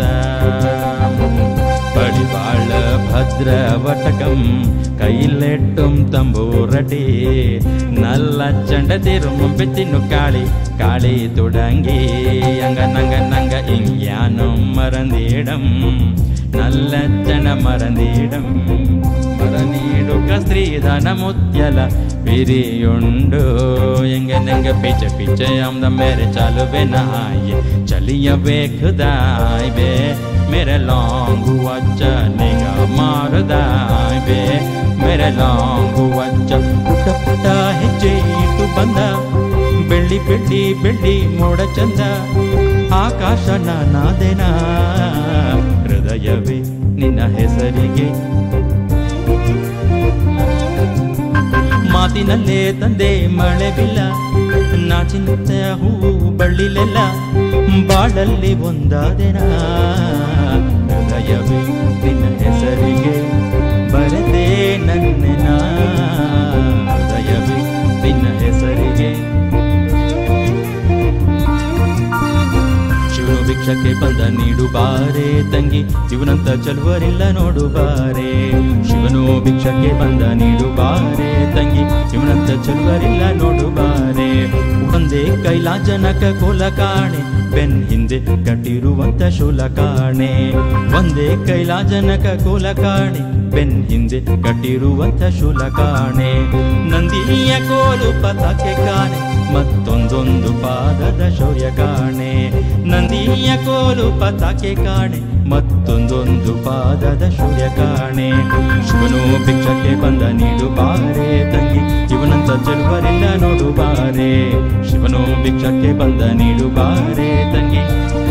ಪಡಿವಾಳ ಭದ್ರ ವಟಕಂ ಕೈಲೆಟ್ಟುಂ ತಂಬೂರಟಿ ನಲ್ಲ ಚಂಡದಿರು ಬೆತ್ತಿನು ಕಾಳಿ ಕಾಳಿ ತುಡಂಗಿ ಅಂಗ ನಂಗ ನಂಗ ಇಂಗ್ಯಾನು ಮರಂದಿಡಂ നല്ല ജന മറന്നിടം മറന്നിടുക സ്ത്രീധന മുത്യല പിരിയുണ്ടോ എങ്ങനെങ്ക പിച്ച പിച്ചയാം മേരെ ചലുവെ നായി ചലിയ വേഖുദായ് ബേ മേരെ ലോങ്കു വച്ച നിഗ മാറുദായ് ബേ ಮೇರೆ ಲಾಂಗು ವಚ್ಚ ಪುಟ್ಟ ಪುಟ್ಟ ಹೆಜ್ಜೆ ಇಟ್ಟು ಬಂದ ಬೆಳ್ಳಿ ಬೆಳ್ಳಿ ಬೆಳ್ಳಿ ಮೋಡ ಚಂದ ಆಕಾಶ ನಾನಾದೆನ ಹೃದಯವೇ ನಿನ್ನ ಹೆಸರಿಗೆ ಮಾತಿನಲ್ಲೇ ತಂದೆ ಮಳೆ ಬಿಲ್ಲ ನಾಚಿನ ಹೂವು ಬಳ್ಳಿಲೆಲ್ಲ ಬಾಳಲ್ಲಿ ಒಂದಾದೆನ ಹೃದಯವೇ ನಿನ್ನ ಹೆಸರಿಗೆ ಬರದೆ ನನ್ನೆನ ಹೃದಯವೇ ನಿನ್ನ ಹೆಸರಿಗೆ ಶಿವನು ಭಿಕ್ಷಕ್ಕೆ ಬಂದ ನೀಡು ಬಾರೆ ತಂಗಿ ಶಿವನಂತ ಚಲುವರಿಲ್ಲ ನೋಡು ಬಾರೆ ಶಿವನು ಭಿಕ್ಷಕ್ಕೆ ಬಂದ ನೀಡು ಬಾರೆ ತಂಗಿ ಶಿವನಂತ ಚಲುವರಿಲ್ಲ ನೋಡು ಬಾರೆ ಬಂದ ಒಂದೇ ಕೈಲಾಜನಕ ಕೋಲ ಕಾಣೆ ಬೆನ್ ಹಿಂದೆ ಕಟ್ಟಿರುವಂತ ಶೂಲ ಕಾಣೆ ಒಂದೇ ಕೈಲಾಜನಕ ಕೋಲ ಕಾಣೆ ಬೆನ್ ಹಿಂದೆ ಕಟ್ಟಿರುವಂತ ಶೂಲ ಕಾಣೆ ನಂದಿಯ ಕೋಲು ಪತಾಕೆ ಕಾಣೆ ಮತ್ತೊಂದೊಂದು ಪಾದದ ಶೌರ್ಯ ಕಾಣೆ ನಂದಿಯ ಕೋಲು ಪತಾಕೆ ಕಾಣೆ ಮತ್ತೊಂದೊಂದು ಪಾದದ ಶೌರ್ಯ ಕಾಣೆ ಶಿವನು ಭಿಕ್ಷಕ್ಕೆ ಬಂದ ನೀಡು ಬಾರೆ ತಂಗಿ ಜೀವನಂತ ಚೆಲುವರಿಲ್ಲ ನೋಡು ಬಾರೆ ಶಿವನು ಭಿಕ್ಷಕ್ಕೆ ಬಂದ ನೀಡು ಬಾರೆ ತಂಗಿ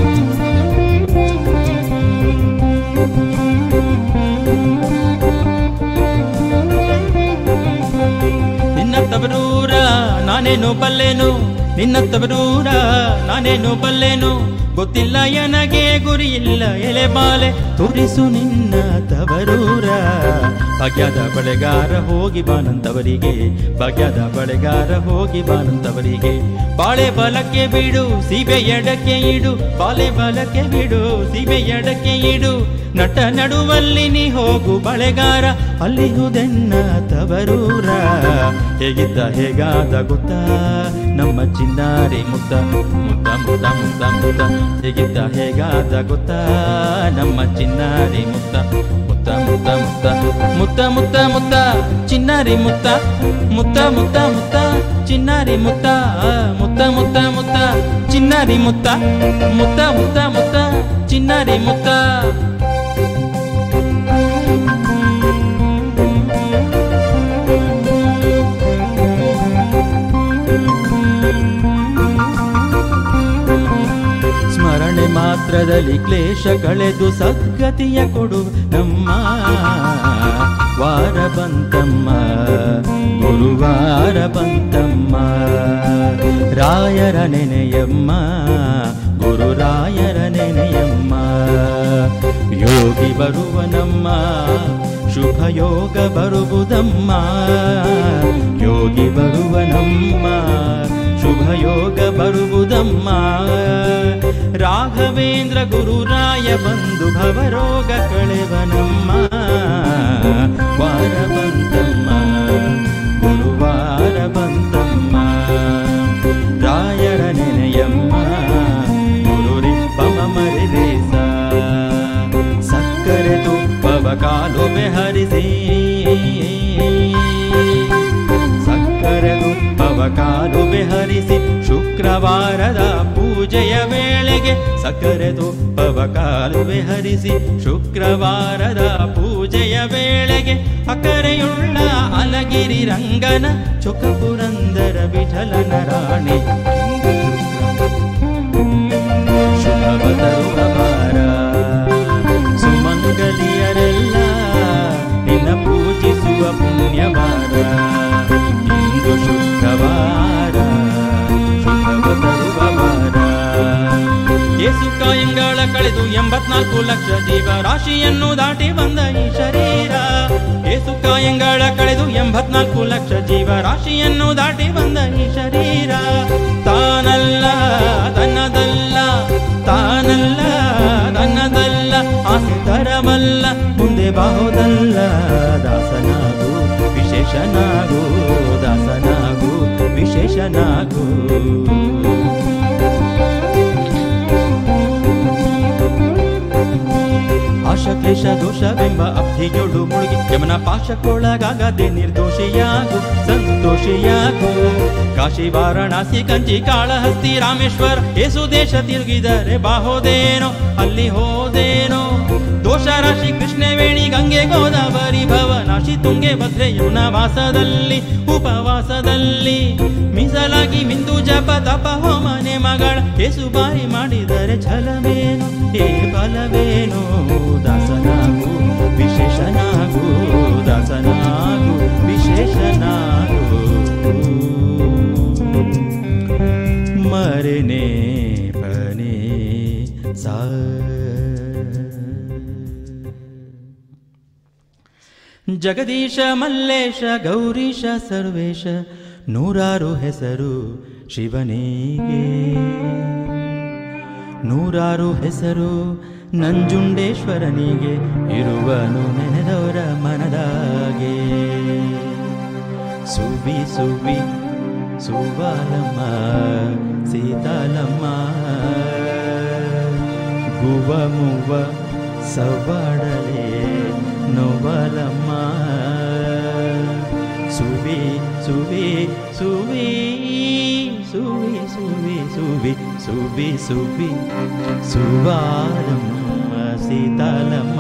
ನಿನ್ನ ತವರೂರ ನಾನೇನು ಬಲ್ಲೆನು ನಿನ್ನ ತವರೂರ ನಾನೇನು ಬಲ್ಲೆನು ಗೊತ್ತಿಲ್ಲ ನನಗೆ ಗುರಿ ಇಲ್ಲ ಎಲೆ ಬಾಲೆ ತೋರಿಸು ನಿನ್ನ ತವರೂರ ಭಾಗ್ಯದ ಬಳೆಗಾರ ಹೋಗಿ ಬಾನಂತವರಿಗೆ ಭಾಗ್ಯದ ಬಳೆಗಾರ ಹೋಗಿ ಬಾನಂತವರಿಗೆ ಬಾಳೆ ಬಲಕ್ಕೆ ಬಿಡು ಸೀಬೆ ಎಡಕ್ಕೆ ಇಡು ಬಾಳೆ ಬಲಕ್ಕೆ ಬಿಡು ಸೀಬೆ ಎಡಕ್ಕೆ ಇಡು ನಟ ನಡುವಲ್ಲಿ ನೀ ಹೋಗು ಬಳೆಗಾರ ಅಲ್ಲಿಹುದೆನ್ನ ತವರೂರ ಹೇಗಿದ್ದ ಹೇಗಾದ ಗೊತ್ತಾ ನಮ್ಮ ಚಿನ್ನಾರಿ ಮುತ್ತ ಮುತ್ತ ಮುತ್ತ ಮುತ್ತ ಮುತ್ತ ಹೇಗಿದ್ದ ಹೇಗಾದ ಗೊತ್ತಾ ನಮ್ಮ ಚಿನ್ನಾರಿ ಮುತ್ತ ಮುತ್ತ ಮುತ್ತ ಮುತ್ತ ಮುತ್ತ ಮುತ್ತ ಮುತ್ತ ಚಿನ್ನಾರಿ ಮುತ್ತ ಮುತ್ತ ಮುತ್ತ ಮುತ್ತ ಚಿನ್ನಾರಿ ಮುತ್ತ ಮುತ್ತ ಮುತ್ತ ಮುತ್ತ ಚಿನ್ನಾರಿ ಮುತ್ತ ಮುತ್ತ ಮುತ್ತ ಮುತ್ತ ಚಿನ್ನಾರಿ ಮುತ್ತ ಸ್ಮರಣೆ ಮಾತ್ರದಲ್ಲಿ ಕ್ಲೇಶ ಕಳೆದು ಸದ್ಗತಿಯ ಕೊಡು ನಮ್ಮ ವಾರ ಬಂತಮ್ಮ ಗುರುವಾರ ಬಂತಮ್ಮ ರಾಯರ ನೆನೆಯಮ್ಮ ಗುರುರಾಯರ ನೆನೆಯಮ್ಮ ಯೋಗಿ ಬರುವನಮ್ಮ ಶುಭ ಯೋಗ ಬರುವುದಮ್ಮ ಯೋಗಿ ಬರುವನಮ್ಮ ಶುಭ ಯೋಗ ಬರುವುದಮ್ಮ ರಾಘವೇಂದ್ರ ಗುರುರಾಯ ಬಂದು ಭವರೋಗ ಕಳೆವನಮ್ಮ ವಾರ ಬಂತಮ್ಮ ಗುರುವಾರ ಬಂತಮ್ಮ ರಾಯರ ನೆನೆಯಮ್ಮ ಗುರುರಿಪ್ಪಮ ಮರಿದೇಸ ಸಕ್ಕರೆ ತುಪ್ಪವ ಕಾಲು ಬೆಹರಿಸಿ ಸಕ್ಕರೆ ತುಪ್ಪವ ಕಾಲು ಬೆಹರಿಸಿ ಶುಕ್ರವಾರದ ಪೂಜೆಯ ವೇಳೆಗೆ ಸಕ್ಕರೆ ತುಪ್ಪವ ಕಾಲುವೆ ಹರಿಸಿ ಶುಕ್ರವಾರದ ಪೂಜೆಯ ವೇಳೆಗೆ ಅಕರೆಯುಳ್ಳ ಅಲಗಿರಿ ರಂಗನ ಚೊಕಪುರಂದರ ವಿಠಲನ ರಾಣಿ ಶುಭವ ತರುವ ವಾರ ಸುಮಂಗಲಿಯರೆಲ್ಲ ನಿನ್ನ ಪೂಜಿಸುವ ಪುಣ್ಯವಾರ ಇಂದು ಶುಕ್ರವಾರ ಶುಭವ ತರುವ ವಾರ ಯೇಸು ಕಾಯಂಗಳ ಕಳೆದು 84 ಲಕ್ಷ ಜೀವರಾಶಿಯನ್ನು ದಾಟಿ ಬಂದ ಈ ಶರೀರ ಯೇಸು ಕಾಯಂಗಳ ಕಳೆದು 84 ಲಕ್ಷ ಜೀವರಾಶಿಯನ್ನು ದಾಟಿ ಬಂದ ಈ ಶರೀರ ತಾನಲ್ಲ ತನ್ನದಲ್ಲ ತಾನಲ್ಲ ತನ್ನದಲ್ಲ ಆಸೆ ತರವಲ್ಲ ಮುಂದೆ ಬಾಹುದಲ್ಲ ದಾಸನಾಗು ವಿಶೇಷನಾಗು ದಾಸನಾಗು ವಿಶೇಷನಾಗು ಆಶಕ್ಲೇಶ ದೋಷವೆಂಬ ಅಬ್ಧಿಯೊಳು ಮುಳುಗಿ ಯಮನ ಪಾಶಕ್ಕೊಳಗಾಗದೆ ನಿರ್ದೋಷಿಯಾಗು ಸಂತೋಷಿಯಾಗು ಕಾಶಿ ವಾರಣಾಸಿ ಕಂಚಿ ಕಾಳಹಸ್ತಿ ರಾಮೇಶ್ವರ ಏಸು ದೇಶ ತಿರುಗಿದರೆ ಬಾಹೋದೇನೋ ಅಲ್ಲಿ ಹೋದೇನೋ ದೋಷ ರಾಶಿ ಕೃಷ್ಣವೇಣಿ ಗಂಗೆ ಗೋದಾವರಿ ಭವನಾಶಿ ತುಂಗೆ ಭದ್ರೆ ಯಮುನಾ ವಾಸದಲ್ಲಿ ಉಪವಾಸದಲ್ಲಿ ಮೀಸಲಾಗಿ ಮಿಂದು ಜಪ ತಪ ಹೋಮನೆ ಮಗಳ ಏಸು ಬಾರಿ ಮಾಡಿದರೆ ಛಲವೇನು ಏ ಬಲವೇನು ದಾಸನಾಗು ವಿಶೇಷನಾಗು ದಾಸನಾಗು ವಿಶೇಷನಾಗು ಮರೆನೆ ಪನೆ ಸಾ ಜಗದೀಶ ಮಲ್ಲೇಶ ಗೌರೀಶ ಸರ್ವೇಶ ನೂರಾರು ಹೆಸರು ಶಿವನಿಗೆ ನೂರಾರು ಹೆಸರು ನಂಜುಂಡೇಶ್ವರನಿಗೆ ಇರುವನು ನೆನೆದವರ ಮನದಾಗೆ ಸುವಿ ಸುವಿ ಸುವಾಲಮ್ಮ ಮುವ್ವ ಮುವ್ವ ಸವ್ವಾಡಲೆ ನೋವಲಮ್ಮ ಸುವಿ ಸುವಿ ಸುವಿ ಸುವಿ ಸುವಿ ಸುವಿ ಸುವಿ ಸುವಿ ಸುವಾರಮ್ಮ ಸೀತಾಲಮ್ಮ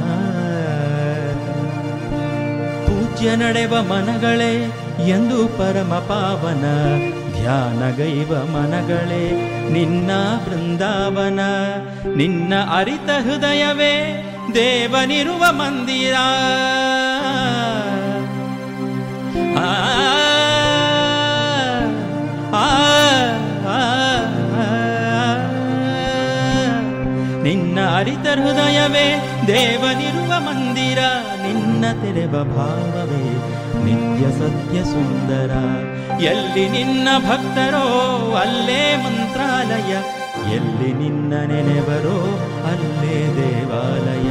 ಪೂಜ್ಯ ನಡೆವ ಮನಗಳೇ ಎಂದು ಪರಮ ಪಾವನ ಧ್ಯಾನಗೈವ ಮನಗಳೇ ನಿನ್ನ ಬೃಂದಾವನ ನಿನ್ನ ಅರಿತ ಹೃದಯವೇ ದೇವನಿರುವ ಮಂದಿರ ಆ ನಿನ್ನ ಅರಿತ ಹೃದಯವೇ ದೇವನಿರುವ ಮಂದಿರ ನಿನ್ನ ತೆರೆವ ಭಾವವೇ ನಿತ್ಯ ಸತ್ಯ ಸುಂದರ ಎಲ್ಲಿ ನಿನ್ನ ಭಕ್ತರೋ ಅಲ್ಲೇ ಮಂತ್ರಾಲಯ ಎಲ್ಲಿ ನಿನ್ನ ನೆನೆವರೋ ಅಲ್ಲೇ ದೇವಾಲಯ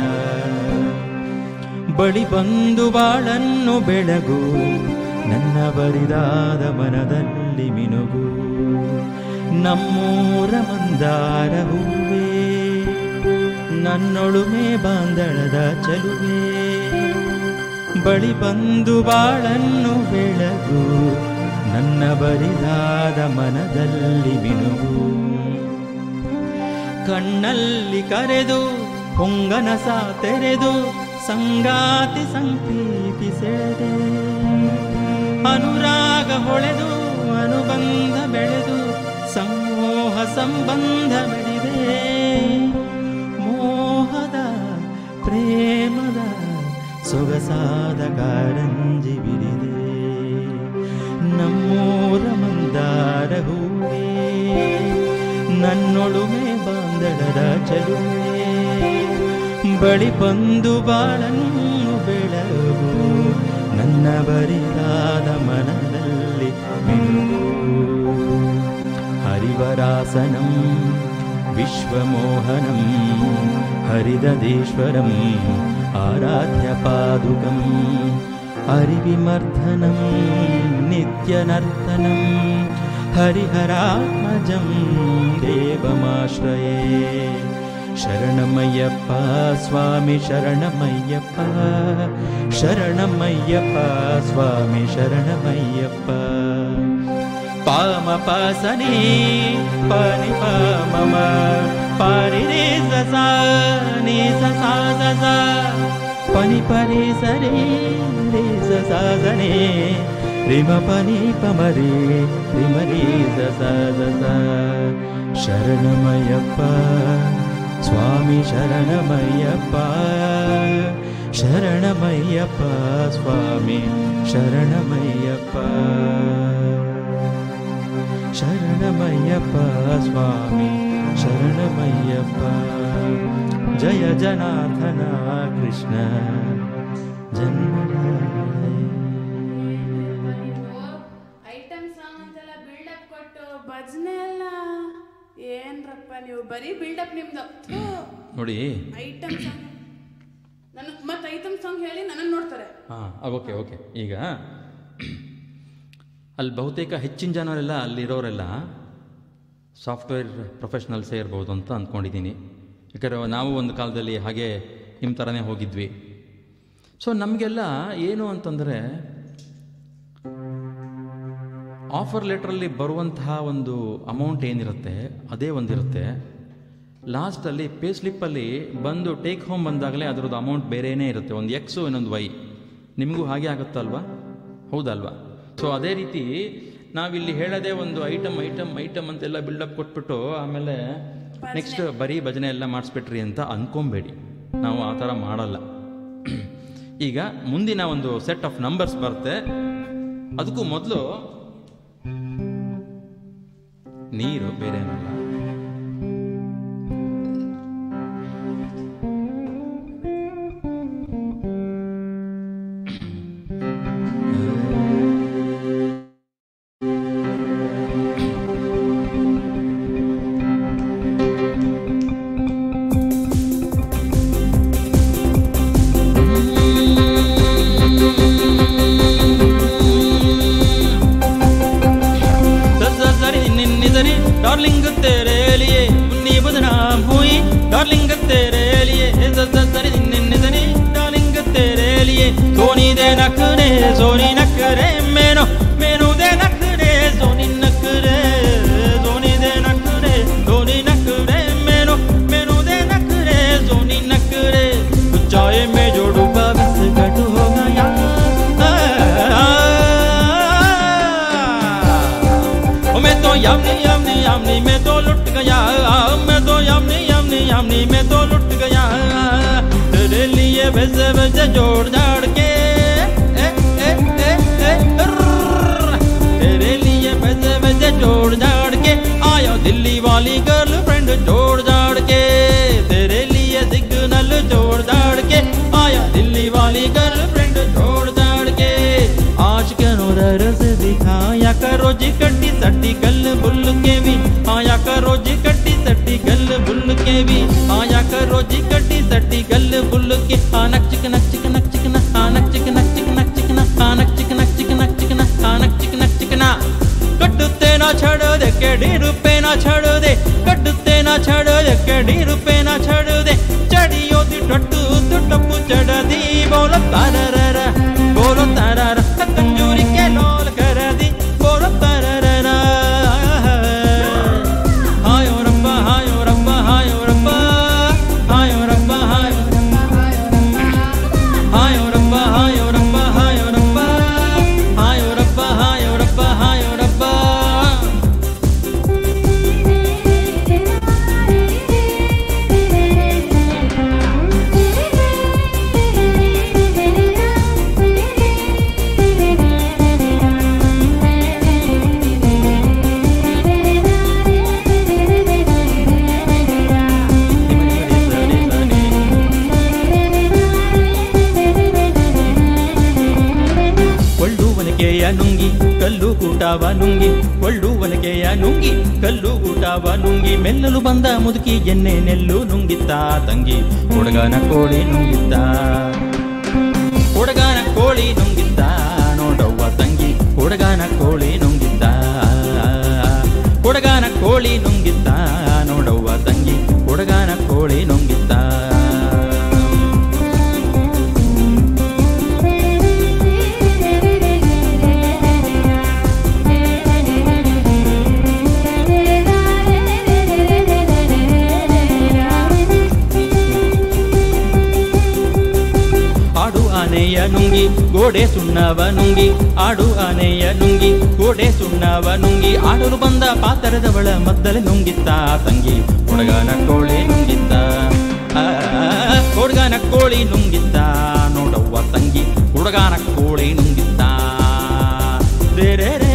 ಬಳಿ ಬಂದು ಬಾಳನ್ನು ಬೆಳಗು ನನ್ನ ಬರಿದಾದ ಮನದಲ್ಲಿ ಮಿನುಗು ನಮ್ಮೂರ ಮಂದಾರ ಹೂವೇ ನನ್ನೊಳುಮೆ ಬಾಂದಳದ ಚಲುವೆ ಬಳಿ ಬಂದು ಬಾಳನ್ನು ಬೆಳಗು ನನ್ನ ಬರಿದಾದ ಮನದಲ್ಲಿ ಮಿನುಗು ಕಣ್ಣಲ್ಲಿ ಕರೆದು ಹೊಂಗನಸ ತೆರೆದು ಸಂಗಾತಿ ಸಂಪ್ರೀತಿ ಸೆಳೆದೆ ಅನುರಾಗ ಹೊಳೆದು ಅನುಬಂಧ ಬೆಳೆದು ಸಮೂಹ ಸಂಬಂಧ ಬೆಳೆದೆ ಮೋಹದ ಪ್ರೇಮದ ಸೊಗಸಾದ ಕಾರಂಜಿ ಬಿರಿದೆ ನಮ್ಮೂರ ಮಂದಾರ ಹೂವೇ ನನ್ನೊಳುಮೆ ಬಾಂದಳದ ಚಲುವೆ ಬಳಿ ಬಂದು ಬಾಳನ್ನು ಬೆಳಗು ನನ್ನ ಬರಿದಾದ ಮನದಲ್ಲಿ ಮಿನುಗು ಹರಿವರಾಸನಂ ವಿಶ್ವಮೋಹನಂ ಹರಿದದೇಶ್ವರಂ ಆರಾಧ್ಯ ಪಾದುಕಂ ಹರಿವಿಮರ್ಧನಂ ನಿತ್ಯನರ್ತನಂ ಹರಿಹರಾತ್ಮಜಂ ದೇವಮಾಶ್ರಯೇ ಶರಣಮಯ್ಯಪ್ಪ ಸ್ವಾಮಿ ಶರಣಮಯ್ಯಪ್ಪ ಶರಣಮಯ್ಯಪ್ಪ ಸ್ವಾಮಿ ಶರಣಮಯ್ಯಪ್ಪ ಪಾಮ ಪಾಸನಿ ಪನಿ ಪಾಮ ಪಾರಿ ರೇ ಸಸಾ ನೀ ಸಸಾ ಸಸಾ ಪನಿ ಪರಿ ಸರಿ ರೇ ಸಸಾ ಸನೇ ರಿಮ ಪನಿ ಪಮರಿ ರಿಮರಿ ಸಸಾ ಸಸಾ ಶರಣಮಯ್ಯಪ್ಪ ಸ್ವಾಮಿ ಶರಣಮಯ್ಯಪ್ಪ ಶರಣಮಯ್ಯಪ್ಪ ಸ್ವಾಮಿ ಶರಣಮಯ್ಯಪ್ಪ ಶರಣಮಯ್ಯಪ್ಪ ಸ್ವಾಮಿ ಶರಣಮಯ್ಯಪ್ಪ ಜಯ ಜನಾರ್ದನ ಕೃಷ್ಣ ಐಟಮ್ ಸಾಂಗ್ ಅಂತೆಲ್ಲ ಬಿಲ್ಡಪ್ ಕೊಟ್ಟು ಭಜನೆ ಎಲ್ಲ ಏನ್ರಪ್ಪ ನೀವು ಬರೀ ಬಿಲ್ಡಪ್ ನಿಮ್ದು ನೋಡಿ ಐಟಮ್ ಸಾಂಗ್ ಮತ್ತೆ ಐಟಮ್ ಸಾಂಗ್ ಹೇಳಿ ನನ್ನ ನೋಡ್ತಾರೆ. Okay okay. ಈಗ ಅಲ್ಲಿ ಬಹುತೇಕ ಹೆಚ್ಚಿನ ಜನರೆಲ್ಲ ಅಲ್ಲಿರೋರೆಲ್ಲ ಸಾಫ್ಟ್ವೇರ್ ಪ್ರೊಫೆಷ್ನಲ್ಸೇ ಇರ್ಬೋದು ಅಂತ ಅಂದ್ಕೊಂಡಿದ್ದೀನಿ. ಯಾಕಂದರೆ ನಾವು ಒಂದು ಕಾಲದಲ್ಲಿ ಹಾಗೆ ನಿಮ್ಮ ಥರನೇ ಹೋಗಿದ್ವಿ. ಸೊ ನಮಗೆಲ್ಲ ಏನು ಅಂತಂದರೆ ಆಫರ್ ಲೆಟ್ರಲ್ಲಿ ಬರುವಂತಹ ಒಂದು ಅಮೌಂಟ್ ಏನಿರುತ್ತೆ ಅದೇ ಒಂದಿರುತ್ತೆ. ಲಾಸ್ಟಲ್ಲಿ ಪೇ ಸ್ಲಿಪ್ಪಲ್ಲಿ ಬಂದು ಟೇಕ್ ಹೋಮ್ ಬಂದಾಗಲೇ ಅದರದ್ದು ಅಮೌಂಟ್ ಬೇರೆಯೇ ಇರುತ್ತೆ. ಒಂದು ಎಕ್ಸು ಇನ್ನೊಂದು ವೈ. ನಿಮಗೂ ಹಾಗೆ ಆಗುತ್ತಲ್ವಾ? ಹೌದಲ್ವಾ? ಸೊ ಅದೇ ರೀತಿ ನಾವಿಲ್ಲಿ ಹೇಳೋದೇ ಒಂದು ಐಟಮ್ ಅಂತೆಲ್ಲ ಬಿಲ್ಡಪ್ ಕೊಟ್ಬಿಟ್ಟು ಆಮೇಲೆ ನೆಕ್ಸ್ಟ್ ಬರೀ ಭಜನೆ ಎಲ್ಲ ಮಾಡಿಸ್ಬಿಟ್ರಿ ಅಂತ ಅಂದ್ಕೊಂಬೇಡಿ. ನಾವು ಆ ಥರ ಮಾಡಲ್ಲ. ಈಗ ಮುಂದಿನ ಒಂದು ಸೆಟ್ ಆಫ್ ನಂಬರ್ಸ್ ಬರುತ್ತೆ. ಅದಕ್ಕೂ ಮೊದಲು ನೀರು ಬೇರೆ ಏನಲ್ಲ, डार्लिंग तेरे लिए मुन्नी बदनाम हुई, डार्लिंग नखरे सोनी नखरे मेनू मेनू दे नखरे सोनी नखरे सोनी दे नखरे सोनी नखरे मेनू मेनू दे नखरे सोनी नखरे चाय में जो डूबा बिस्किट हो गया मैं तो यमनी यमनी यमनी मैं तो लुट गया मैं तो यमनी यमनी यमनी मैं तो लुट गया तेरे लिए वैसे वैसे जोड़ जाड़ के तेरे लिए वैसे वैसे जोड़ जाड़ के आया दिल्ली वाली गर्लफ्रेंड जोड़ जाड़ के तेरे लिए सिग्नल जोड़ जाड़ के आया दिल्ली वाली गर्लफ्रेंड जोड़ जाड़ के आज करो रस दिखाया करो जी कट्टी सट्टी गल बुल के भी आया करो जी कट्टी सट्टी गल बुल के भी आया करो जी कट्टी सट्टी गल बुल के आनक चिकनक चिकनक चिकना आनक चिकनक चिकनक चिकना आनक चिकनक चिकनक चिकना आनक चिकनक चिकना कटते ना छड़ दे के 1.5 रुपए ना छड़ दे कटते ना छड़ दे के 1.5 रुपए ना छड़ दे चढ़ियो दी टट्टू तू टप्पू चढ़ दी बोलो तारा बोलो तारा कंजूरी के लोल कर दी बोलो तारा हायो रब्बा हायो रब्बा हायो रब्बा हायो रब्बा हायो रब्बा हायो रब्बा हायो रब्बा हायो रब्बा हायो रब्बा हायो रब्बा ನುಂಗಿ ಕಲ್ಲು ಕೂಟಾವ ನುಂಗಿ ಕೊಳ್ಳುವನಕೆಯ ನುಂಗಿ ಕಲ್ಲು ಕೂಟಾವ ನುಂಗಿ ಮೆಲ್ಲಲು ಬಂದ ಮುದುಕಿ ಎನ್ನೆ ನೆಲ್ಲು ನುಂಗಿತ್ತ ತಂಗಿ ಹುಡುಗನ ಕೋಳಿ ನುಂಗಿತ್ತ ಹುಡುಗನ ಕೋಳಿ ನುಂಗಿತ್ತ ನೋಡವ್ವ ತಂಗಿ ಹುಡುಗನ ಕೋಳಿ ನುಂಗಿತ್ತ ಹುಡುಗನ ಕೋಳಿ ನುಂಗಿತ್ತ ನೋಡವ್ವ ತಂಗಿ ಹುಡುಗನ ಕೋಳಿ ನುಂಗಿತ್ತ ಆನೆಯ ನುಂಗಿ ಗೋಡೆ ಸುಣ್ಣವ ನುಂಗಿ ಆಡು ಆನೆಯ ನುಂಗಿ ಗೋಡೆ ಸುಣ್ಣವ ನುಂಗಿ ಆಡಲು ಬಂದ ಪಾತರದವಳ ಮದ್ದಲೆ ನುಂಗಿತ್ತ ತಂಗಿ ಹುಡುಗನ ಕೋಳಿ ನುಂಗಿತ್ತ ಹುಡುಗನ ಕೋಳಿ ನುಂಗಿತ್ತ ನೋಡವ್ವ ತಂಗಿ ಹುಡುಗನ ಕೋಳಿ ನುಂಗಿತ್ತ ರೇ ರೇ ರೇ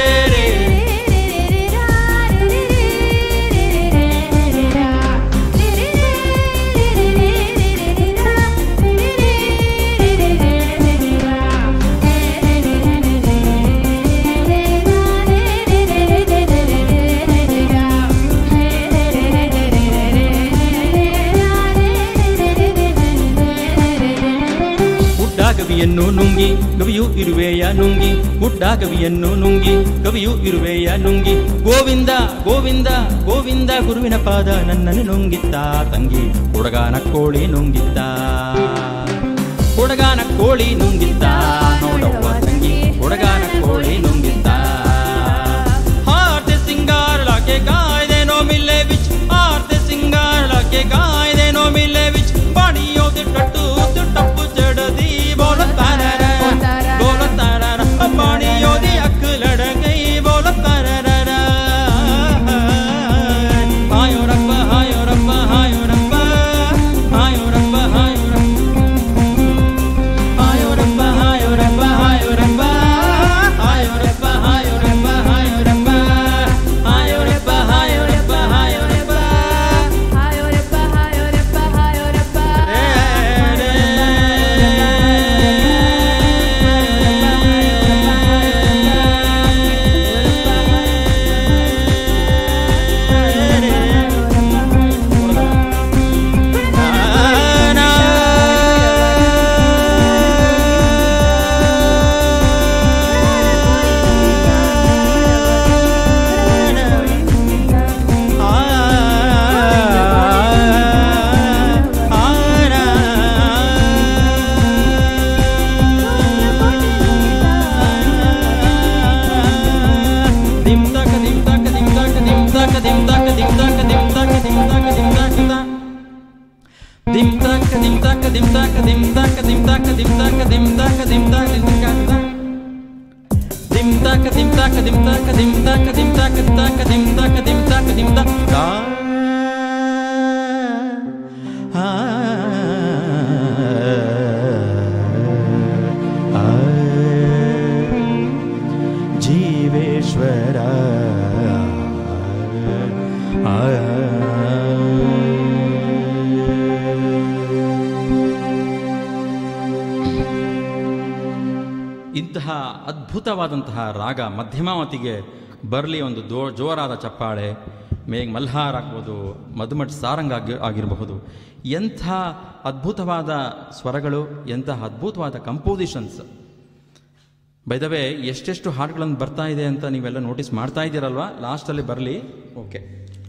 ಕವಿಯನ್ನು ನುಂಗಿ ಕವಿಯು ಇರುವೆಯ ನುಂಗಿ ಗುಡ್ಡ ಕವಿಯನ್ನು ನುಂಗಿ ಕವಿಯು ಇರುವೆಯ ನುಂಗಿ ಗೋವಿಂದ ಗೋವಿಂದ ಗೋವಿಂದ ಗುರುವಿನ ಪಾದ ನನ್ನನ್ನು ನುಂಗಿತ್ತ ತಂಗಿ ಹುಡುಗನ ಕೋಳಿ ನುಂಗಿತ್ತ ಹುಡುಗನ ಕೋಳಿ ನುಂಗಿತ್ತ ನೋಡವ್ವ ತಂಗಿ ಹುಡುಗನ ಕೋಳಿ ನುಂಗಿತ್ತ ಹಾರ್ತೆ ಸಿಂಗಾರ ಲಾಕೆ ಕಾಯ್ದೆ ನೋ ಮಿಲೆ ವಿಚ್ ಹಾರ್ತೆ ಸಿಂಗಾರ ಲಾಕೆ ಕಾಯ್ದೆ ನೋ ಮಿಲೆ ವಿಚ್ ಪಾಣಿಯೋ ಟಟ್ಟು ಟಪ್ಪು ಚಡದಿ बोलो तारा पानी योदी अख लड़ गई बोलो तारा हायो रब्बा हायो रब्बा हायो रब्बा हायो रब्बा हायो रब्बा हायो रब्बा हायो रब्बा हायो रब्बा हायो रब्बा tac dim tac dim tac dim tac dim tac dim tac dim tac dim tac dim tac dim tac dim tac dim tac dim tac dim tac dim tac dim tac ಜೀವೇಶ್ವರ ಇಂತಹ ಅದ್ಭುತವಾದಂತಹ ರಾಗ ಮಧ್ಯಮಾವತಿಗೆ ಬರಲಿ ಒಂದು ಜೋರಾದ ಚಪ್ಪಾಳೆ, ಮೇಘ್ ಮಲ್ಹಾರ್ ಆಗ್ಬೋದು, ಮಧುಮಠ್ ಸಾರಂಗ್ ಆಗಿರಬಹುದು. ಎಂಥ ಅದ್ಭುತವಾದ ಸ್ವರಗಳು, ಎಂತಹ ಅದ್ಭುತವಾದ ಕಂಪೋಸಿಷನ್ಸ್. ಬೈ ದ ವೇ ಎಷ್ಟೆಷ್ಟು ಹಾಡುಗಳನ್ನು ಬರ್ತಾ ಇದೆ ಅಂತ ನೀವೆಲ್ಲ ನೋಟಿಸ್ ಮಾಡ್ತಾ ಇದ್ದೀರಲ್ವಾ? ಲಾಸ್ಟಲ್ಲಿ ಬರಲಿ. ಓಕೆ,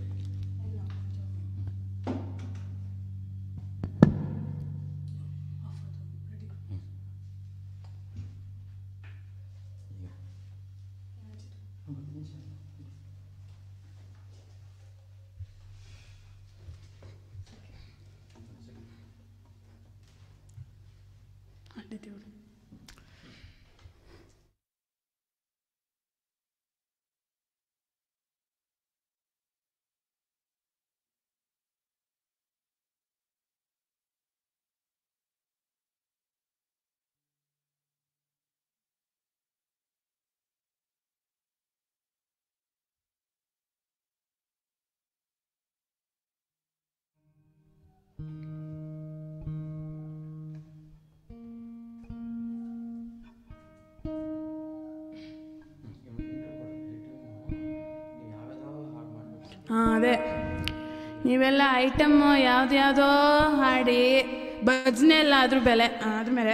ಅದೇ ನೀವೆಲ್ಲ ಐಟಮ್ಮು ಯಾವುದ್ಯಾವುದೋ ಹಾಡಿ ಭಜನೆ ಎಲ್ಲ ಅದ್ರ ಮೇಲೆ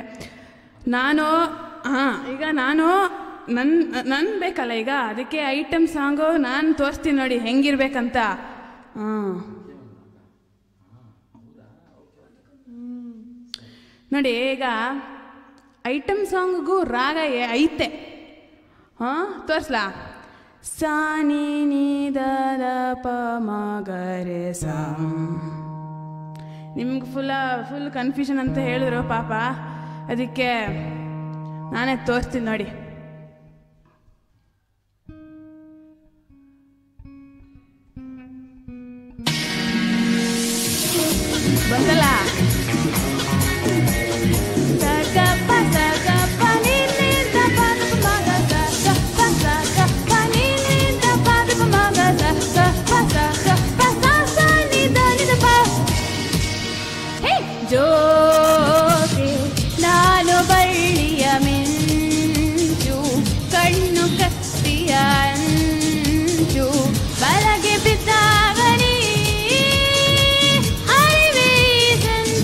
ಈಗ ನಾನು ನನ್ನ ಬೇಕಲ್ಲ, ಈಗ ಅದಕ್ಕೆ ಐಟಮ್ ಸಾಂಗು ನಾನು ತೋರಿಸ್ತೀನಿ ನೋಡಿ ಹೆಂಗಿರ್ಬೇಕಂತ. ನೋಡಿ, ಈಗ ಐಟಮ್ ಸಾಂಗಿಗೂ ರಾಗ ಐತೆ. ತೋರಿಸ್ಲಾ? ಸಾ ನಿ ನಿ ದ ದ ಪ ಮ ಗ ರೆ ಸಾ. ನಿಮ್ಗೆ ಫುಲ್ ಕನ್ಫ್ಯೂಷನ್ ಅಂತ ಹೇಳಿದ್ರು ಪಾಪ, ಅದಕ್ಕೆ ನಾನೇ ತೋರಿಸ್ತೀನಿ ನೋಡಿ. ಬಂದಲ್ಲ? ಜೋಗೆ ನಾನು ಬಳ್ಳಿಯ ಮಿಂಚು, ಕಣ್ಣು ಕತ್ತಿಯ ಅಂಚು, ಬಲಗೆ ಬಿದ್ದಾಗ ನೀ ಅರಿವೆ ಸಂಚು.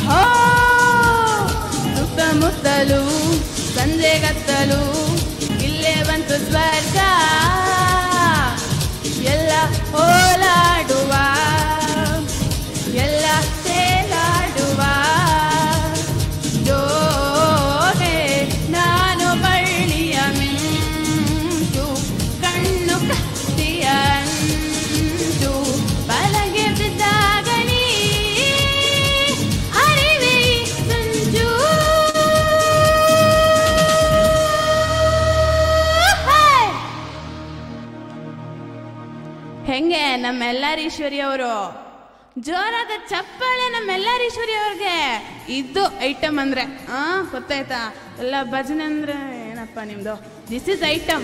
ಹೋ ಸುತ್ತಮುತ್ತಲು ಸಂಜೆಗತ್ತಲು ಇಲ್ಲೇ ಬಂತು ಸ್ವರ್ಗ ಎಲ್ಲ ಓಲಾಡುವ ಎಲ್ಲ ತೇಲಾಡುವ ಜೋಗೆ ನಾನು ಬಳ್ಳಿಯ ಮಿಂಚು ಕಣ್ಣು ಕತ್ತಿಯ ಅಂಚು ಬಲಗೆ ಬಿದ್ದಾಗ ನೀ ಅರಿವೆ ಸಂಜು ಹೆಂಗೆ ನಮ್ಮೆಲ್ಲರೀಶ್ವರಿ ಅವರು ಜೋರಾದ ಚಪ್ಪಾಳೆ ನಮ್ಮೆಲ್ಲರೀಶ್ವರಿ ಅವ್ರಿಗೆ ಇದು ಐಟಮ್ ಅಂದ್ರೆ ಗೊತ್ತಾಯ್ತಾ ಎಲ್ಲ ಭಜನೆ ಅಂದ್ರೆ ಏನಪ್ಪ ನಿಮ್ದು ದಿಸ್ ಇಸ್ ಐಟಮ್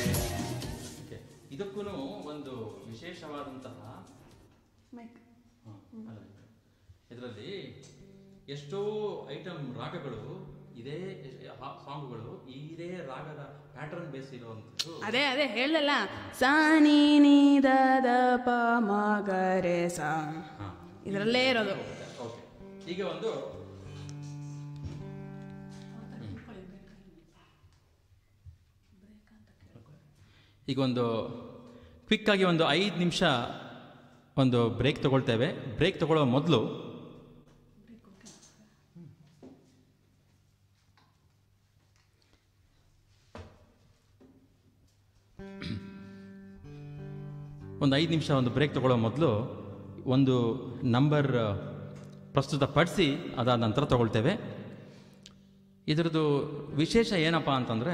ಇದಕ್ಕೂ ಒಂದು ವಿಶೇಷವಾದಂತಹ ಇದರಲ್ಲಿ ಎಷ್ಟೋ ಐಟಮ್ ರಾಗಗಳು ಇದೇ ಸಾಂಗ್ಗಳು ಇದೇ ರಾಗದ ಪ್ಯಾಟರ್ನ್ ಬೇಸ್ ಇರುವಂಥದ್ದು. ಅದೇ ಹೇಳ್ದಲ್ಲ ಸಾನಿ ನೀ ದ ಪ ಮ ಗ ರೆ ಸ ಇದರಲ್ಲೇ ಇರೋದು. ಓಕೆ, ಈಗ ಒಂದು ಕ್ವಿಕ್ ಆಗಿ ಒಂದು 5 ನಿಮಿಷ ಒಂದು ಬ್ರೇಕ್ ತಗೊಳ್ತೇವೆ. ಬ್ರೇಕ್ ತಗೊಳ್ಳೋ ಮೊದಲು ಒಂದು 5 ನಿಮಿಷ ಒಂದು ಬ್ರೇಕ್ ತಗೊಳ್ಳೋ ಮೊದಲು ಒಂದು ನಂಬರ್ ಪ್ರಸ್ತುತಪಡಿಸಿ ಅದಾದ ನಂತರ ತಗೊಳ್ತೇವೆ. ಇದರದ್ದು ವಿಶೇಷ ಏನಪ್ಪ ಅಂತಂದರೆ,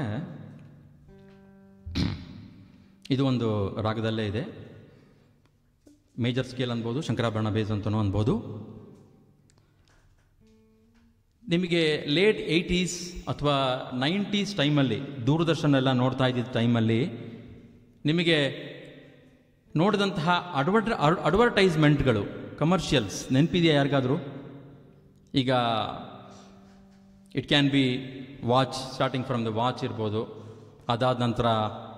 ಇದು ಒಂದು ರಾಗದಲ್ಲೇ ಇದೆ. ಮೇಜರ್ ಸ್ಕೇಲ್ ಅನ್ಬೋದು, ಶಂಕರಾಭರಣ ಬೇಸ್ ಅಂತಲೂ ಅನ್ಬೋದು. ನಿಮಗೆ ಲೇಟ್ 80s ಅಥವಾ 90s ಟೈಮಲ್ಲಿ ದೂರದರ್ಶನ ಎಲ್ಲ ನೋಡ್ತಾ ಇದ್ದಿದ್ದ ಟೈಮಲ್ಲಿ ನಿಮಗೆ ನೋಡಿದಂತಹ ಅಡ್ವರ್ಟೈಸ್ಮೆಂಟ್ಗಳು, ಕಮರ್ಷಿಯಲ್ಸ್ ನೆನಪಿದೆಯಾ ಯಾರಿಗಾದರೂ? ಈಗ it can be watch, starting from the watch ಇರ್ಬೋದು. ಅದಾದ ನಂತರ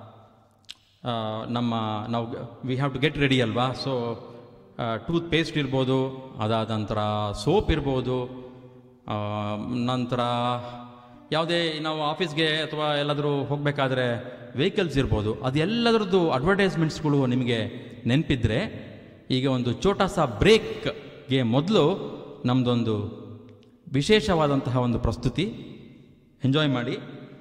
ನಾವು we have to get ready ಅಲ್ವಾ, ಸೊ ಟೂತ್ ಪೇಸ್ಟ್ ಇರ್ಬೋದು. ಅದಾದ ನಂತರ ಸೋಪ್ ಇರ್ಬೋದು. ನಂತರ ಯಾವುದೇ ನಾವು ಆಫೀಸ್ಗೆ ಅಥವಾ ಎಲ್ಲಾದರೂ ಹೋಗಬೇಕಾದ್ರೆ ವೆಹಿಕಲ್ಸ್ ಇರ್ಬೋದು. ಅದೆಲ್ಲದ್ರದ್ದು ಅಡ್ವರ್ಟೈಸ್ಮೆಂಟ್ಸ್ಗಳು ನಿಮಗೆ ನೆನಪಿದ್ರೆ, ಈಗ ಒಂದು ಚೋಟಾಸ ಬ್ರೇಕ್ಗೆ ಮೊದಲು ನಮ್ಮದೊಂದು ವಿಶೇಷವಾದಂತಹ ಒಂದು ಪ್ರಸ್ತುತಿ ಎಂಜಾಯ್ ಮಾಡಿ.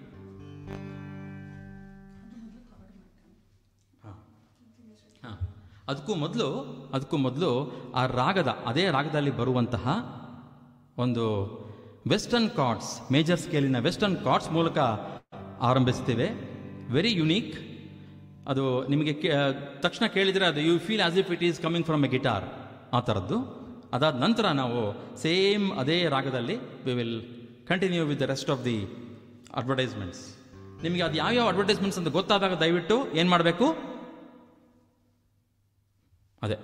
ಅದಕ್ಕೂ ಮೊದಲು ಆ ಅದೇ ರಾಗದಲ್ಲಿ ಬರುವಂತಹ ಒಂದು ವೆಸ್ಟರ್ನ್ ಕಾರ್ಡ್ಸ್, ಮೇಜರ್ ಸ್ಕೇಲಿನ ವೆಸ್ಟರ್ನ್ ಕಾರ್ಡ್ಸ್ ಮೂಲಕ ಆರಂಭಿಸ್ತೇವೆ. Very unique. ಅದು ನಿಮಗೆ ತಕ್ಷಣ ಕೇಳಿದರೆ ಅದು you feel as if it is coming from a guitar, ಆ ಥರದ್ದು. ಅದಾದ ನಂತರ ನಾವು ಸೇಮ್ ಅದೇ ರಾಗದಲ್ಲಿ we will continue with the rest of the advertisements. ನಿಮಗೆ ಅದು ಯಾವ್ಯಾವ ಅಡ್ವರ್ಟೈಸ್ಮೆಂಟ್ಸ್ ಅಂತ ಗೊತ್ತಾದಾಗ ದಯವಿಟ್ಟು ಏನು ಮಾಡಬೇಕು, ಅದೇ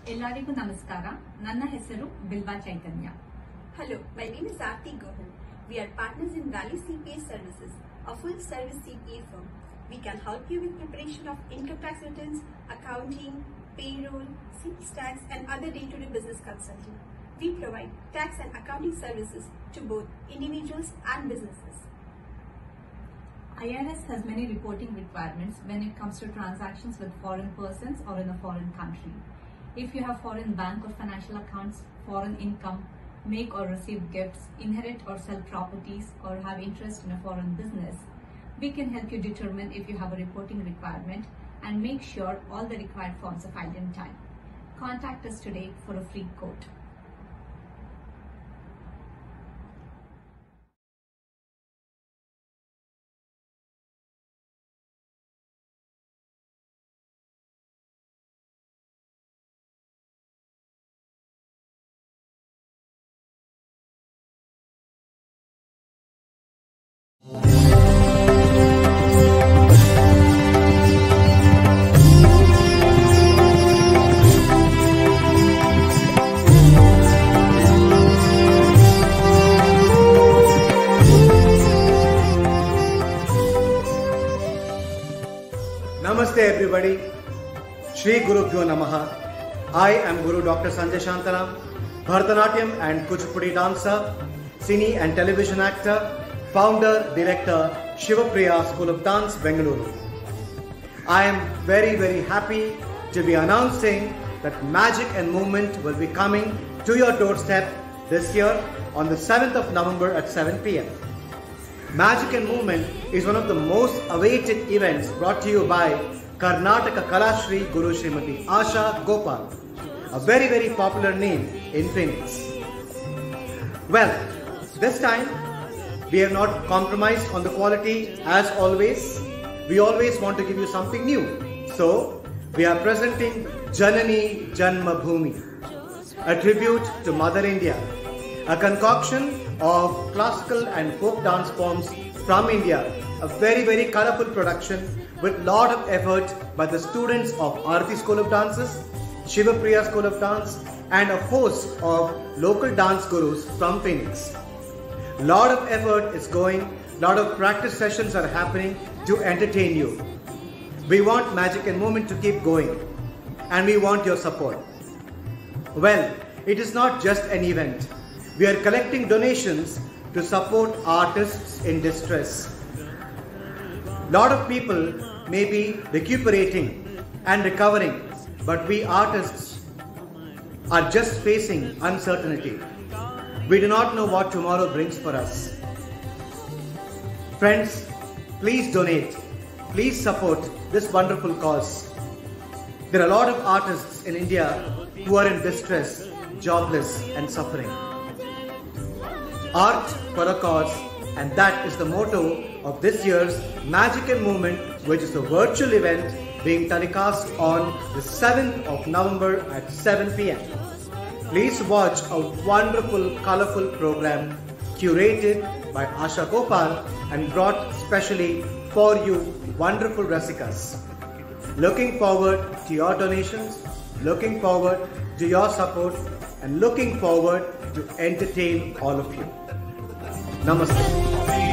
ಎಲ್ಲರಿಗೂ ನಮಸ್ಕಾರ. ನನ್ನ ಹೆಸರು ಬಿಲ್ವಾ ಚೈತನ್ಯ. Hello, my name is Aarti Gohil. We are partners in Valley CPA Services, a full-service CPA firm. We can help you with preparation of income tax returns, accounting, payroll, sales tax, and other day-to-day business consulting. We provide tax and accounting services to both individuals and businesses. IRS has many reporting requirements when it comes to transactions with foreign persons or in a foreign country. If you have foreign bank or financial accounts, foreign income, make or receive gifts, inherit or sell properties, or have interest in a foreign business, we can help you determine if you have a reporting requirement and make sure all the required forms are filed in time. Contact us today for a free quote. Namaste everybody. Shri Guru Pyo Namaha. I am Guru Dr. Sanjay Shantaram, Bharatanatyam and Kuchipudi dancer, cine and television actor, founder, director, Shivapriya School of Dance, Bengaluru. I am very happy to be announcing that Magic and Movement will be coming to your doorstep this year on the 7th of November at 7 p.m. Magic and Movement is one of the most awaited events brought to you by Karnataka Kalashri Guru Srimati Asha Gopal, a very popular name in Phoenix. Well, this time we have not compromised on the quality as always. We always want to give you something new. So, we are presenting Janani Janma Bhoomi, a tribute to Mother India, a concoction of classical and folk dance forms from India, a very colorful production with lot of effort by the students of Aarti School of Dances, Shivapriya School of Dance, and a host of local dance gurus from Phoenix. Lot of effort is going, lot of practice sessions are happening to entertain you. We want Magic and Movement to keep going, and we want your support. Well, it is not just an event. We are collecting donations to support artists in distress. Lot of people may be recuperating and recovering, but we artists are just facing uncertainty. We do not know what tomorrow brings for us. Friends, please donate. Please support this wonderful cause. There are a lot of artists in India who are in distress, jobless and suffering. Art for a cause, and that is the motto of this year's Magic and Movement, which is a virtual event being telecast on the 7th of November at 7 p.m. Please watch a wonderful, colorful program curated by Asha Gopal and brought specially for you wonderful Rasikas. Looking forward to your donations, looking forward to your support, and looking forward to entertain all of you. Namaste.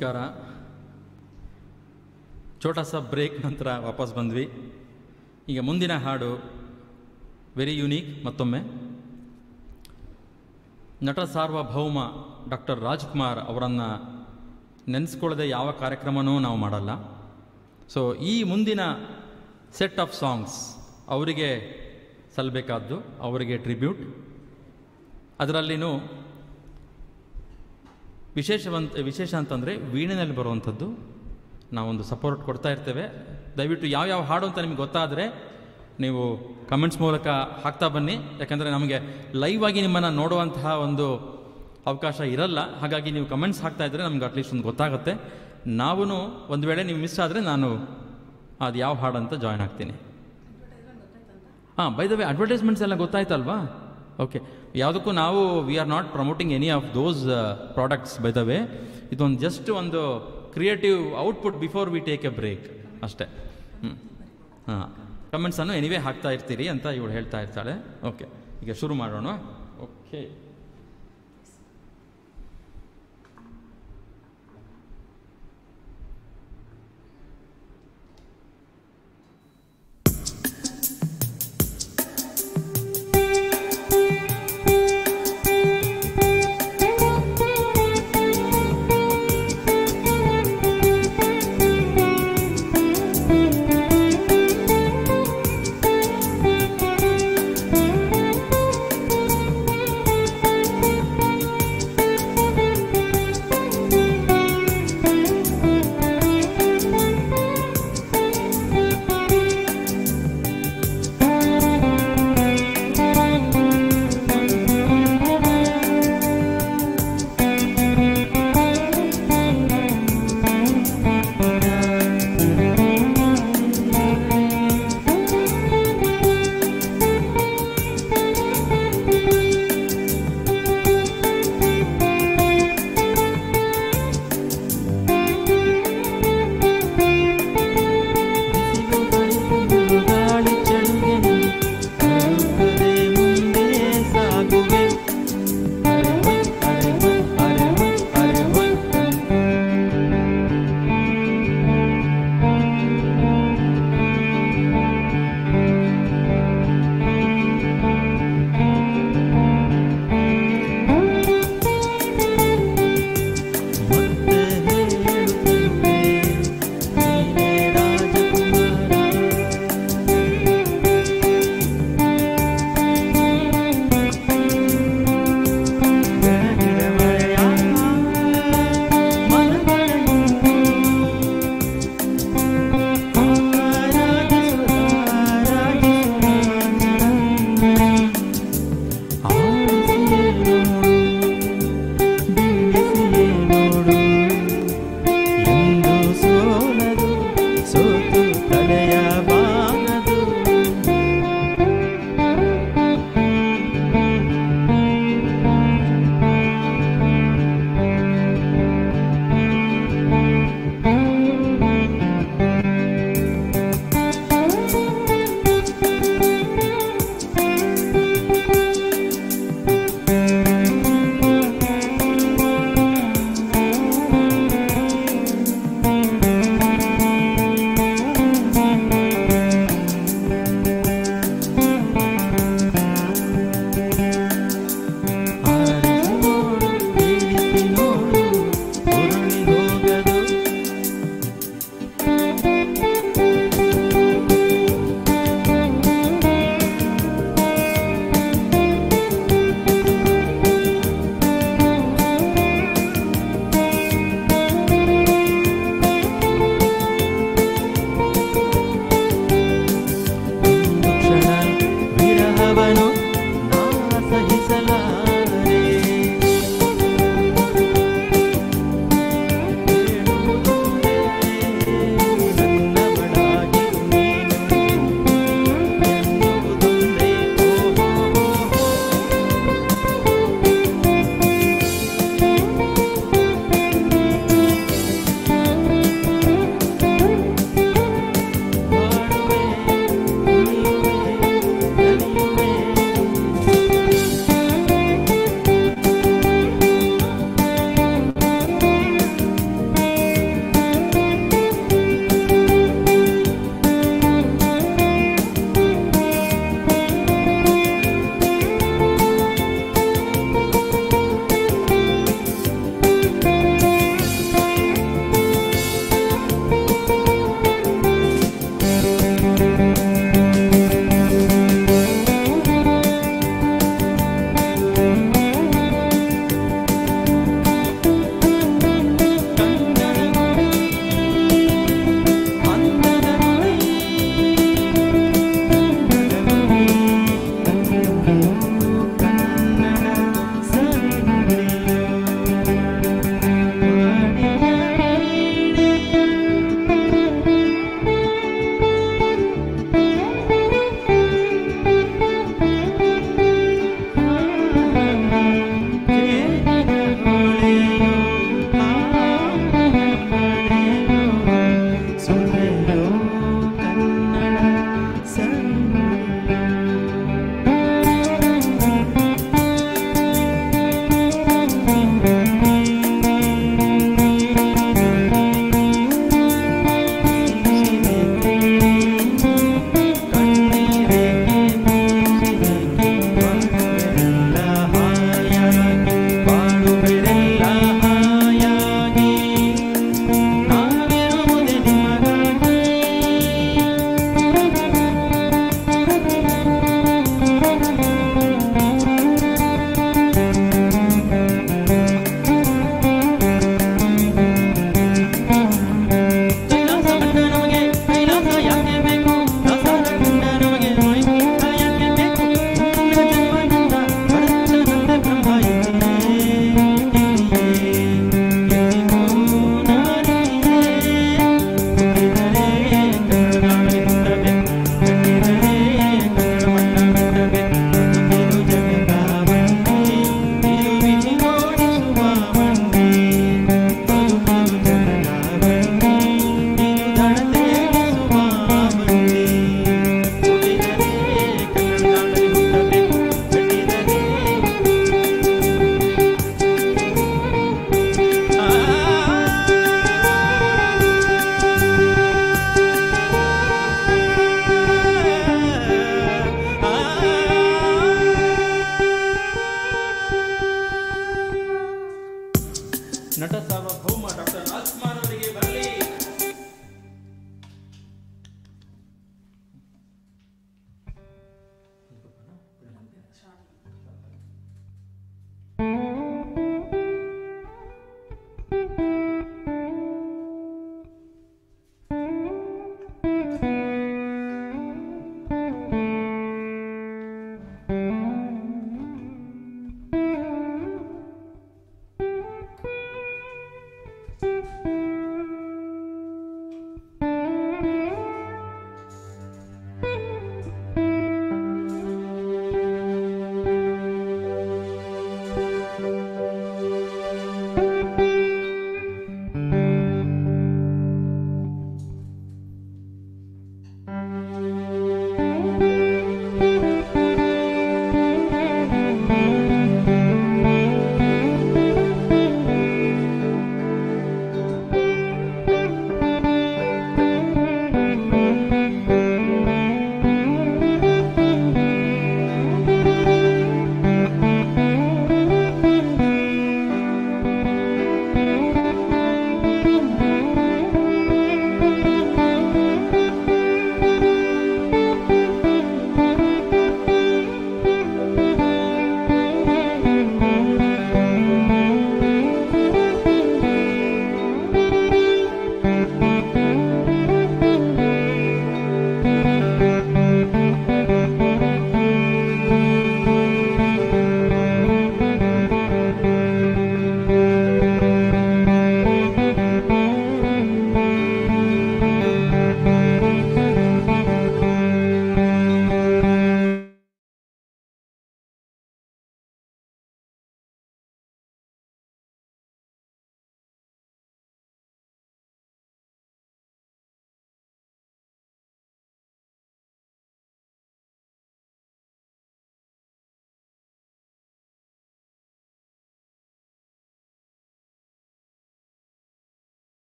ನಮಸ್ಕಾರ. ಛೋಟಾ ಸಾ break ನಂತರ ವಾಪಸ್ ಬಂದ್ವಿ. ಈಗ ಮುಂದಿನ ಹಾಡು very unique. ಮತ್ತೊಮ್ಮೆ ನಟ ಸಾರ್ವಭೌಮ ಡಾಕ್ಟರ್ ರಾಜ್ಕುಮಾರ್ ಅವರನ್ನು ನೆನೆಸ್ಕೊಳ್ಳದೆ ಯಾವ ಕಾರ್ಯಕ್ರಮನೂ ನಾವು ಮಾಡಲ್ಲ. ಸೊ ಈ ಮುಂದಿನ ಸೆಟ್ ಆಫ್ ಸಾಂಗ್ಸ್ ಅವರಿಗೆ ಸಲ್ಲಬೇಕಾದ್ದು, ಅವರಿಗೆ ಟ್ರಿಬ್ಯೂಟ್. ಅದರಲ್ಲಿನೂ ವಿಶೇಷ ಅಂತಂದರೆ ವೀಣೆಯಲ್ಲಿ ಬರುವಂಥದ್ದು ನಾವೊಂದು ಸಪೋರ್ಟ್ ಕೊಡ್ತಾ ಇರ್ತೇವೆ. ದಯವಿಟ್ಟು ಯಾವ್ಯಾವ ಹಾಡು ಅಂತ ನಿಮಗೆ ಗೊತ್ತಾದರೆ ನೀವು ಕಮೆಂಟ್ಸ್ ಮೂಲಕ ಹಾಕ್ತಾ ಬನ್ನಿ. ಯಾಕಂದರೆ ನಮಗೆ ಲೈವ್ ಆಗಿ ನಿಮ್ಮನ್ನು ನೋಡುವಂತಹ ಒಂದು ಅವಕಾಶ ಇರಲ್ಲ. ಹಾಗಾಗಿ ನೀವು ಕಮೆಂಟ್ಸ್ ಹಾಕ್ತಾ ಇದ್ದರೆ ನಮ್ಗೆ ಅಟ್ಲೀಸ್ಟ್ ಒಂದು ಗೊತ್ತಾಗುತ್ತೆ. ನಾವು ಒಂದು ವೇಳೆ ನೀವು ಮಿಸ್ ಆದರೆ ನಾನು ಅದು ಯಾವ ಹಾಡು ಅಂತ ಜಾಯ್ನ್ ಆಗ್ತೀನಿ. ಬೈ ದ ವೇ ಅಡ್ವರ್ಟೈಸ್ಮೆಂಟ್ಸ್ ಎಲ್ಲ ಗೊತ್ತಾಯ್ತಲ್ವಾ? ಓಕೆ. ಯಾವುದಕ್ಕೂ ನಾವು we are not promoting any of those products by the way. ಇದೊಂದು ಜಸ್ಟ್ ಒಂದು creative output before we take a break ಅಷ್ಟೇ. ಕಮೆಂಟ್ಸನ್ನು ಎನಿವೇ ಹಾಕ್ತಾ ಇರ್ತೀರಿ ಅಂತ ಇವಳು ಹೇಳ್ತಾ ಇರ್ತಾಳೆ. ಓಕೆ, ಈಗ ಶುರು ಮಾಡೋಣ. ಓಕೆ,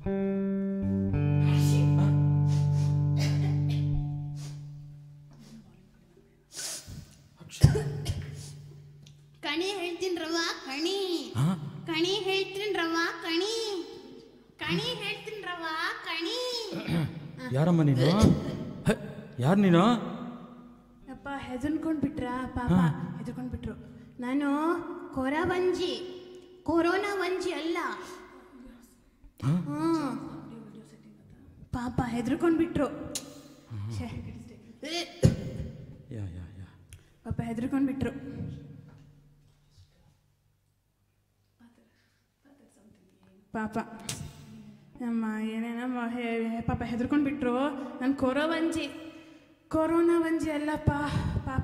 ಕಣಿ ಹೇಳ್ತೀನಿ ರವಾ ಕಣಿ ಕಣಿ ಹೇಳ್ತೀನಿ ರವಾ ಕಣಿ ಕಣಿ ಹೇಳ್ತೀನಿ ರವಾ ಕಣಿ. ಯಾರಮ್ಮ ನೀನು? ಯಾರು ನೀನು? ಅಪ್ಪ ಹೆದರ್ಕೊಂಡ್ ಬಿಟ್ರ ಪಾಪ, ಹೆದರ್ಕೊಂಡ್ ಬಿಟ್ರು. ನಾನು ಕೊರೋನಾ ವಂಜಿ ಅಲ್ಲ. ಪಾಪ ಹೆದರ್ಕೊಂಡ್ ಬಿಟ್ರು. ಪಾಪ ಹೆದರ್ಕೊಂಡ್ ಬಿಟ್ರು. ಪಾಪ ನಮ್ಮ ಏನೇನಮ್ಮ ಪಾಪ ಹೆದರ್ಕೊಂಡ್ ಬಿಟ್ರು. ನಾನು ಕೊರೋನಾ ವಂಜಿ ಅಲ್ಲಪ್ಪ ಪಾಪ.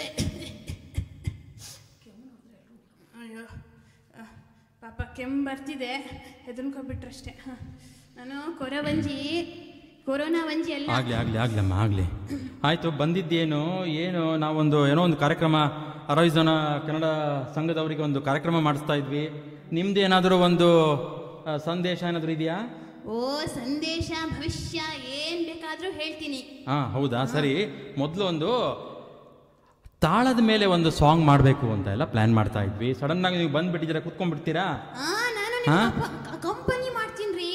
ಅಯ್ಯೋ ಪಾಪ ಕೆಮ್ಮು ಬರ್ತಿದೆ, ಹೆದರ್ಕೊಂಡ್ಬಿಟ್ರಷ್ಟೇ. ನಾನು ಕೊರೋನಾ ವಂಜಿ ಅಲ್ಲ. ಆಗ್ಲಿ ಆಗ್ಲಿ ಆಯ್ತು. ಬಂದಿದ್ದೇನು ಏನು? ನಾವೊಂದು ಏನೋ ಒಂದು ಕಾರ್ಯಕ್ರಮ 60 ಜನ ಕನ್ನಡ ಸಂಘದವರಿಗೆ ಒಂದು ಕಾರ್ಯಕ್ರಮ ಮಾಡಿಸ್ತಾ ಇದ್ವಿ. ನಿಮ್ದು ಏನಾದರೂ ಒಂದು ಸಂದೇಶ ಏನಾದರೂ ಇದೆಯಾ? ಓ ಸಂದೇಶ ಭವಿಷ್ಯ ಏನ್ ಬೇಕಾದ್ರೂ ಹೇಳ್ತೀನಿ. ಹೌದಾ? ಸರಿ, ಮೊದಲು ಒಂದು ತಾಳದ ಮೇಲೆ ಒಂದು ಸಾಂಗ್ ಮಾಡಬೇಕು ಅಂತ ಎಲ್ಲ ಪ್ಲಾನ್ ಮಾಡ್ತಾ ಇದ್ವಿ. ಸಡನ್ ಆಗಿ ನೀವು ಬಂದ್ಬಿಟ್ಟಿದ್ದೀರಾ, ಕುತ್ಕೊಂಡ್ಬಿಡ್ತೀರಾ? ಕಂಪನಿ ಮಾಡ್ತೀನಿ.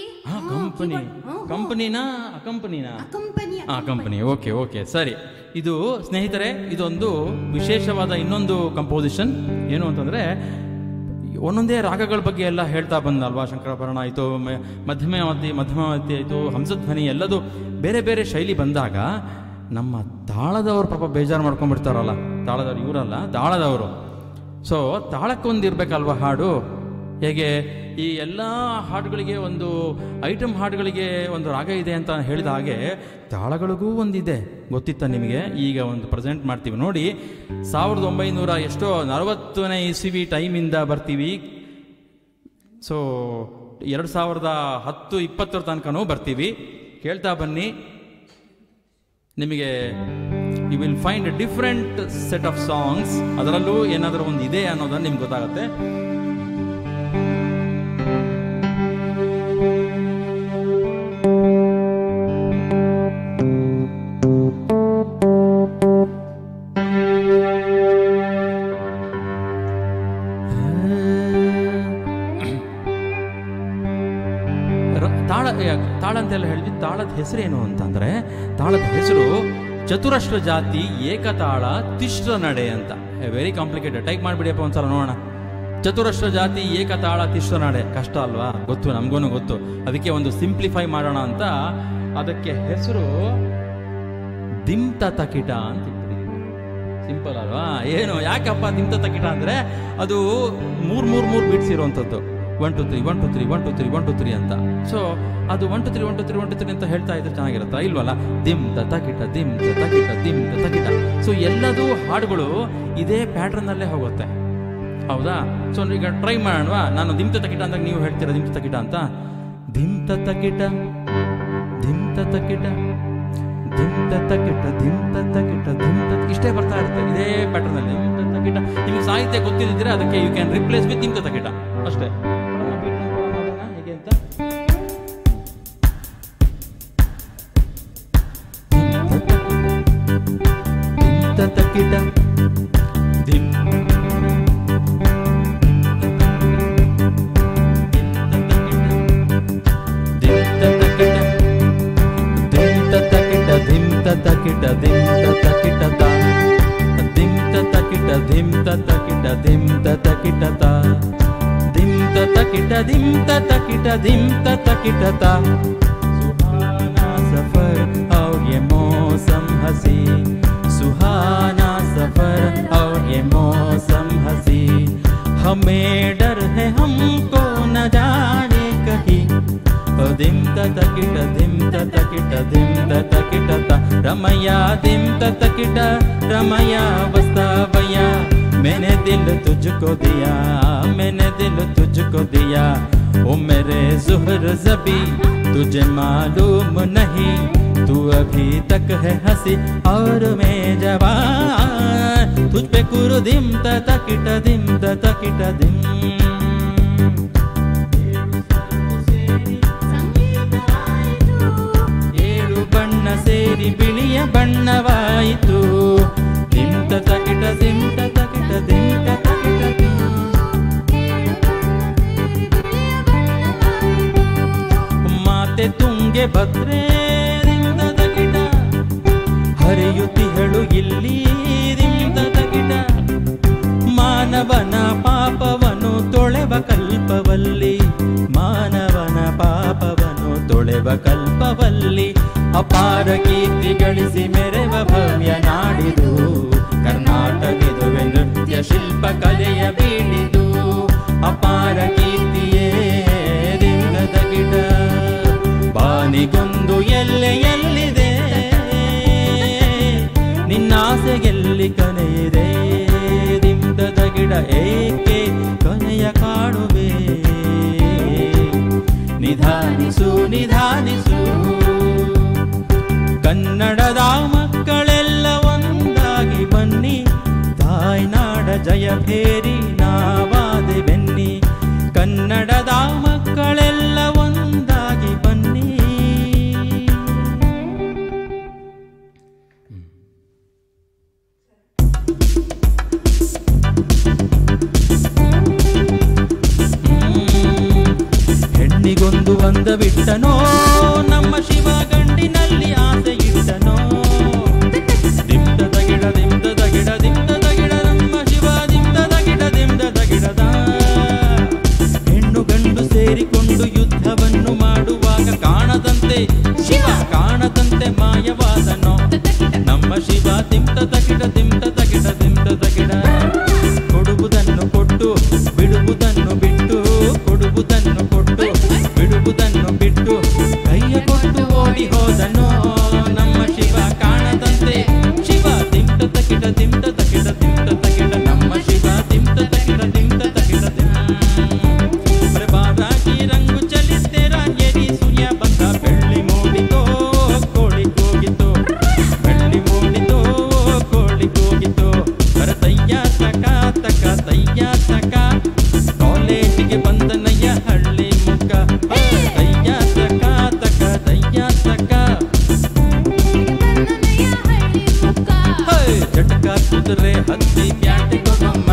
ಕಂಪನಿ ಓಕೆ ಸರಿ. ಇದು ಸ್ನೇಹಿತರೆ, ಇದೊಂದು ವಿಶೇಷವಾದ ಇನ್ನೊಂದು ಕಂಪೋಸಿಷನ್. ಏನು ಅಂತಂದ್ರೆ, ಒಂದೊಂದೇ ರಾಗಗಳ ಬಗ್ಗೆ ಎಲ್ಲ ಹೇಳ್ತಾ ಬಂದಲ್ವಾ. ಶಂಕರಾಭರಣ ಆಯಿತು, ಮಧ್ಯಮಾವತಿ ಆಯಿತು, ಹಂಸಧ್ವನಿ, ಎಲ್ಲದು ಬೇರೆ ಬೇರೆ ಶೈಲಿ ಬಂದಾಗ ನಮ್ಮ ತಾಳದವರು ಪಾಪ ಬೇಜಾರು ಮಾಡ್ಕೊಂಡ್ಬಿಡ್ತಾರಲ್ಲ. ತಾಳದವ್ರು ಇವರಲ್ಲ, ತಾಳದವರು. ಸೊ ತಾಳಕ್ಕೊಂದು ಇರಬೇಕಲ್ವ ಹಾಡು. ಹೇಗೆ ಈ ಎಲ್ಲ ಹಾಡುಗಳಿಗೆ ಒಂದು ಐಟಮ್ ಹಾಡುಗಳಿಗೆ ಒಂದು ರಾಗ ಇದೆ ಅಂತ ಹೇಳಿದ ಹಾಗೆ ತಾಳಗಳಿಗೂ ಒಂದಿದೆ. ಗೊತ್ತಿತ್ತ ನಿಮಗೆ? ಈಗ ಒಂದು ಪ್ರೆಸೆಂಟ್ ಮಾಡ್ತೀವಿ ನೋಡಿ. 1940ನೇ ಇಸ್ವಿ ಟೈಮಿಂದ ಬರ್ತೀವಿ. ಸೊ 2010-20 ತನಕನೂ ಬರ್ತೀವಿ. ಕೇಳ್ತಾ ಬನ್ನಿ, ನಿಮಗೆ you will find a different set of songs. ಅದರಲ್ಲೂ ಏನಾದರೂ ಒಂದು ಇದೆ ಅನ್ನೋದನ್ನು ನಿಮ್ಗೆ ಗೊತ್ತಾಗುತ್ತೆ. ತಾಳ ಅಂತೆಲ್ಲ ಹೇಳಿದ್ವಿ. ತಾಳದ ಹೆಸರೇನು ಅಂತಂದ್ರೆ, ತಾಳದ ಹೆಸರು ಚತುರಶ್ರ ಜಾತಿ ಏಕತಾಳ ತಿಶ್ರ ನಡೆ ಅಂತ. Very complicated. ಟೈಪ್ ಮಾಡಿಬಿಡಿಯಪ್ಪ ಒಂದ್ಸಲ ನೋಡೋಣ. ಚತುರಶ್ರ ಜಾತಿ ಏಕತಾಳ ತಿಶ್ರ ನಡೆ. ಕಷ್ಟ ಅಲ್ವಾ? ಗೊತ್ತು, ನಮಗೂ ಗೊತ್ತು. ಅದಕ್ಕೆ ಒಂದು ಸಿಂಪ್ಲಿಫೈ ಮಾಡೋಣ ಅಂತ ಅದಕ್ಕೆ ಹೆಸರು ದಿಮ್ತ ತಕಿಟ ಅಂತ ಇಟ್ಟಿದ್ದೀವಿ. ಸಿಂಪಲ್ ಅಲ್ವಾ? ಏನು ಯಾಕಪ್ಪ ದಿಮ್ತ ತಕಿಟ ಅಂದ್ರೆ, ಅದು ಮೂರ್ ಬೀಟ್ಸ್ ಇರುವಂಥದ್ದು. 1 2 3 1 2 3 1 2 3 1 2 3 ಅಂತ. ಸೊ ಅದು 1 2 3 1 2 3 1 2 3 ಅಂತ ಹೇಳ್ತಾ ಇದ್ರೆ ಚೆನ್ನಾಗಿರುತ್ತಾ? ಇಲ್ವಲ್ಲ? ದಿಮ್ ತಕಿಟ ದಿಮ್ ತಕಿಟ ದಿಮ್ ತಕಿಟ. ಸೊ ಎಲ್ಲದೂ ಹಾಡುಗಳು ಇದೇ ಪ್ಯಾಟರ್ನ್ ಅಲ್ಲೇ ಹೋಗುತ್ತೆ. ಹೌದಾ? ಸೊ ಈಗ ಟ್ರೈ ಮಾಡೋಣವಾ? ನಾನು ದಿಮ್ ತಕಿಟ ಅಂದಾಗ ನೀವು ಹೇಳ್ತೀರಾ ದಿಮ್ ತಕಿಟ ಅಂತ. ದಿಮ್ ತಕಿಟ ದಿಮ್ ತಕಿಟ ದಿಮ್ ತಕಿಟ ದಿಮ್ ತಕಿಟ ದಿಮ್ ಇಷ್ಟೇ ಬರ್ತಾ ಇರುತ್ತೆ ಇದೇ ಪ್ಯಾಟರ್ನ್ ಅಲ್ಲಿ. ದಿಮ್ ತಕಿಟ. ನಿಮ್ಗೆ ಸಾಹಿತ್ಯ ಗೊತ್ತಿದ್ರೆ ಅದಕ್ಕೆ ಯು ಕ್ಯಾನ್ ರಿಪ್ಲೇಸ್ ವಿತ್ ದಿಮ್ ತಕಿಟ ಅಷ್ಟೇ. ಹೇಗೆ ಅಂತ ತಕಿಟ ದಿಮ್ ತಕಿಟ ದಿಮ್ ತಕಿಟ ತಾ ದಿಮ್ ತಕಿಟ ದಿಮ್ ತಕಿಟ ದಿಮ್ ತಕಿಟ ತಾ ದಿಮ್ ತಕಿಟ ದಿಮ್ ತಕಿಟ ದಿಮ್ ತಕಿಟ ತಾ. सुहाना सफर और ये मौसम हंसी, सुहाना सफर और ये मौसम हंसी, हमें डर है हमको न जाने कहीं. दिम तकिट दिम तकिट दिम तकिट ता रमैया दिम तकिट रमैया बस्ता भैया. मैंने दिल तुझको दिया, मैंने दिल तुझको दिया. ओ मेरे ज़ुहर ज़बी तुझे मालूम नहीं, तू अभी तक है हंसी और मैं जवान. तुझ पे कुरु दिम तकिट दिम तकिट दिम. ಸಂಗೀತ ಬಣ್ಣವಾಯಿತು. ದಿಂತ ತಕಿಟ ದಿಂತ ತಕಿಟ ದಿಂತ ತಕಿಟ ಮಾತೆ ತುಂಗೆ ಭದ್ರೆ ದಿಂತ ತಕಿಟ ಹರಿಯುತ್ತಿಹಳು ಇಲ್ಲಿ ದಿಂತ ತಕಿಟ ಮಾನವನ ಪಾಪವನು ತೊಳೆವ ಕಲ್ಪವಲ್ಲಿ ಮಾನವನ ಪಾಪವನು ತೊಳೆವ ಕಲ್ಪವಲ್ಲಿ ಅಪಾರ ಕೀರ್ತಿ ಗಳಿಸಿ ಮೆರೆವ ಭವ್ಯ ನಾಡಿದು ಕರ್ನಾಟಕವಿದುವೆ ನೃತ್ಯ ಶಿಲ್ಪ ಕಲೆಯ ಬೀಳಿದು ಅಪಾರ ಕೀರ್ತಿಯೇ ದಿಂದದ ಗಿಡ ಬಾನಿಗೊಂದು ಎಲ್ಲೆಯಲ್ಲಿದೆ ನಿನ್ನಾಸೆಗೆಲ್ಲಿ ಕನೆಯಿದೆ ದಿಂದದ ಗಿಡ ಏಕೆ ಕೊನೆಯ ಕಾಡುವೆ ನಿಧಾನಿಸು ನಿಧಾನಿಸು ಕನ್ನಡದ ಮಕ್ಕಳೆಲ್ಲ ಒಂದಾಗಿ ಬನ್ನಿ ತಾಯ್ನಾಡ ಜಯ ಭೇರಿ ನಾವಾದೆ ಬೆನ್ನಿ ಕನ್ನಡದ ಮಕ್ಕಳೆಲ್ಲ ಒಂದಾಗಿ ಬನ್ನಿ. ಹೆಣ್ಣಿಗೊಂದು ಒಂದ ಬಿಟ್ಟನೋ ನಮ್ಮ ಶಿವ ಗಂಡಿನಲ್ಲಿ ಆಸೆ ಇಟ್ಟನೋ ದಿಂದದ ಗಿಡ ದಿಂದದ ಗಿಡ ದಿಂದದ ಗಿಡ ನಮ್ಮ ಶಿವ ದಿಂದದ ಗಿಡ ದಿಂದದ ಗಿಡದ ಹೆಣ್ಣು ಗಂಡು ಸೇರಿಕೊಂಡು ಯುದ್ಧವನ್ನು ಮಾಡುವಾಗ ಕಾಣದಂತೆ ಶಿವ ಕಾಣದಂತೆ ಮಾಯವಾದನೋ ನಮ್ಮ ಶಿವ ದಿಂದದ ಗಿಡ ದಿಂದದ ಗಿಡ ದಿಂದದ ಗಿಡ ಕೊಡುವುದನ್ನು ಕೊಟ್ಟು ಬಿಡುವುದನ್ನು ಬಿಟ್ಟು ಕೊಡುವುದನ್ನು ಕೊಟ್ಟು ಬಿಡುವುದನ್ನು ಬಿಟ್ಟು ಕೈಯ ಕೊಟ್ಟು ಓಡಿ ಹೋದನೋ ನಮ್ಮ ಶಿವ ಕಾಣದಂತೆ ಶಿವ ದಿಂದದ ಗಿಡ ದಿಂದದ ಗಿಡ ದಿಂದದ ಗಿಡ ನಮ್ಮ ಶಿವ ದಿಂದದ ಗಿಡ ದಿಂದದ ಗಿಡ ಪ್ರಭಾದಾಗಿ ರಂಗು ಚಲಿತೆ ರಾಂಗೇರಿ ಸೂರ್ಯ ಬಂದ ಬೆಳ್ಳಿ ಮೂಡಿತೋ ಕೋಳಿ ಕೂಗಿತೋ ಬೆಳ್ಳಿ ಮೂಡಿತೋ ಕೋಳಿ ಕೂಗಿತೋ ತಯ್ಯ ತಕ ತಕ ತಯ್ಯ ತಕ ಕಾಲೇಜಿಗೆ ಬಂದನಯ್ಯ ಹಳ್ಳಿ ಮುಖ ತಯ್ಯ ತಕ ತಕ ತಯ್ಯ ತಕ ಜಟಕ ಕುದುರೆ ಹತ್ತಿ ಬ್ಯಾಟಿಗೆ ಬಮ್ಮ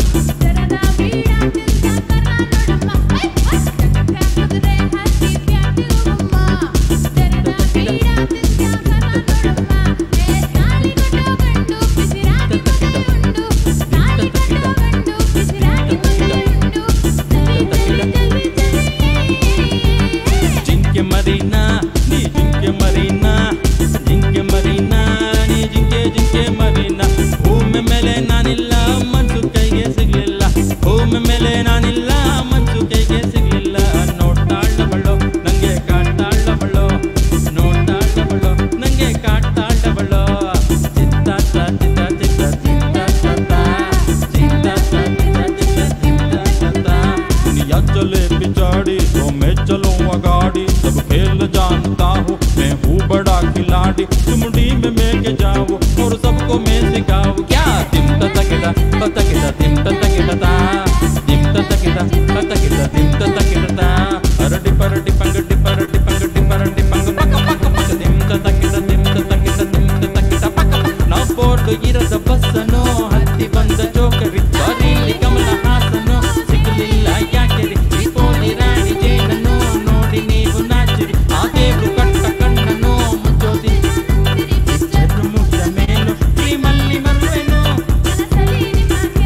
ಜಿಂಕೆ ಮರೀನಾ ನೀ ಜಿಂಕೆ ಮರೀನಾ ಜಿಂಕೆ ಮರೀನಾ ನೀ ಜಿಂಕೆ ಜಿಂಕೆ ಮರೀನಾ ಭೂಮಿ ಮೇಲೆ ನಾನಿಲ್ಲ ಮನ್ಸು ಕೈಗೆ ಸಿಗ್ಲಿಲ್ಲ ಭೂಮಿ ಮೇಲೆ ನಾನಿಲ್ಲ ಮನ್ಸು ಕೈಗೆ ಸಿಗ್ಲಿಲ್ಲ ನೋಡ್ತಾಳವಳು ನಂಗೆ ಕಾಡ್ತಾಳವಳು ನೋಡ್ತಾಳವಳು ನಂಗೆ ಕಾಡ್ತಾಳವಳು ಚಿತ್ತಾತ ಚಿತ್ತ ಚಿತ್ತ ಚಿತ್ತಾತ ಚಿತ್ತಾತ ಚಿತ್ತ ಚಿತ್ತ ಚಿತ್ತಾತ दुनिया चले पिछाड़ी तो मैं चलूँ अगाड़ी सब खेल जानता हूँ मैं हूँ बड़ा खिलाड़ी चुमड़ी में मैं के जाऊँ और सबको मैं सिखाऊँ क्या तिम तकिड़ा तकिड़ा तिम तकिड़ा तिम तकिड़ा तकिड़ा तिम तकिड़ा परडी परडी पंगडी परडी पंगडी परडी पंग पक पक पक तिम तकिड़ा तिम तकिड़ा तिम तकिड़ा पक ना बोर्ड इರದ ಬಸ್ಸನೋ ಹತ್ತಿ ಬಂದ ಜೋಕರಿ ಬಾರಿಲಿ ಕಮಲ ಹಾಸನೋ ಸಿಗಲಿಲ್ಲ ಯಾಕೆರಿ ಪೋಲಿ ರಾಣಿ ಜೇನನ್ನು ನೋಡಿ ನೀವು ನಾಚಿರಿ ಹಾಗೆ ಕಟ್ಟ ಕಣ್ಣನು ಮುಚ್ಚೋದಿ ಮುಗಿದ ಮೇಲೂ ಈ ಮಲ್ಲಿ ಮರುವೆನು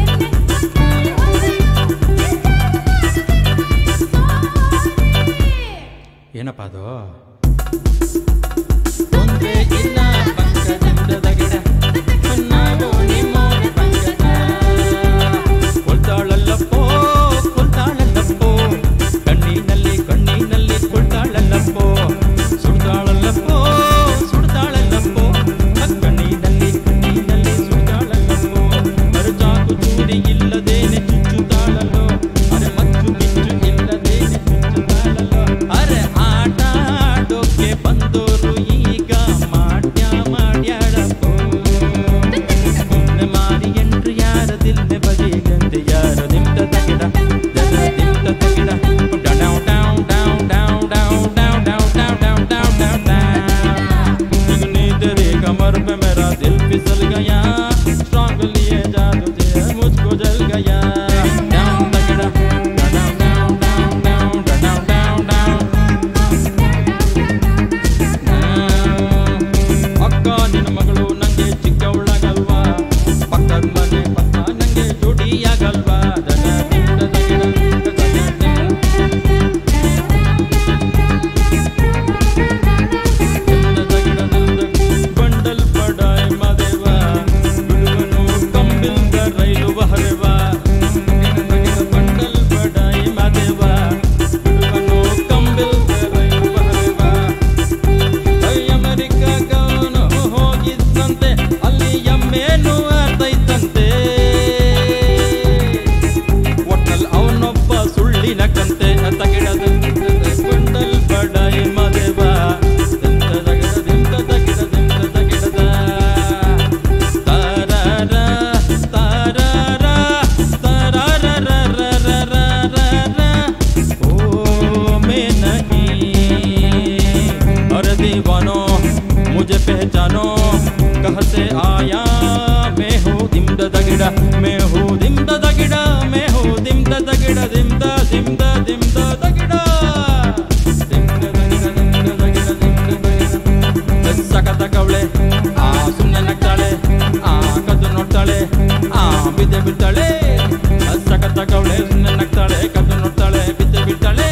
मुझे पहचानो कहाँ से आया मैं हूँ दिमदा दगिड़ा मैं हूँ दिमदा दगिड़ा मैं हूँ दिमदा दगिड़ा दिमदा दिमदा दिमदा दगिड़ा दिमदा दगिड़ा दिमदा दगिड़ा दिमदा दगिड़ा ಸಕತ ಕವಳೆ ಸುಮ್ಮನೆ ನಗ್ತಾಳೆ ಕದ್ದು ನೋಡ್ತಾಳೆ ಬಿದ್ದೆ ಬಿಡ್ತಾಳೆ ಸಕತ ಕವಳೆ ಸುಮ್ಮನೆ ನಗ್ತಾಳೆ ಕದ್ದು ನೋಡ್ತಾಳೆ ಬಿದ್ದೆ ಬಿಡ್ತಾಳೆ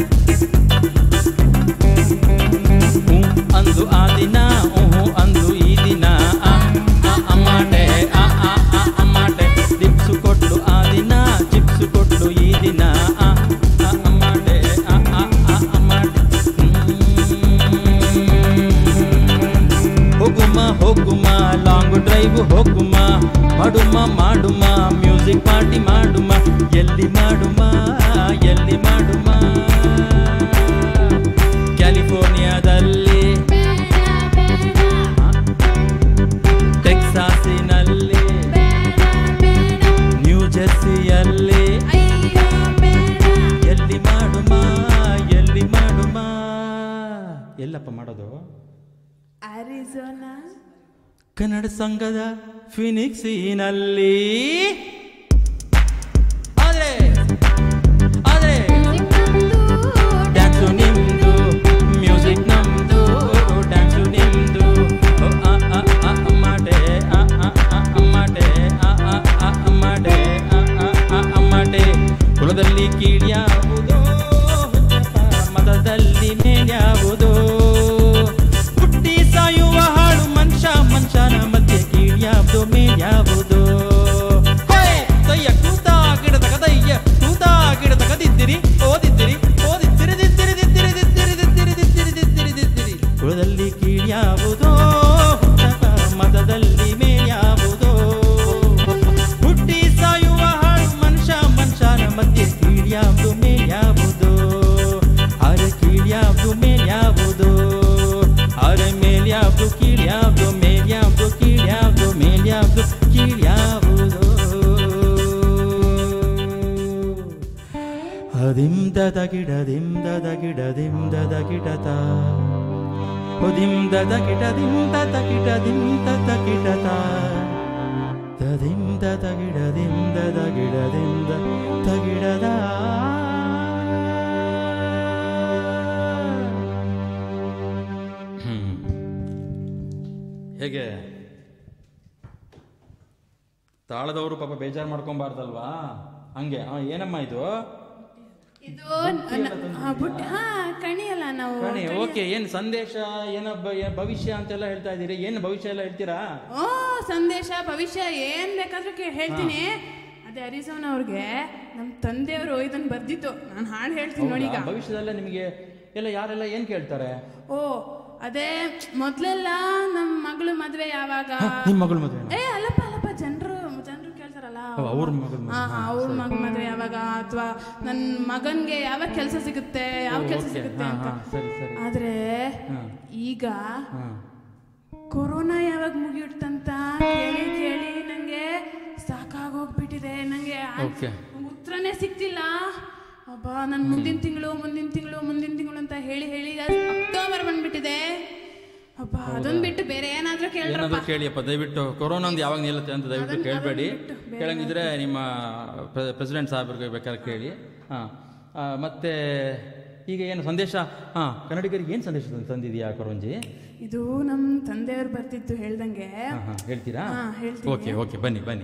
ಅಂದು ಆ ದಿನ ಅಂದು ಈ ದಿನ ಅಮ್ಮಾಟೆ ಅಮ್ಮಾಟೆ ಟಿಪ್ಸು ಕೊಟ್ಲು ಆ ದಿನ ಚಿಪ್ಸು ಕೊಟ್ಲು ಈ ದಿನ ಅಮ್ಮಾಟೆ ಅಮ್ಮಾಟೆ ಹೋಗುಮ ಲಾಂಗ್ ಡ್ರೈವ್ ಹೋಗುಮ ಮಾಡುಮ ಮ್ಯೂಸಿಕ್ ಪಾರ್ಟಿ ಮಾಡುಮ ಎಲ್ಲಿ ಮಾಡುಮ ಕ್ಯಾಲಿಫೋರ್ನಿಯಾದಲ್ಲಿ ಟೆಕ್ಸಾಸಿನಲ್ಲಿ ನ್ಯೂ ಜೆರ್ಸಿಯಲ್ಲಿ ಎಲ್ಲಿ ಮಾಡುಮ ಎಲ್ಲಪ್ಪ ಮಾಡೋದು ಅರಿಜೋನಾ ಕನ್ನಡ ಸಂಘದ ಫಿನಿಕ್ಸಿನಲ್ಲಿ ಅದೇ ಡ್ಯಾನ್ಸು ನಿಮ್ದು ಮ್ಯೂಸಿಕ್ ನಮ್ದು ಡ್ಯಾನ್ಸು ನಿಮ್ದು ಅಮ್ಮಾಟೆ ಅಮ್ಮಾಟೆ ಅಮ್ಮಾಟೆ ಅಮ್ಮಾಟೆ ಕುಲದಲ್ಲಿ ಕೀಳ್ಯಾವುದೋ ಮತದಲ್ಲಿ ಮೇಲ್ಯಾವುದೋ ಹುಟ್ಟಿ ಸಾಯುವ ಹಾಳು ಮನುಷ್ಯನ ಮಧ್ಯೆ ಕೀಳ್ಯಾವುದೋ ಮೇಲ್ಯಾವುದೋ ಕೈಯ ಕೂತ ಗಿಡದ ಕದಯ್ಯ ಕೂತ ಗಿಡದ ಕದಿದ್ದಿರಿ ಓದಿದ್ದಿರಿ ದಿದ್ದಿರಿ ಕುಳದಲ್ಲಿ ಕೀಳ್ಯಾವುದೋ ಮತದಲ್ಲಿ ಮೇಲ್ಯಾವುದೋ ಹುಟ್ಟಿ ಸಾಯುವ ಹಾಳು ಮನುಷ್ಯನ ಮಧ್ಯೆ ಕೀಳ್ಯಾವುದು ಮೇಲ್ಯಾವುದೋ ಅರೆ ಕೀಳ್ಯಾವುದು ಮೇಲ್ಯಾವುದೋ ಅರೆ ಮೇಲ್ಯಾವುದು ಕೀಳ್ಯಾವುದು ಮೇಲ್ಯಾವುದು ಕೀಳ್ಯಾವುದು ಮೇಲ್ಯಾವುದು ಕೀಳ್ಯಾವುದೋ ದಿಂದದ ಗಿಡತ ದಿಂದದ ಗಿಡತ ದಿಂದದ ಗಿಡದ ಹೇಗೆ ತಾಳದವರು ಪಾಪ ಬೇಜಾರು ಮಾಡ್ಕೊಂಬಾರ್ದಲ್ವಾ ಹಂಗೆ ಏನಮ್ಮ ಇದು ಕಣಿಯಲ್ಲ ನಾವು ಕಣಿ ಓಕೆ ಏನ್ ಸಂದೇಶ ಭವಿಷ್ಯ ಅಂತೆಲ್ಲ ಹೇಳ್ತಾ ಇದೀರಿ ಏನ್ ಭವಿಷ್ಯ ಎಲ್ಲ ಹೇಳ್ತೀರಾ ಸಂದೇಶ ಭವಿಷ್ಯ ಏನ್ ಬೇಕಾದ್ರೂ ಹೇಳ್ತೀನಿ ಅದೇ ಅರಿಜೋನಾ ಅವ್ರಿಗೆ ನಮ್ ತಂದೆಯವರು ಇದನ್ನ ಬರ್ದಿತ್ತು ನಾನು ಹಾಡು ಹೇಳ್ತೀನಿ ನೋಡಿ ಈಗ ಭವಿಷ್ಯದಲ್ಲ ನಿಮಗೆ ಎಲ್ಲ ಯಾರೆಲ್ಲ ಏನ್ ಕೇಳ್ತಾರೆ ಅದೇ ಮೊದ್ಲೆಲ್ಲ ನಮ್ ಮಗಳು ಮದ್ವೆ ಯಾವಾಗ ನಿಮ್ ಮಗಳು ಮದ್ವೆ ಅಲ್ಲಪ್ಪ ಜನರು ಕೇಳ್ತಾರಲ್ಲ ಅವ್ರ ಮಗ ಮದ್ವೆ ಯಾವಾಗ ಅಥವಾ ನನ್ ಮಗನ್ಗೆ ಯಾವಾಗ ಕೆಲಸ ಸಿಗುತ್ತೆ ಅಂತ ಆದ್ರೆ ಈಗ ಕೊರೋನಾ ಯಾವಾಗ ಮುಗಿಯುತ್ತಂತ ಕೇಳಿ ನಂಗೆ ಸಾಕಾಗೋಗ್ಬಿಟ್ಟಿದೆ ನಂಗೆ ಉತ್ತರನೇ ಸಿಕ್ತಿಲ್ಲ ನನ್ ಮುಂದಿನ ತಿಂಗಳು ಅಂತ ಹೇಳಿ ಅಕ್ಟೋಬರ್ ಬಂದ್ಬಿಟ್ಟಿದೆ ಅದೊಂದು ಬಿಟ್ಟು ಬೇರೆ ಏನಾದ್ರೂ ಕೇಳಿಯಪ್ಪ ದಯವಿಟ್ಟು ಕೊರೋನಾ ಒಂದು ಯಾವಾಗ ನಿಲ್ಲುತ್ತೆ ಅಂತ ದಯವಿಟ್ಟು ಕೇಳಬೇಡಿ ಕೇಳಂಗಿದ್ರೆ ನಿಮ್ಮ ಪ್ರೆಸಿಡೆಂಟ್ ಸಾಹೇಬ್ರಿಗೆ ಬೇಕಾದ್ರೆ ಕೇಳಿ ಮತ್ತೆ ಈಗ ಏನು ಸಂದೇಶ ಕನ್ನಡಿಗರಿಗೆ ಏನು ಸಂದೇಶ ತಂದಿದೆಯಾ ಕೊರಂಜಿ ಇದು ನಮ್ಮ ತಂದೆಯವರು ಬರ್ತಿದ್ದು ಹೇಳ್ದಂಗೆ ಹೇಳ್ತೀರಾ ಓಕೆ ಬನ್ನಿ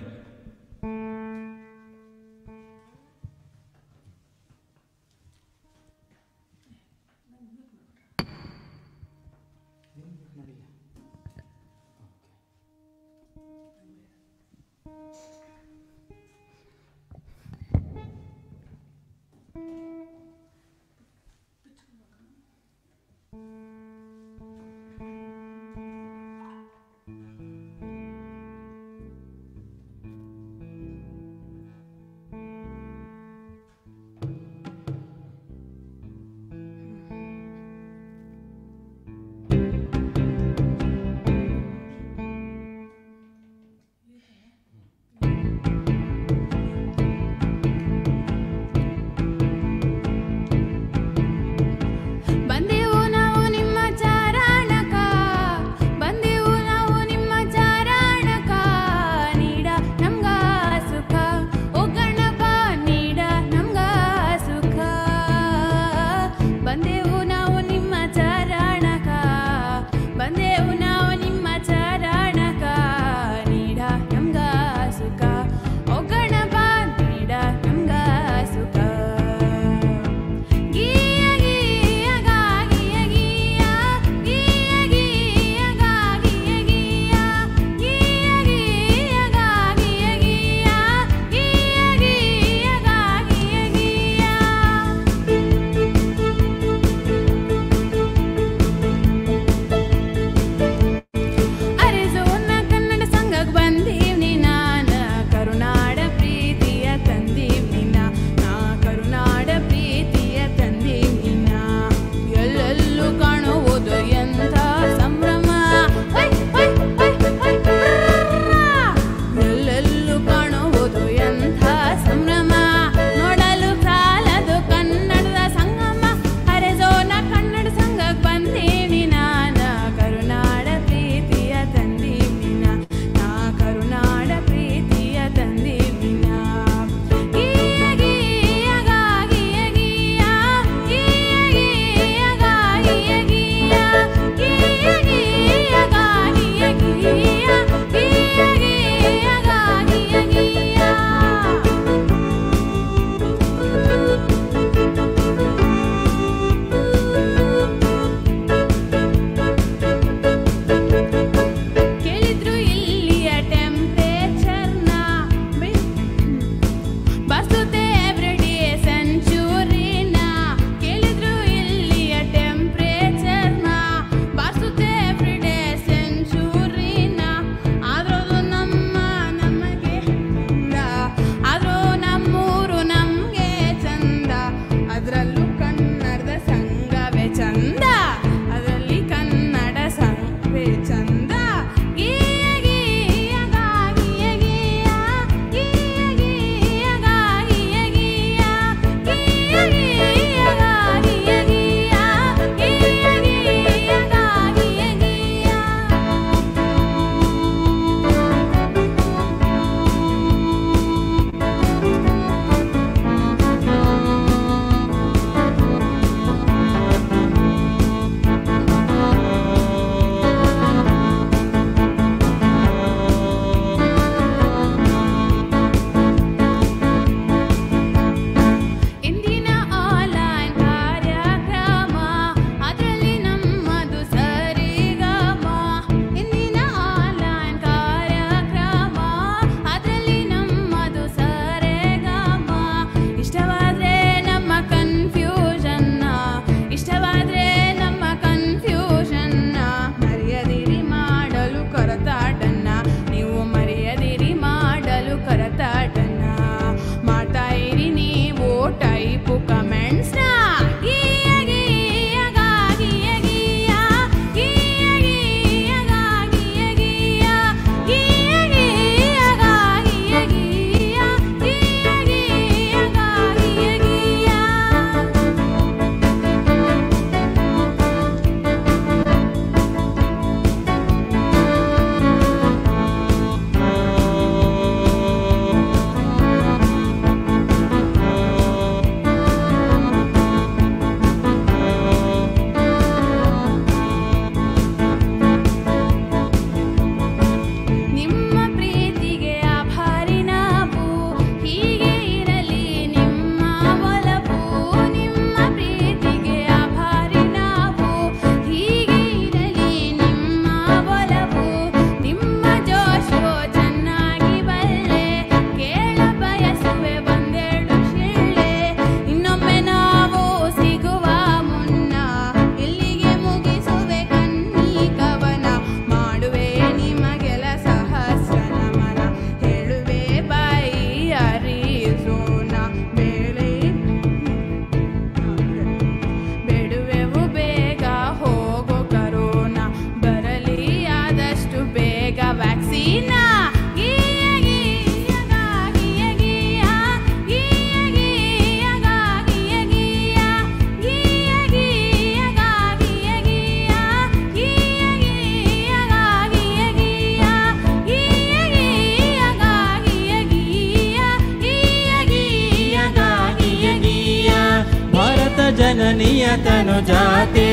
जननीय तनु जाते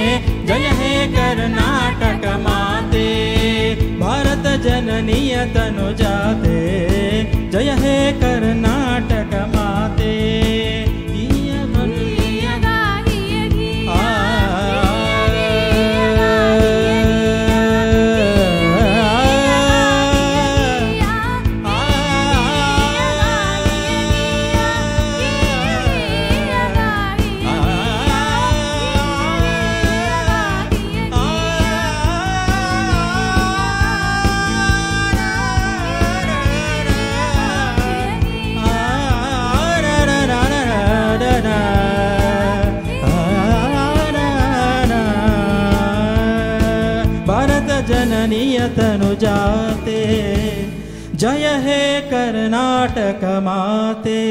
जय हे कर्नाटक माते भारत जननीय तनु जाते जय हे कर्नाटक माते जननीय तनु जाते जय हे कर्नाटक माते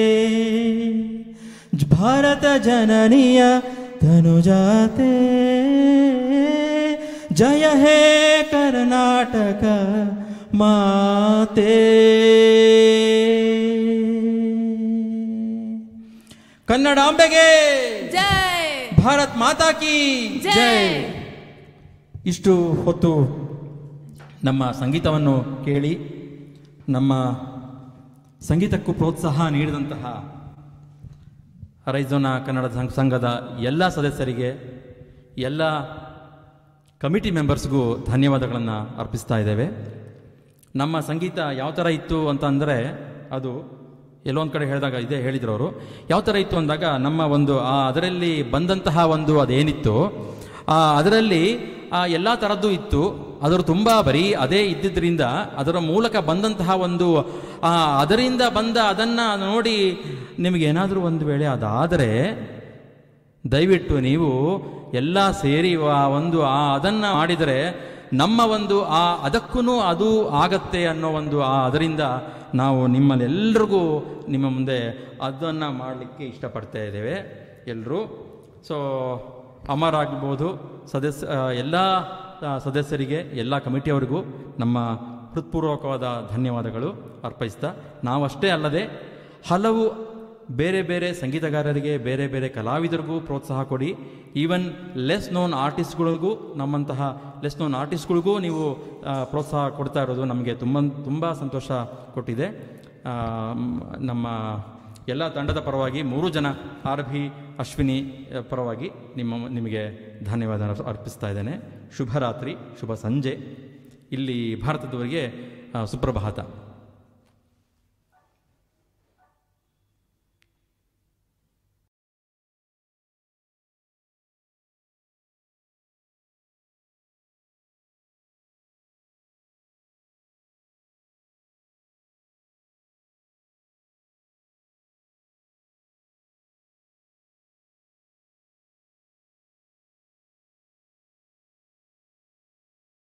भारत जननीय तनु जाते जय हे कर्नाटक माते ಕನ್ನಡಾಂಬೆಗೆ ಜೈ, ಭಾರತ್ ಮಾತಾ ಕಿ ಜೈ. ಇಷ್ಟು ಹೊತ್ತು ನಮ್ಮ ಸಂಗೀತವನ್ನು ಕೇಳಿ ನಮ್ಮ ಸಂಗೀತಕ್ಕೂ ಪ್ರೋತ್ಸಾಹ ನೀಡಿದಂತಹ ಅರೈಜೋನಾ ಕನ್ನಡ ಸಂಘದ ಎಲ್ಲ ಸದಸ್ಯರಿಗೆ, ಎಲ್ಲ ಕಮಿಟಿ ಮೆಂಬರ್ಸ್ಗೂ ಧನ್ಯವಾದಗಳನ್ನು ಅರ್ಪಿಸ್ತಾ ಇದ್ದೇವೆ. ನಮ್ಮ ಸಂಗೀತ ಯಾವ ಥರ ಇತ್ತು ಅಂತ ಅಂದರೆ, ಅದು ಎಲ್ಲೋ ಒಂದು ಕಡೆ ಹೇಳಿದಾಗ ಇದೇ ಹೇಳಿದ್ರು ಅವರು, ಯಾವ ಥರ ಇತ್ತು ಅಂದಾಗ ನಮ್ಮ ಒಂದು ಅದರಲ್ಲಿ ಬಂದಂತಹ ಒಂದು ಅದೇನಿತ್ತು ಅದರಲ್ಲಿ ಎಲ್ಲ ಥರದ್ದು ಇತ್ತು. ಅದರ ತುಂಬ ಬರೀ ಅದೇ ಇದ್ದಿದ್ದರಿಂದ ಅದರ ಮೂಲಕ ಬಂದಂತಹ ಒಂದು ಅದರಿಂದ ಬಂದ ಅದನ್ನು ನೋಡಿ ನಿಮಗೇನಾದರೂ ಒಂದು ವೇಳೆ ಅದಾದರೆ ದಯವಿಟ್ಟು ನೀವು ಎಲ್ಲ ಸೇರಿ ಅದನ್ನು ಮಾಡಿದರೆ ನಮ್ಮ ಅದಕ್ಕೂ ಅದು ಆಗತ್ತೆ ಅನ್ನೋ ಅದರಿಂದ ನಾವು ನಿಮ್ಮಲ್ಲೆಲ್ರಿಗೂ ನಿಮ್ಮ ಮುಂದೆ ಅದನ್ನು ಮಾಡಲಿಕ್ಕೆ ಇಷ್ಟಪಡ್ತಾ ಇದ್ದೇವೆ ಎಲ್ಲರೂ. ಸೊ ಅಮರ್ ಆಗ್ಬೋದು, ಎಲ್ಲ ಸದಸ್ಯರಿಗೆ, ಎಲ್ಲ ಕಮಿಟಿಯವರಿಗೂ ನಮ್ಮ ಹೃತ್ಪೂರ್ವಕವಾದ ಧನ್ಯವಾದಗಳು ಅರ್ಪಿಸ್ತಾ, ನಾವಷ್ಟೇ ಅಲ್ಲದೆ ಹಲವು ಬೇರೆ ಬೇರೆ ಸಂಗೀತಗಾರರಿಗೆ, ಬೇರೆ ಬೇರೆ ಕಲಾವಿದರಿಗೂ ಪ್ರೋತ್ಸಾಹ ಕೊಡಿ. ಈವನ್ ಲೆಸ್ ನೋನ್ ಆರ್ಟಿಸ್ಟ್ಗಳಿಗೂ, ನಮ್ಮಂತಹ ಲೆಸ್ ನೋನ್ ಆರ್ಟಿಸ್ಟ್ಗಳಿಗೂ ನೀವು ಪ್ರೋತ್ಸಾಹ ಕೊಡ್ತಾ ಇರೋದು ನಮಗೆ ತುಂಬ ಸಂತೋಷ ಕೊಟ್ಟಿದೆ. ನಮ್ಮ ಎಲ್ಲ ತಂಡದ ಪರವಾಗಿ 3 ಜನ ಆರ್ಭಿ, ಅಶ್ವಿನಿ ಪರವಾಗಿ ನಿಮಗೆ ಧನ್ಯವಾದ ಅರ್ಪಿಸ್ತಾ ಇದ್ದೇನೆ. ಶುಭರಾತ್ರಿ, ಶುಭ ಸಂಜೆ. ಇಲ್ಲಿ ಭಾರತದವರಿಗೆ ಸುಪ್ರಭಾತ.